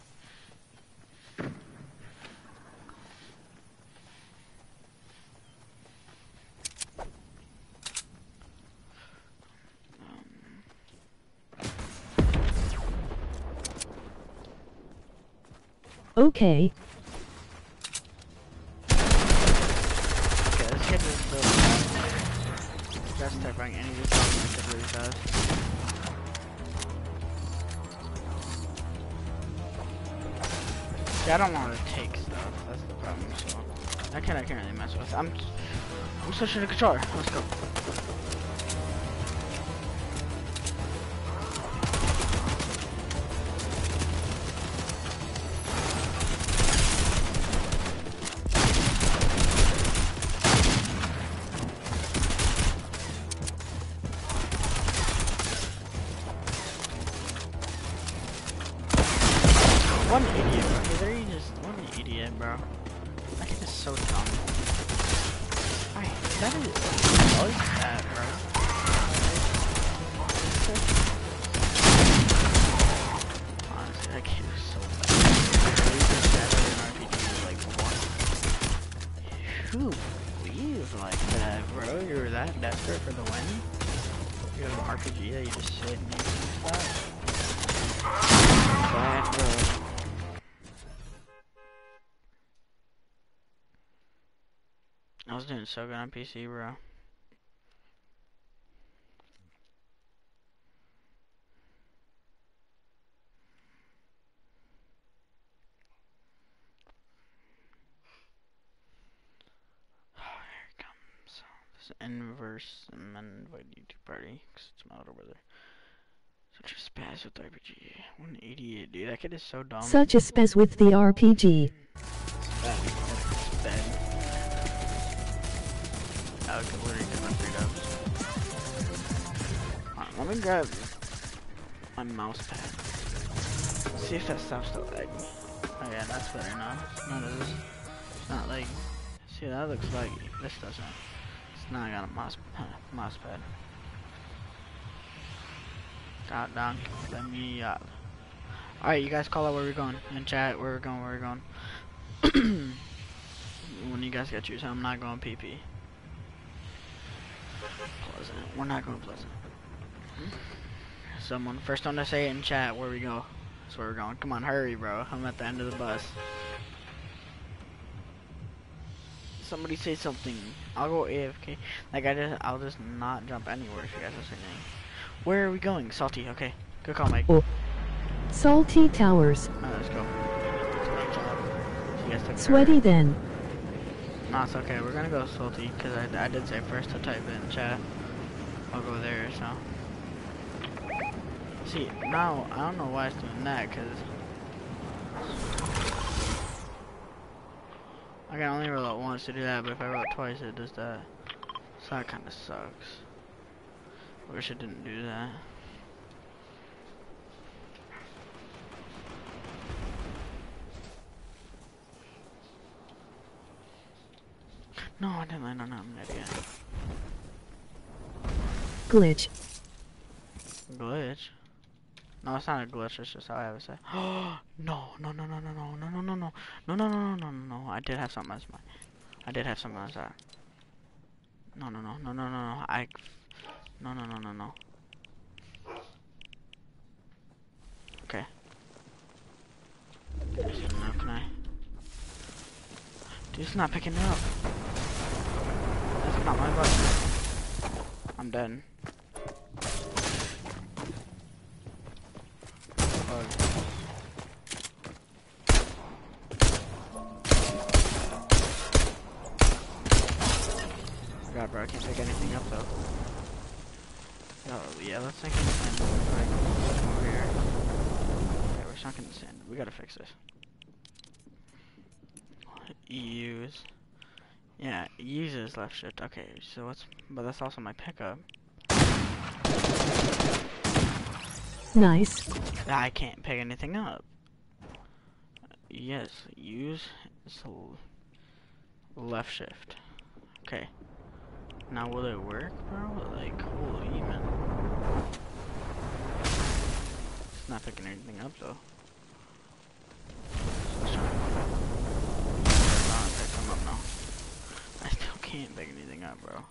Okay. Okay, this kid is so fast. That's terrifying, and he just got my kid really fast. See, I don't want to take stuff. That's the problem. So I can't. I can't really mess with. I'm. I'm switching the controller. Let's go. What an idiot, bro. He's literally just, what an idiot, bro. That kid is so dumb. Alright, that is, what is that, bro? Honestly, that kid is so bad. He's just better than R P G, like, what? Who believes like that, bro? You're that desperate for the win? You have an R P G that you just sit and you stuff? Bad, bro. I was doing so good on P C, bro. Oh, here it comes. This inverse and then invite YouTube party, because it's my older brother. Such a spaz with R P G. What an idiot, dude. That kid is so dumb. Such a spaz with the R P G. Spaz. Spaz. I could literally get my three dubs. Alright, let me grab my mouse pad. See if that stops the lag. Oh yeah, that's better now. None of this. It's not like. See, that looks laggy. This doesn't. It's not got a mouse, uh, mouse pad. God dang, let me up. Alright, you guys call out where we're going. In chat, where we're going, where we're going. When you guys get choose, I'm not going P P. Pleasant. We're not going Pleasant. Someone, first one to say it in chat where we go. That's where we're going. Come on, hurry, bro. I'm at the end of the bus. Somebody say something. I'll go A F K. Like I just, I'll just not jump anywhere if you guys are saying anything. Where are we going? Salty. Okay. Good call, Mike. Oh. Salty Towers. Alright, let's go. You guys took Sweaty care. then. No, it's okay. We're gonna go Salty because I, I did say first to type it in chat. I'll go there, so. See, now, I don't know why it's doing that, because I can only roll it once to do that, but if I roll it twice, it does that. So that kind of sucks. I wish it didn't do that. No, I didn't land on that. I'm an idiot. Glitch. Glitch? No, it's not a glitch. It's just how I have it set. Oh no, no, no, no, no, no, no, no, no, no, no, no, no, no, no, no. I did have something as my. I did have something as that. No, no, no, no, no, no, no. I. No, no, no, no, no. Okay. So now can I? Dude, it's not picking it up. That's not my button. I'm dead. Oh. God, bro, I can't pick anything up though. Oh yeah, let's sink in the sand real quick. Over here. Okay, we're sunken in the sand. We gotta fix this. Use. Yeah, uses left shift. Okay, so what's? But that's also my pickup. Nice. I can't pick anything up. Yes, use so left shift. Okay. Now will it work, bro? Like, holy man. It's not picking anything up though. So let's try. Oh, pick some up now. I still can't pick anything up, bro.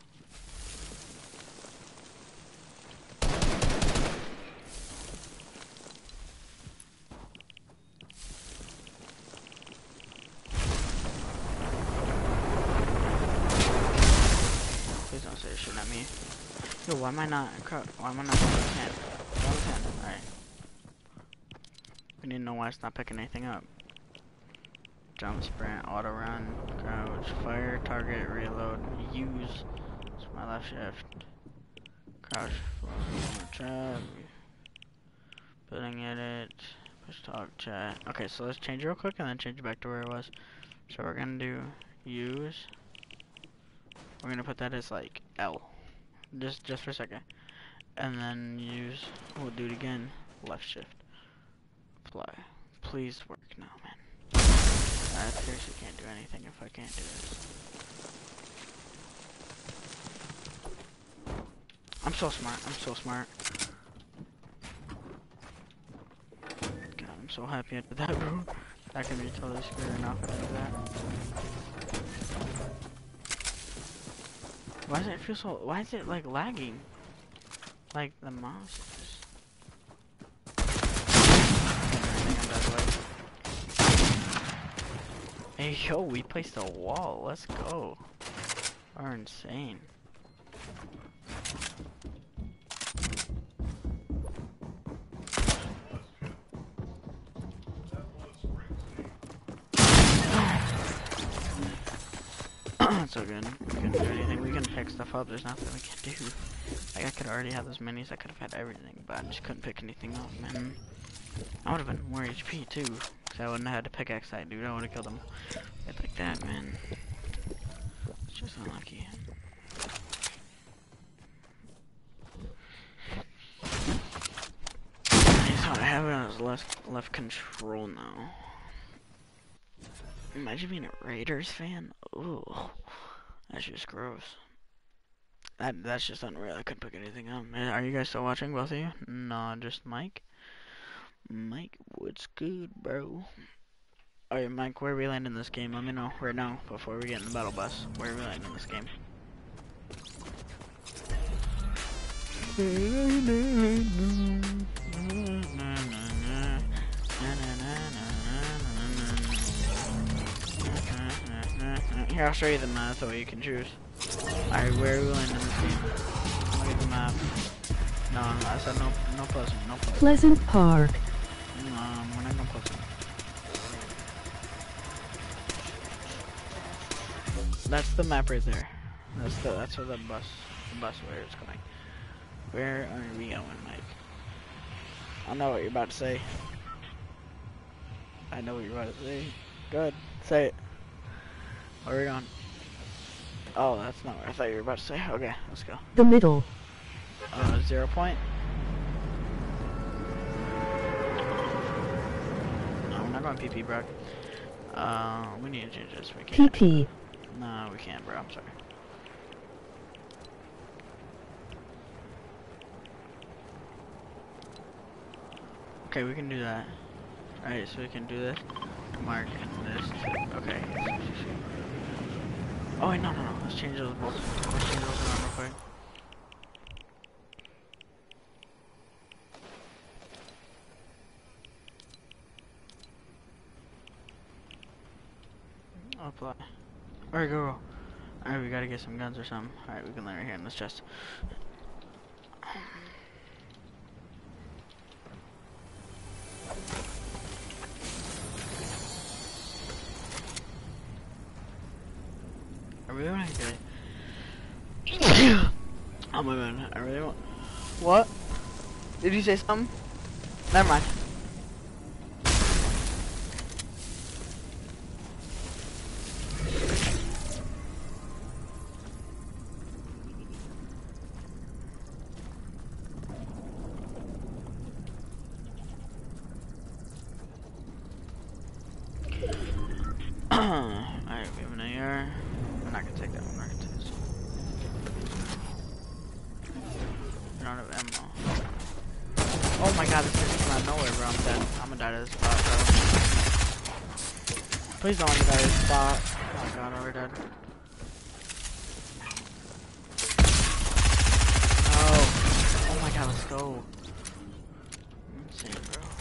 Please don't say shit at me. Yo, why am I not? Why am I not on the ten? On the ten. All right. We need to know why it's not picking anything up. Jump, sprint, auto run, crouch, fire, target, reload, use. It's my left shift. Crouch, trap, building edit, push talk, chat. Okay, so let's change it real quick and then change it back to where it was. So we're gonna do use. We're gonna put that as like L, just just for a second, and then use. We'll do it again. Left shift. Apply. Please work now, man. I seriously can't do anything if I can't do this. I'm so smart. I'm so smart. God, I'm so happy I did that, bro. That can be totally screwed enough if I do that. Why does it feel so? Why is it like lagging? Like the mouse is just. Hey yo, we placed a wall. Let's go. We're insane. So good. We couldn't do anything. We can pick stuff up. There's nothing we can do. Like I could already have those minis. I could have had everything, but I just couldn't pick anything up, man. I would have been more H P too, cause I wouldn't have had to pickaxe that dude. I would have killed him. It's like that, man. It's just unlucky. So I have it as left left control now. Imagine being a Raiders fan. Ooh, that's just gross. That that's just unreal. I couldn't pick anything up. Are you guys still watching, both of you? No, just Mike. Mike, what's good, bro? Alright, Mike, where are we landing this game? Let me know right now before we get in the battle bus. Where are we landing this game? Here, I'll show you the map so you can choose. Alright, where are we landing this game? Look at the map. No, no, I said no, no Pleasant, no Pleasant. Pleasant Park. Um, we're not gonna Pleasant. That's the map right there. That's the that's where the bus the bus where it's going. Where are we going, Mike? I know what you're about to say. I know what you're about to say. Good. Say it. Where are we going? Oh, that's not what I thought you were about to say. Okay, let's go. The middle. Uh, zero point. No, we're not going P P, bro. Uh, we need to change this. We can't. P P. No, we can't, bro. I'm sorry. Okay, we can do that. Alright, so we can do this. Mark this. Okay. Oh wait, no, no, no. Let's change those bolts. Let's change those around real quick. Apply. Alright, go, go. Alright, we gotta get some guns or something. Alright, we can land right here in this chest. I really wanna get it. Oh my god, I really want. What? Did you say something? Never mind. Alright, we have an A R. I'm not gonna take that one, we're not gonna take this one. We don't have ammo. Oh my god, this is coming out of nowhere, bro. I'm dead. I'm gonna die to this spot, bro. Please don't let me die to this spot. Oh my god, we're dead. Oh. Oh my god, let's go. Insane, bro.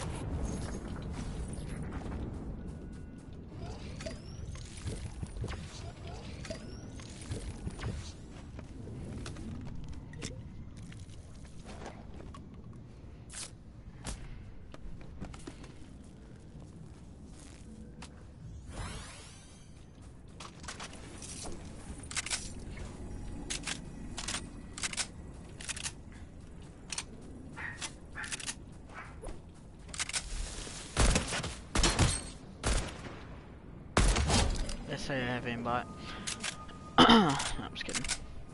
Let's say I have aimbot. No, I'm just kidding.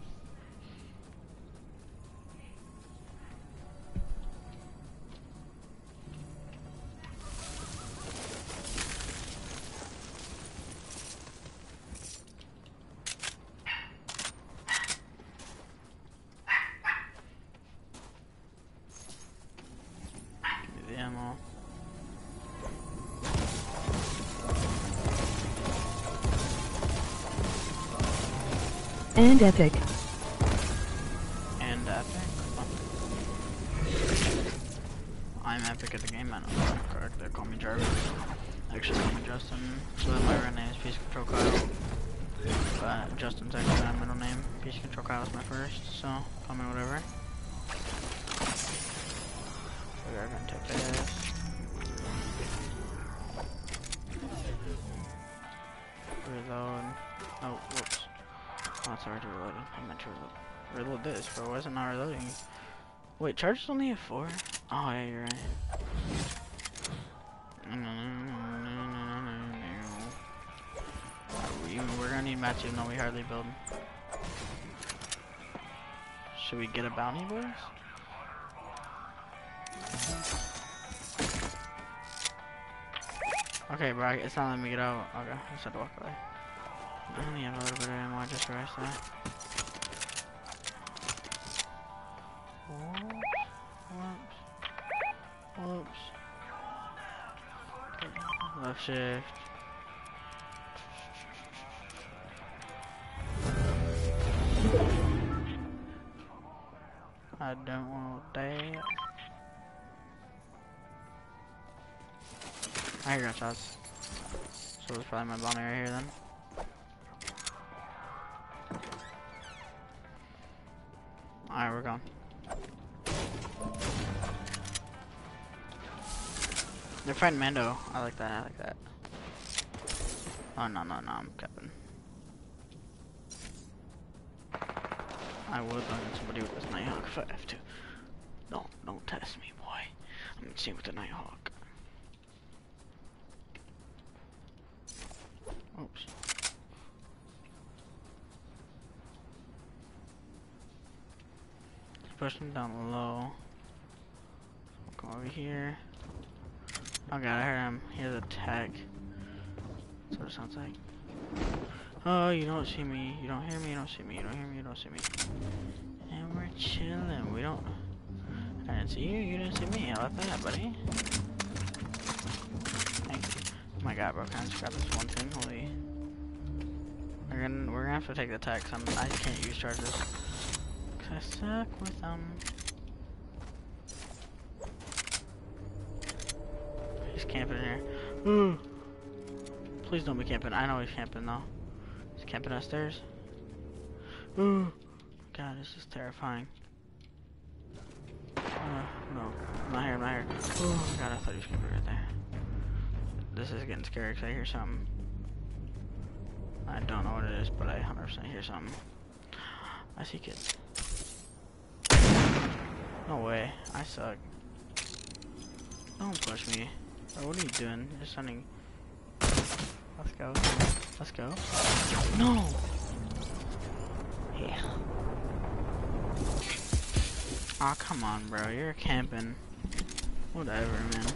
Give me the ammo. And epic. And epic. I'm epic at the game, I know I'm correct. They call me Jarvis. Actually call me Justin. So my real name is Peace Control Kyle. But Justin's actually my middle name. Peace Control Kyle is my first, so call me whatever. We're gonna take this. Reload. Oh, whoops. Oh, it's already reloaded. I meant to reload. Reload this, bro. Why is it not reloading? Wait, charge is only at four? Oh, yeah, you're right. We, we're gonna need mats even though we hardly build. Should we get a bounty, boys? Okay, bro. It's not letting me get out. Okay, I just had to walk away. I only have a little bit of ammo, I just realized that. Whoops. Whoops. Okay. Left shift. I don't want that. I hear gunshots. So it's probably my bounty right here then. Alright, we're gone. They're fighting Mando. I like that, I like that. Oh, no, no, no, I'm capping. I would look at somebody with this Nighthawk if I have to. Don't, don't test me, boy. I'm gonna see with the Nighthawk. Oops. Push him down low. Come over here. Oh god, I heard him. He has a tag. That's what it sounds like. Oh, you don't see me. You don't hear me. You don't see me. You don't hear me. You don't see me. And we're chilling. We don't. I didn't see you. You didn't see me. How about that, buddy? my god, bro, can I just grab this one thing? Holy. We're gonna, we're gonna have to take the tech, 'cause I'm, I can't use charges. 'Cause I suck with them. He's camping here. Ooh. Please don't be camping. I know he's camping though. He's camping upstairs. Ooh. God, this is terrifying. Uh, no, I'm not here, I'm not here. Oh god, I thought he was camping right there. This is getting scary because I hear something. I don't know what it is, but I one hundred percent hear something. I see kids. No way, I suck. Don't push me. Bro, what are you doing? You're just running. Let's go. Let's go. No! Yeah. Aw, oh, come on, bro. You're camping. Whatever, man.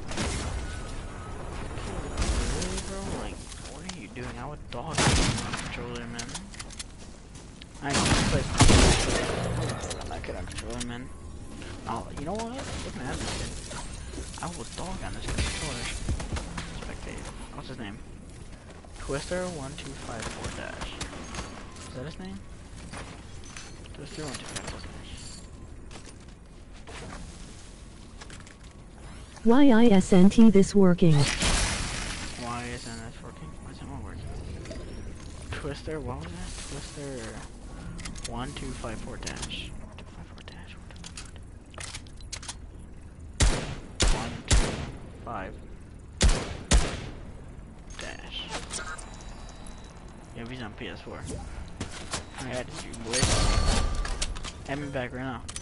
Really, bro? Like, what are you doing? I would dog you on the controller, man. I know, like, I'm not good on controller, man. Oh, you know what? Looking at this kid. I will dog on this controller. Spectate. What's his name? Twister one two five four dash. Is that his name? Twister one two five four dash. Why isn't this working? Why isn't this working? Why isn't it working? Twister, what was that? Twister one two five four dash. one two five dash. Yeah, he's on P S four. I had to shoot, boy. Have me back right now.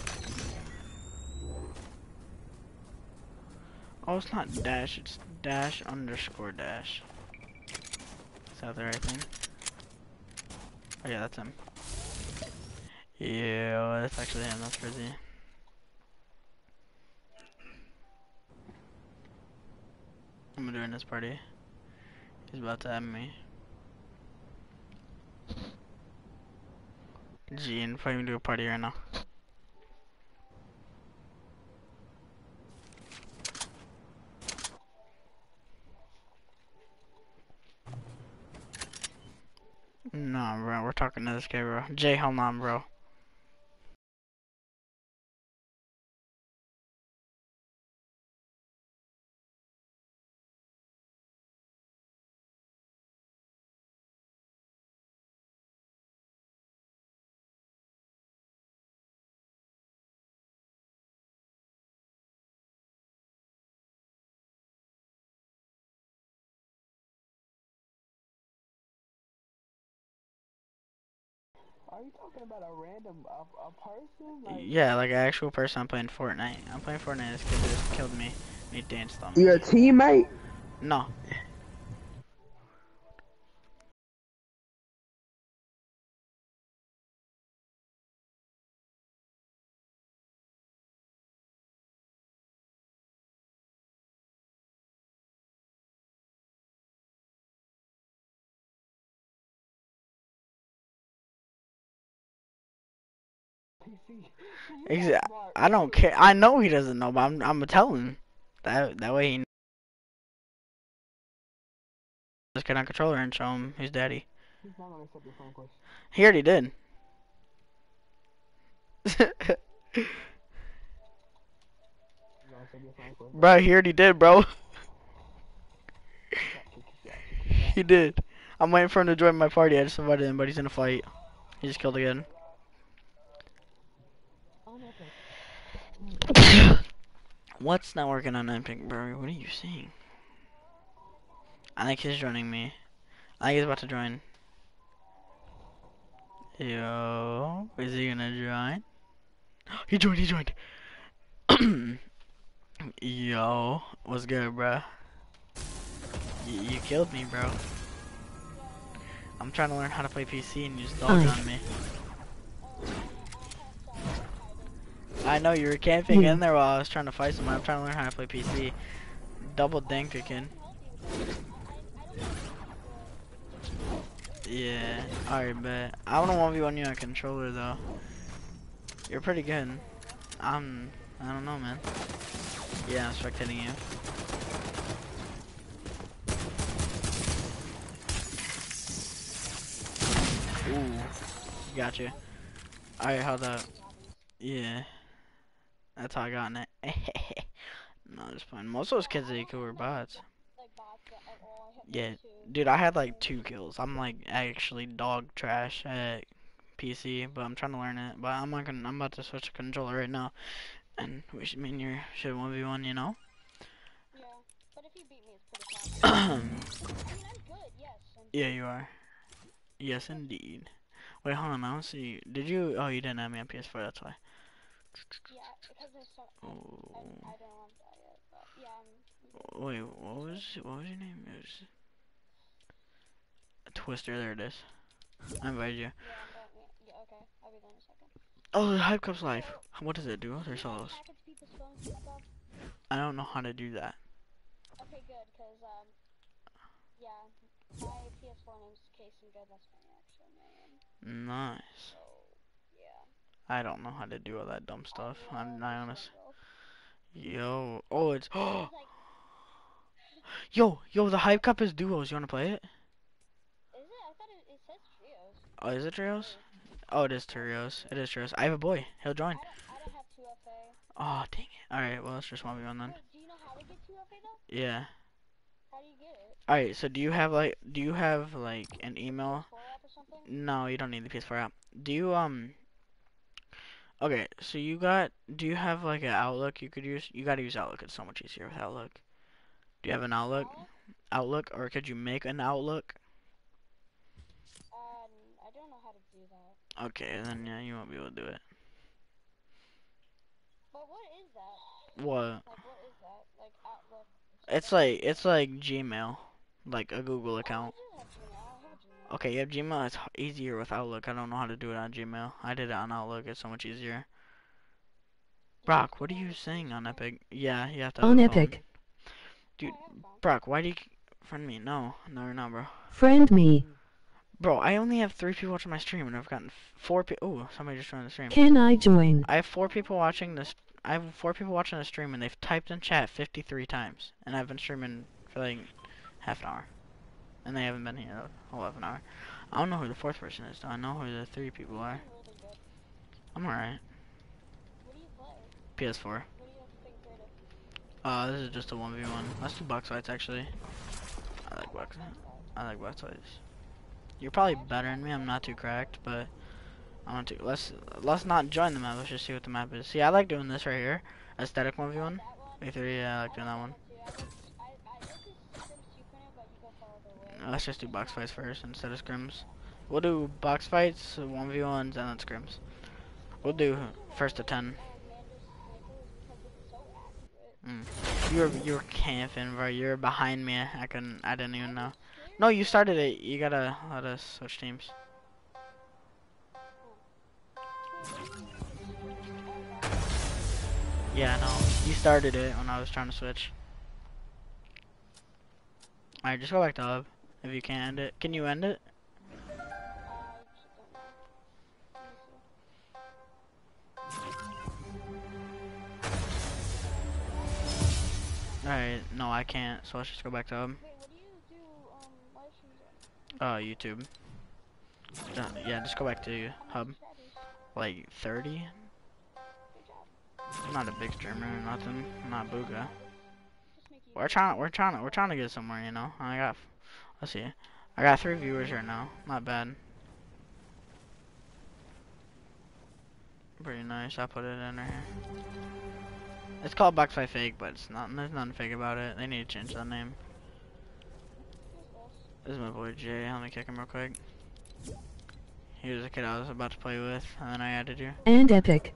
Oh, it's not dash, it's dash underscore dash. Is that the right thing? Oh yeah, that's him. Yeah, that's actually him, that's crazy. I'm gonna join this party. He's about to add me. G, and probably do a party right now. No, bro, we're talking to this guy, bro. Jay, hold on, bro. Are you talking about a random a, a person? Like, yeah, like an actual person. I'm playing Fortnite. I'm playing Fortnite. This kid just killed me. And he danced on me. You're a teammate? No. Exactly. I don't care. I know he doesn't know, but I'm I'm gonna tell him. That that way he. Just get on controller and show him who's daddy. He's not gonna accept your phone question. He already did. Bro, he already did, bro. He did. I'm waiting for him to join my party. I just invited him, but he's in a fight. He just killed again. What's not working on Epic, bro? What are you seeing? I think he's joining me. I think he's about to join. Yo, is he gonna join? He joined, he joined. Yo, what's good, bro? Y you killed me, bro. I'm trying to learn how to play P C and you just dogged on me. I know you were camping in there while I was trying to fight someone. I'm trying to learn how to play P C. Double dink again. Yeah, alright, bet. I wanna one v one you on controller though. You're pretty good. I'm, I don't know, man. Yeah, I'm spectating you. Ooh, got you. Alright, hold up. Yeah. That's how I got in it. No, just playing. Most of those kids that you killed were bots. Yeah, dude, I had like two kills. I'm like actually dog trash at P C, but I'm trying to learn it. But I'm not gonna. I'm about to switch to controller right now, and we should mean you should one v one. You know. Yeah, but if you beat me, it's pretty fast. I mean, I'm good. Yes. I'm Yeah, you are. Yes, indeed. Wait, hold on. I don't see you. Did you? Oh, you didn't have me on P S four. That's why. Yeah, because there's so. I, Oh. I, I don't want that yet, but yeah. I'm, Wait, what was what was your name? It was Twister. There it is. I invited you. yeah, I'm going, yeah, okay. I'll be there in a second. Oh, the Hype Cup's live. What does it do? There's solos. Hack into people's phones and stuff. I don't know how to do that. Okay, good, cause um, yeah, my P S four name's Casey Good. That's my actual name. Nice. So, yeah. I don't know how to do all that dumb stuff. I'm not honest. Yo, oh, it's oh. Yo, yo, the Hype Cup is duos. You wanna play it? Is it? I thought it, it says trios. Oh, is it trios? Oh, it is trios. It is trios. I have a boy. He'll join. I don't, I don't have two F A. Oh, dang it. Alright, well, let's just one v one then. Wait, do you know how to get two F A though? Yeah. How do you get it? Alright, so do you have like, do you have like an email? P S four app or something? No, you don't need the P S four app. Do you, um, okay, so you got, do you have like an Outlook you could use? You gotta use Outlook. It's so much easier with Outlook. Do you have an Outlook? Outlook, or could you make an Outlook? Um, I don't know how to do that. Okay, then yeah, you won't be able to do it. But what is that? What? Like, what is that? Like, Outlook? It's like, it's like Gmail, like a Google account. Okay, you have Gmail. It's h- easier with Outlook. I don't know how to do it on Gmail. I did it on Outlook. It's so much easier. Brock, what are you saying on Epic? Yeah, you have to have On a phone. Epic. Dude, Brock, why do you friend me? No, no, you're not, bro. Friend me. Bro, I only have three people watching my stream, and I've gotten f four people. Oh, somebody just joined the stream. Can I join? I have four people watching this. I have four people watching the stream, and they've typed in chat fifty-three times, and I've been streaming for like half an hour, and they haven't been here a whole half an hour. I don't know who the fourth person is, though. I know who the three people are. I'm alright. P S four. Uh, this is just a one v one. Let's do box fights, actually. I like box. I like box fights. You're probably better than me. I'm not too cracked, but I want to. Let's let's not join the map. Let's just see what the map is. See, I like doing this right here. Aesthetic one v one. V three. Yeah, I like doing that one. Let's just do box fights first instead of scrims. We'll do box fights, one v ones, and then scrims. We'll do first to ten. Mm. You're you're camping, bro. You're behind me. I couldn't. I didn't even know. No, you started it. You gotta let us switch teams. Yeah, no. You started it when I was trying to switch. Alright, just go back to hub. If you can't end it. Can you end it? Alright, no, I can't, so let's just go back to hub. Uh, YouTube. Uh, yeah, just go back to hub. Like thirty? I'm not a big streamer or nothing. I'm not Booga. We're trying, we're trying to, we're trying to get somewhere, you know. I got, let's see, I got three viewers right now. Not bad. Pretty nice. I put it in there. It's called Box Fight Fake, but it's not. There's nothing fake about it. They need to change that name. This is my boy Jay. Let me kick him real quick. He was a kid I was about to play with, and then I added you. And Epic.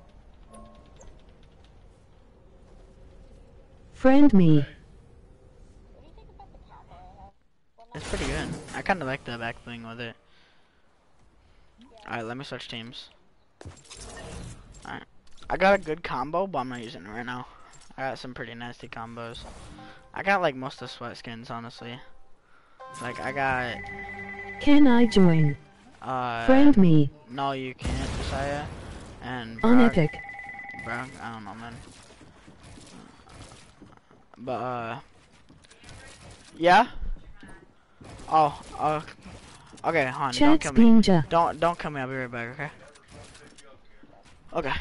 Friend me. It's pretty good. I kind of like the back bling with it. Alright, let me switch teams. Alright. I got a good combo, but I'm not using it right now. I got some pretty nasty combos. I got like most of the sweat skins, honestly. Like, I got... Can I join? Uh, Friend me. No, you can't, Josiah. And On Brock, Epic. Brock, I don't know, man. But, uh... Yeah? Oh, uh... Okay, hon, don't Chat's kill being me. ja. Don't don't kill me. I'll be right back. Okay. Okay.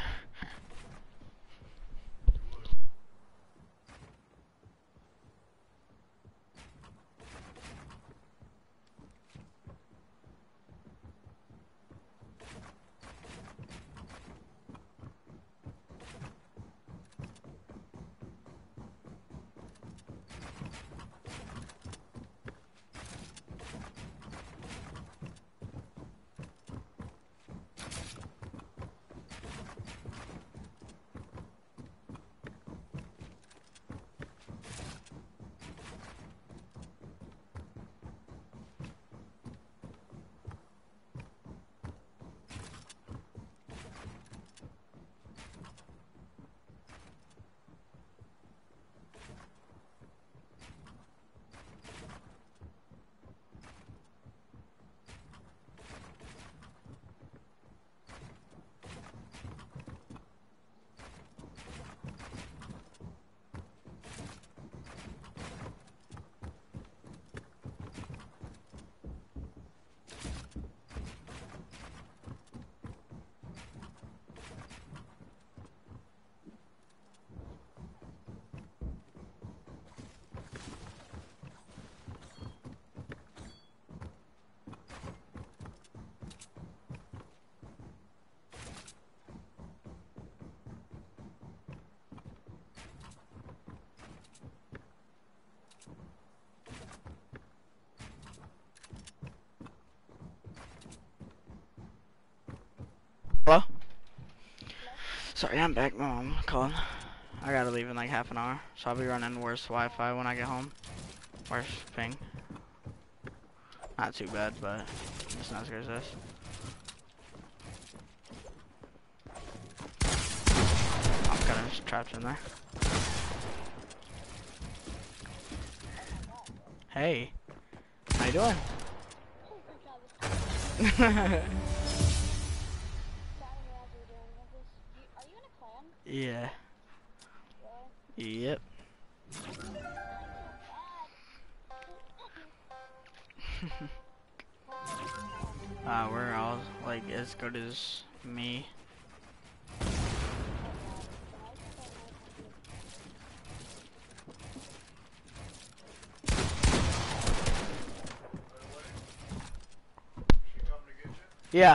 Hello? Sorry, I'm back. Mom calling. I gotta leave in like half an hour, so I'll be running worse Wi-Fi when I get home. Worse ping. Not too bad, but it's not as good as this. I'm kind of just trapped in there. Hey, how you doing? Yeah. Yep. uh, we're all like as good as me. Yeah.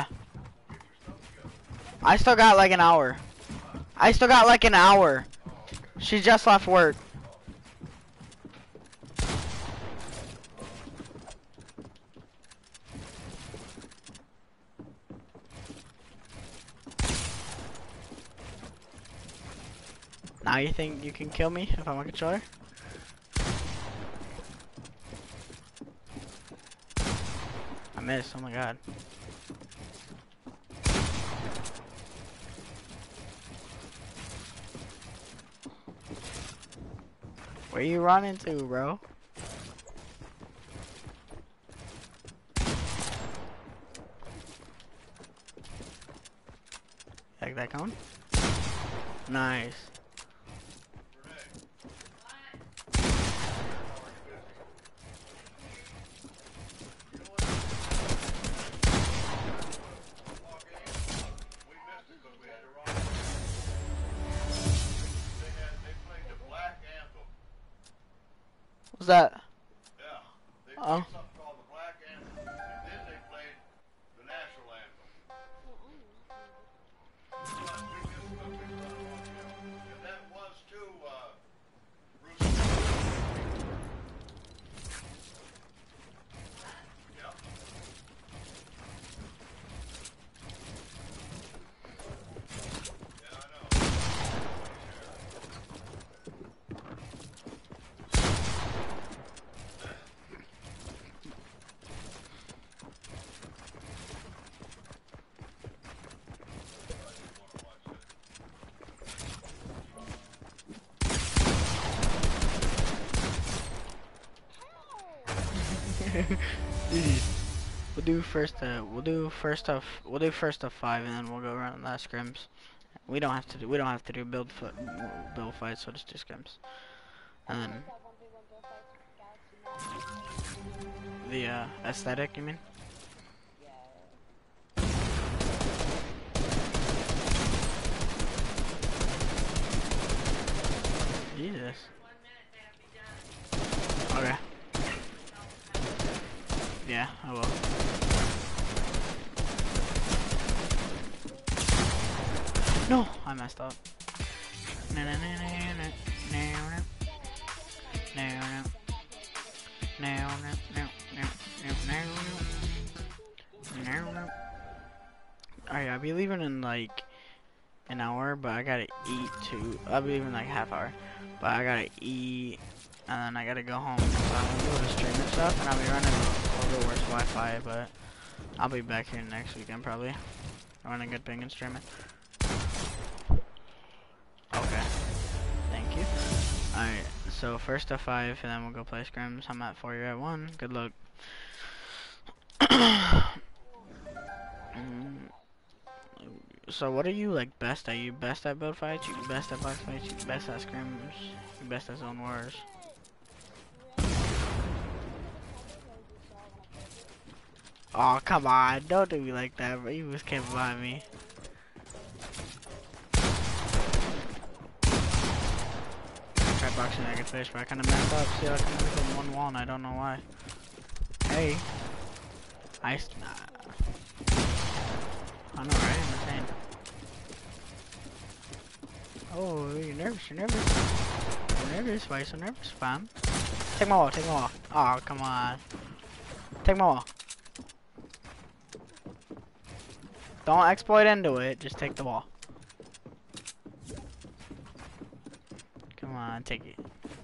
I still got like an hour. I still got like an hour. She just left work. Now you think you can kill me if I'm a controller? I missed, oh my god. Where you running to, bro? Like that cone? Nice. What's that? Yeah, they played Oh. something called the Black Anthem, and then they played the national anthem. And that was too, uh, Bruce. Yep. Yeah, I know. We'll do first. Uh, we'll do first of. We'll do first of five, and then we'll go around the scrims. We don't have to do. We don't have to do build foot, build fights. So just do scrims. And then the uh, aesthetic. You mean? No, I messed up. No, no, no, no, no, no, no, no, no, no, no, no, no, no, no. Alright, I'll be leaving in like an hour, but I gotta eat too. I'll be leaving like half hour, but I gotta eat, and then I gotta go home. So I'm gonna go to stream and stuff, and I'll be running a little bit worse Wi-Fi, but I'll be back here next weekend probably. I'm running good ping and streaming. Okay. Thank you. Alright, so first to five, and then we'll go play scrims. I'm at four, you're at one. Good luck. mm. So what are you like best at? You best at build fights? You best at box fights? You best at scrims? You best at zone wars? Oh come on! Don't do me like that, bro. You just came behind me. I tried boxing like a fish, but I kind of messed up. See, I can only put one wall, and I don't know why. Hey, I. Nah. I know, right? I'm insane. Oh, you're nervous, you're nervous. You're nervous, why are you so nervous, fam? Take my wall, take my wall. Oh, come on. Take my wall. Don't exploit into it, just take the wall. Come on, take it.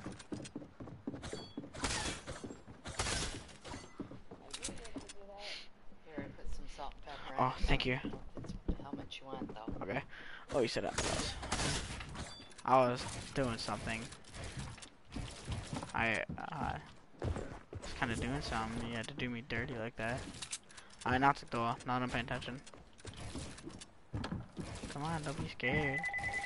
Oh, thank you. How much you want, though? Okay. Oh, you said that was. I was doing something. I uh, was kind of doing something. You had to do me dirty like that. I not took the wall. Not I'm paying attention. Come on, don't be scared.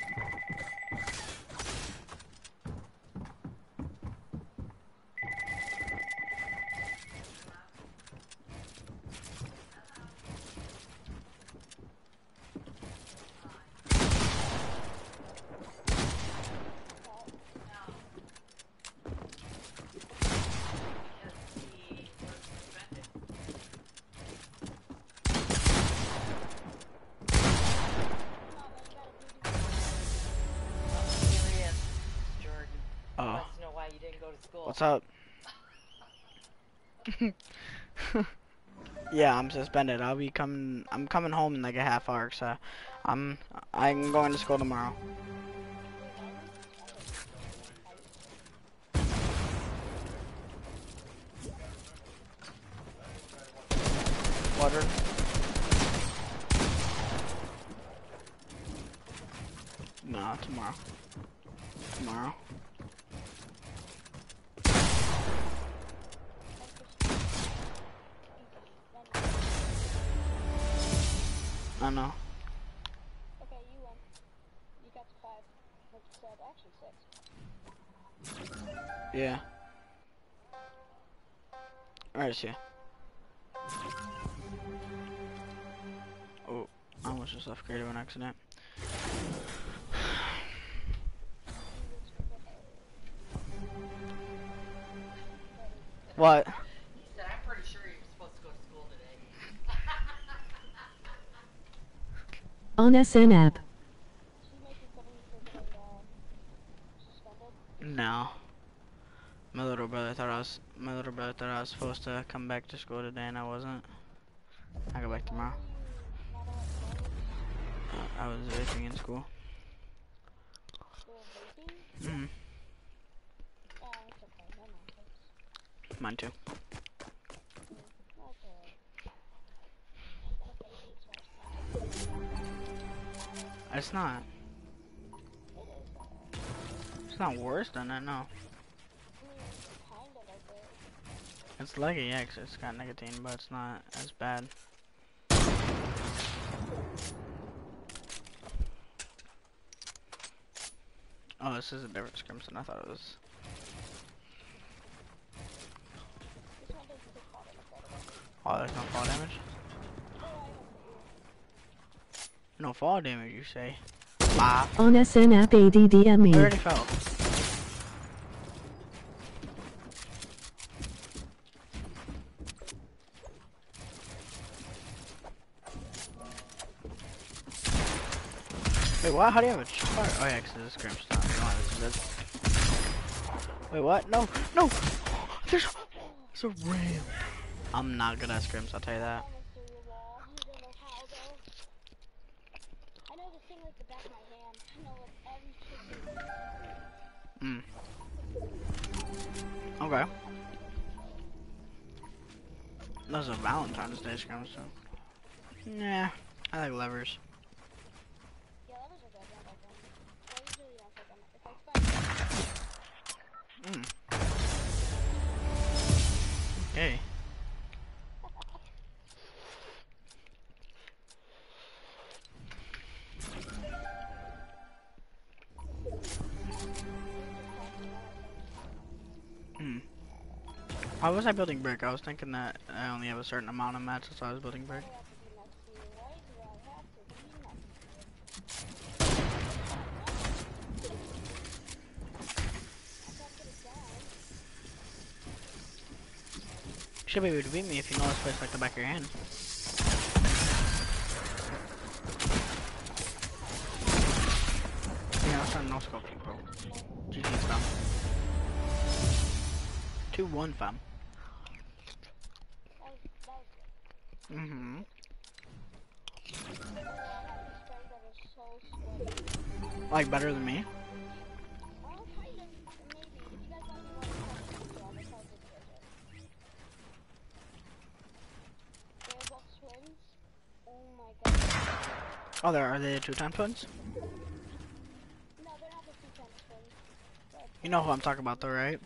What's up? Yeah, I'm suspended. I'll be coming. I'm coming home in like a half hour, so I'm. I'm going to school tomorrow. Water. No, tomorrow. Tomorrow. I know. Okay, you won. You got to five. Like you said, actually six. Yeah. Alright, see ya. Oh, I almost just left creative on accident. What? He said, I'm pretty sure you're supposed to go to school today. On S N app. No. My little brother thought I was my little brother thought I was supposed to come back to school today and I wasn't. I'll go back tomorrow. Uh, I was vaping in school. Mm-hmm. Mine too. It's not. It's not worse than that, no. It's like it, yeah, 'cause it's got nicotine, but it's not as bad. Oh, this is a different scrim than I thought it was. Oh, there's no fall damage? No fall damage, you say? Ah. On S N app A D D M E. I already fell. Wait, what? How do you have a chart? Oh yeah, because this Grim's not. You don't have this. Wait, what? No, no! There's, there's a ramp. I'm not good at scrims, I'll tell you that. Mm. Okay. That's a Valentine's Day scrim, so. Nah, I like levers. Mm. Okay. Hmm. Why was I building brick? I was thinking that I only have a certain amount of matches, so I was building brick. You should be able to beat me if you know this place like the back of your hand. Yeah, I was trying to no scope you, bro. G G's fam. two one fam. Mm-hmm. Like better than me? Oh, there are they the two-time twins? You know who I'm talking about, though, right?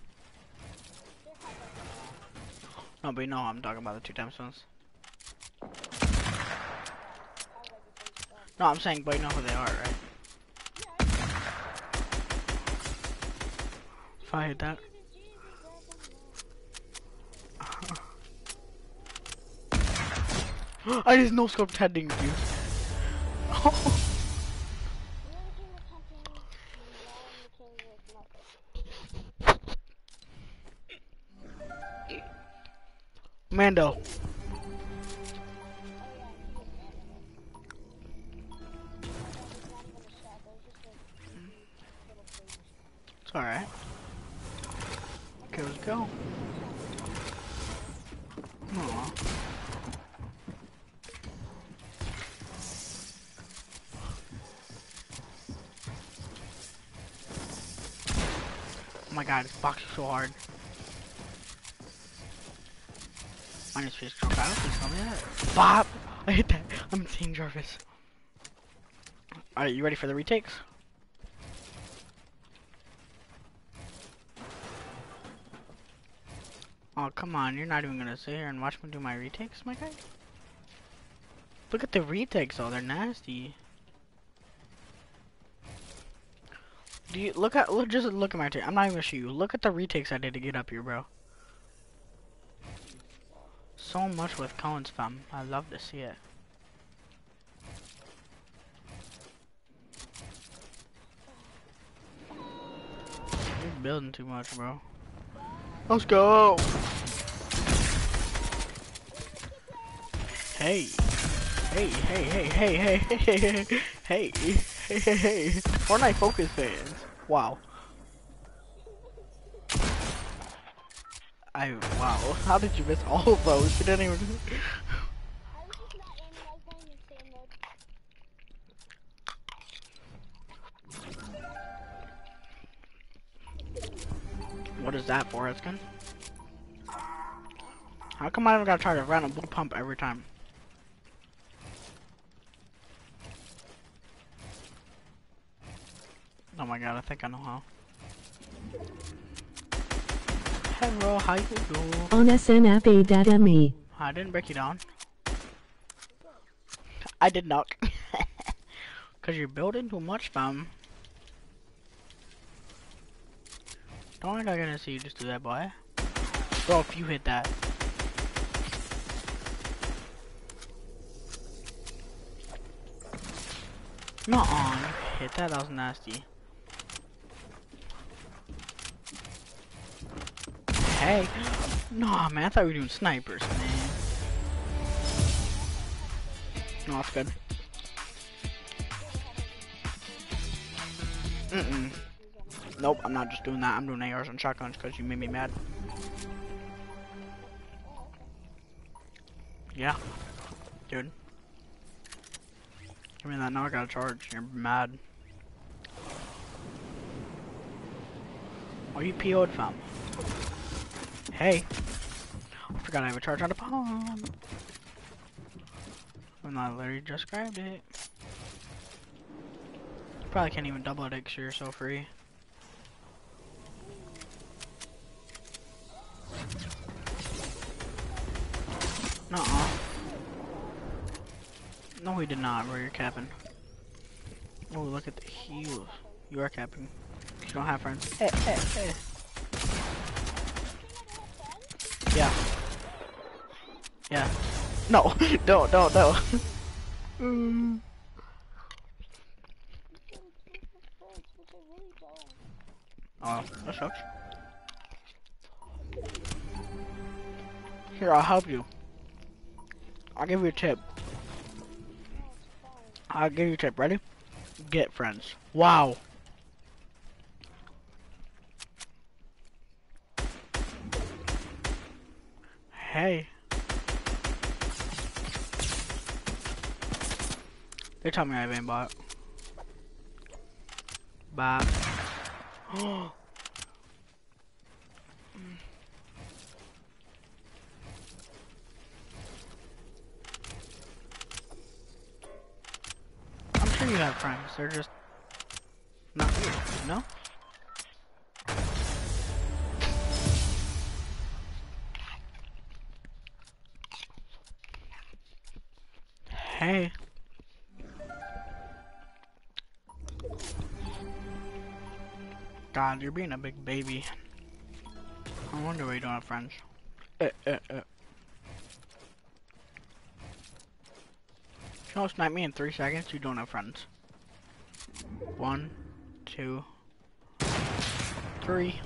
No, but you know who I'm talking about, the two-time twins. No, I'm saying, but you know who they are, right? If I hit that. I just no-scoped heading, dude. Mando. It's alright. Okay, let's go. Aww. Oh my god, this box is so hard. Minus fish control battle, please tell me that. Bop! I hit that. I'm Team Jarvis. Alright, you ready for the retakes? Oh, come on, you're not even gonna sit here and watch me do my retakes, my guy? Look at the retakes, though, they're nasty. Do you look at look just look at my take? I'm not even gonna show you. Look at the retakes I did to get up here, bro. So much with cones, fam. I love to see it. You're building too much, bro. Let's go. Hey. Hey, hey, hey, hey, hey, hey, hey, hey, hey, hey, hey, hey. Fortnite Focus fans. Wow. I, wow. How did you miss all of those? You didn't even... What is that for, Eskin? How come I don't gotta try to run a blue pump every time? Oh my god, I think I know how. Hello, how you doing? On S N F A data me. I didn't break you down. I did not. Cause you're building too much, fam. Don't think I'm gonna see you just do that, boy. Bro, if you hit that. Nuh-uh, you hit that, that was nasty. Hey. Nah, man, I thought we were doing snipers, man. No, that's good. Mm-mm. Nope, I'm not just doing that. I'm doing A Rs and shotguns because you made me mad. Yeah. Dude. Give me that, now I gotta charge. You're mad. Are you P O'd fam? Hey. I forgot I have a charge on the palm. When I literally just grabbed it. Probably can't even double it because you're so free. Nuh-uh. No, we did not, bro. You're capping. Oh, look at the heels. You are capping. You don't have friends. Hey, hey, hey. Yeah. Yeah. No, don't, don't, don't. mm. Oh, that sucks. Here, I'll help you. I'll give you a tip. I'll give you a tip. Ready? Get friends. Wow. Hey. They tell me I have aimbot. Bye. Oh. I'm sure you have friends. They're just not you, you know? Hey. God, you're being a big baby. I wonder why you don't have friends. Uh, uh, uh. You know, snipe me in three seconds, you don't have friends. One, two, three.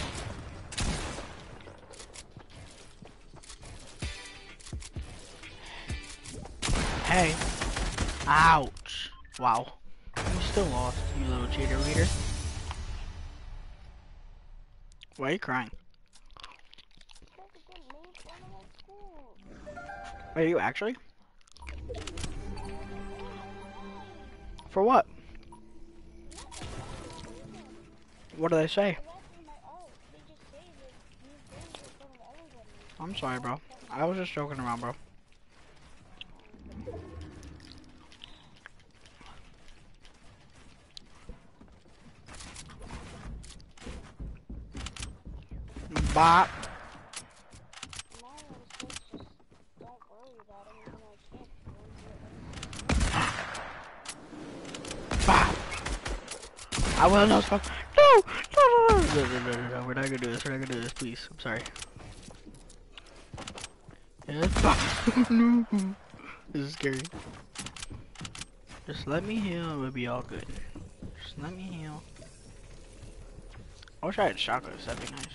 Hey. Ouch. Wow. You still lost, you little cheater reader. Why are you crying? Are you actually? For what? What do they say? I'm sorry, bro. I was just joking around, bro. Bop. Bop. I will not fuck. No! No, no, no, no, no, no, no, we're not gonna do this. We're not gonna do this, please. I'm sorry. Yes. No. This is scary. Just let me heal and we'll be all good. Just let me heal. I wish I had shotguns, that'd be nice.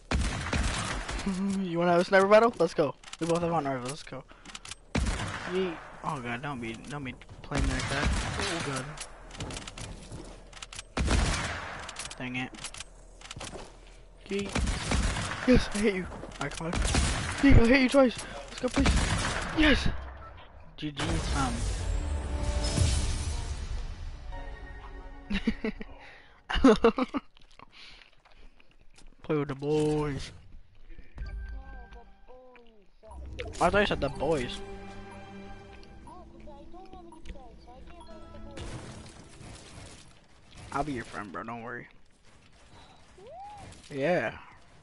You wanna have a sniper battle? Let's go. We both have on rifles, let's go. Yeet. Oh god, don't be don't be playing like that. Oh god. Dang it. Yeet. Yes, I hit you. Alright, come on. Yeet, I hit you twice. Let's go, please. Yes! G G's, um. Play with the boys. I thought you said the boys. I'll be your friend, bro. Don't worry. Yeah.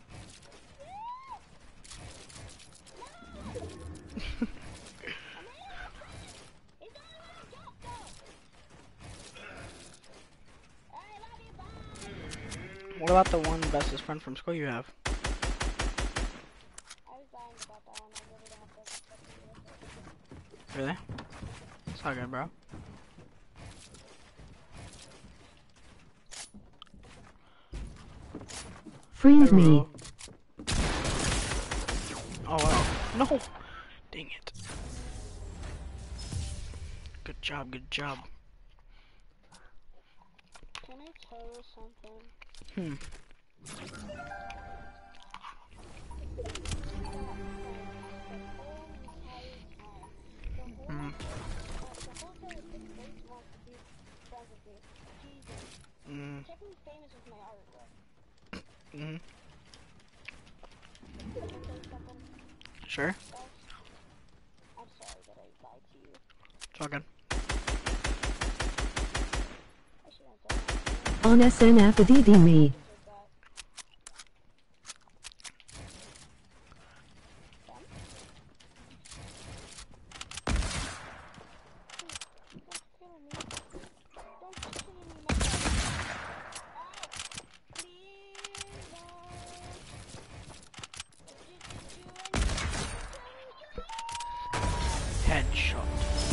What about the one bestest friend from school you have? Really? It's all good, bro. Freeze me. Oh wow. No! Dang it. Good job, good job. Can I It's her or something. Hmm. Mm. Mm. Checking famous with my art, bro. Mm. Sure. I'm sorry that I lied to you. It's all good. I should have done that. On S N F D D me. Headshot.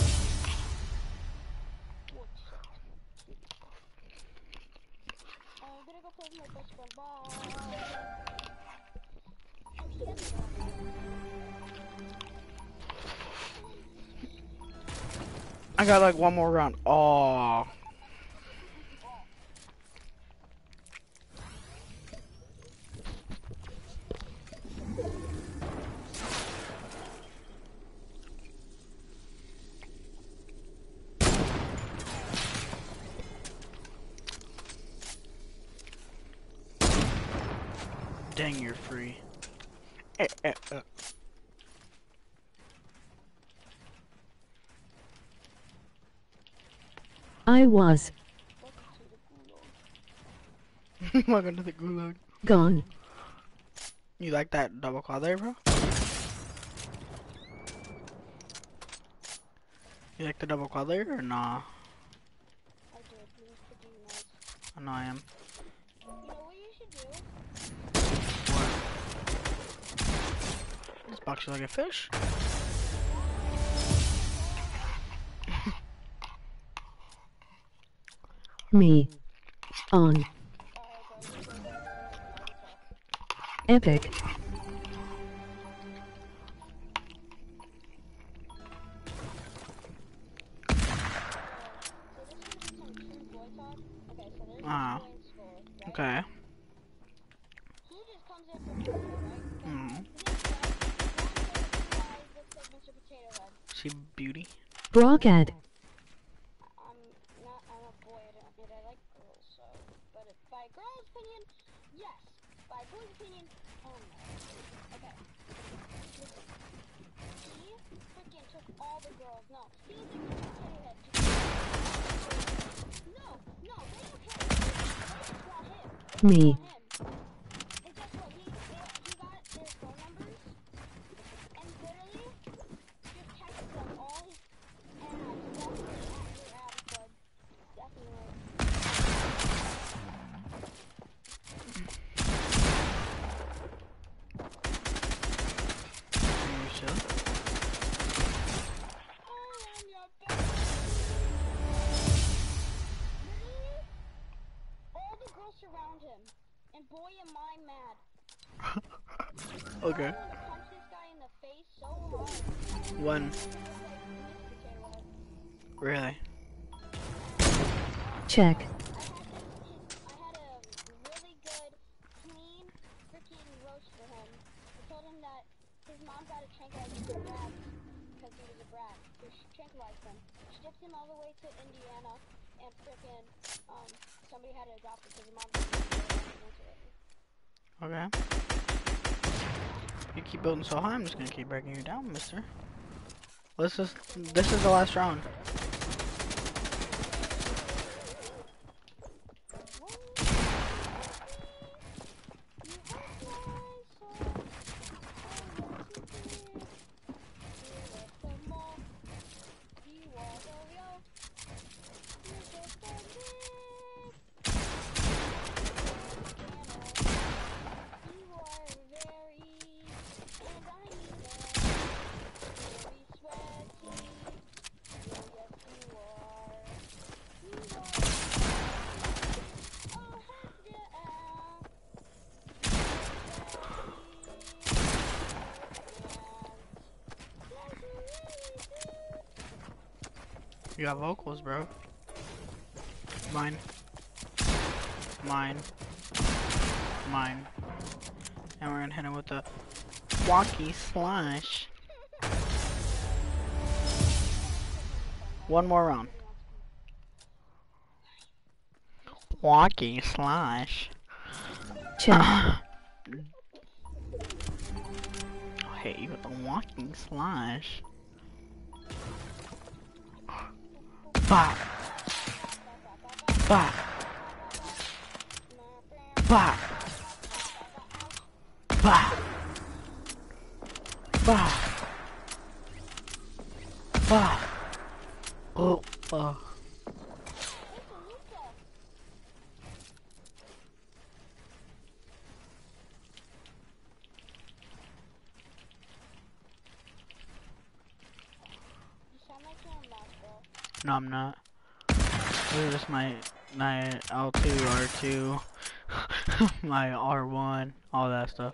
I'm gonna go play with my best friend. Bye. I got like one more round. Oh. Dang, you're free. Eh, eh, eh. I was Welcome to the gulag. gone. You like that double quad there, bro? You like the double quad there or nah? I did. It was pretty nice. I know I am. You know what you should do? This box you like a fish? Me. On. Epic. Ah. Okay. Mm. She beauty. Brockad. I'm not, I'm a boy, I don't, and I like girls, so, but if by a girl's opinion, yes. By a boy's opinion, oh no. Okay. Listen. He freaking took all the girls, no. He was like a potato head. No, no, they don't care. They just want him. They Me. just want him. And guess what? He, he got their phone numbers, and literally, just texted them all his ads, definitely at your ads, bud. Definitely. Are you sure? All the girls surround him, and boy am I mad. Okay. I want to punch this guy in the face so hard. One. He looks like Mister Potato Head. Really? Check. I had a really good, clean, freaking roast for him. I told him that his mom got a tranquilizer for brat because he was a brat. So she tranquilized him. Shipped him all the way to Indiana, and freaking um somebody had to adopt him because his mom didn't Okay. You keep building so high, I'm just gonna keep breaking you down, mister. This is this is the last round. You got vocals, bro. Mine. Mine. Mine. And we're gonna hit him with the walkie slash. One more round. Walkie slash. Check. I'll hit you with the walking slash. Bop. Bop. Bop. Bop. Bop. Bop. Oh, oh. No, I'm not. This is just my my L two, R two, my R one, all that stuff.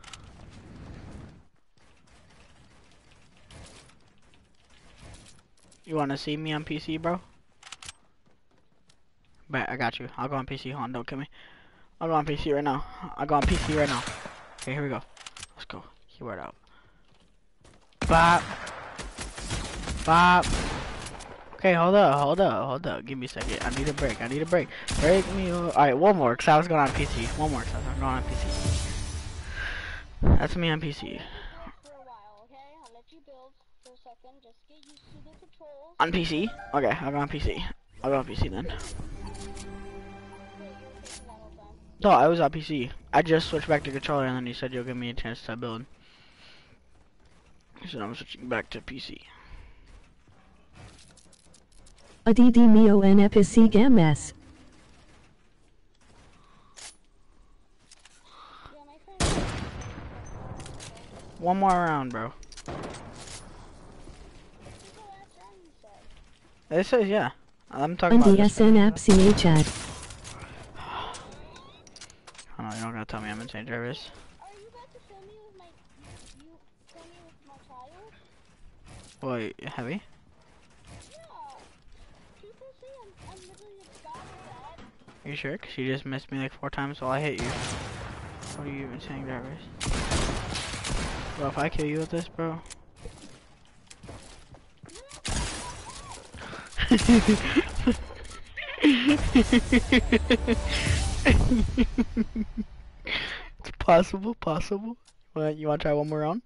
You wanna see me on P C, bro? Bet, I got you. I'll go on P C. Hold on, don't kill me. I'll go on P C right now. I'll go on P C right now. Okay, here we go. Let's go. Keyword out. Bop. Bop. Okay, hold up, hold up, hold up. Give me a second. I need a break. I need a break. Break me. Alright, one more, because I was going on P C. One more, because I was going on P C. That's me on P C. On P C? Okay, I'll go on P C. I'll go on P C then. No, I was on P C. I just switched back to controller and then you said you'll give me a chance to build. So I'm switching back to P C. Adidi mio N P C games. One more round, bro. It says yeah. I'm talking about S N app C H ad. Oh, you don't gotta tell me I'm insane, Jarvis. Wait, heavy? Are you sure? Cause you just missed me like four times while I hit you. What are you even saying, Jarvis? Bro, if I kill you with this, bro. It's possible, possible. What, you wanna try one more round?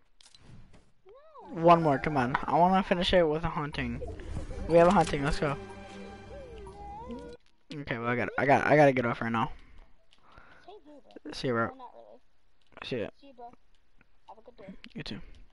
One more, come on. I wanna finish it with a hunting. We have a hunting, let's go. Okay, well I got I got I gotta get off right now. See you, bro. See ya. You too.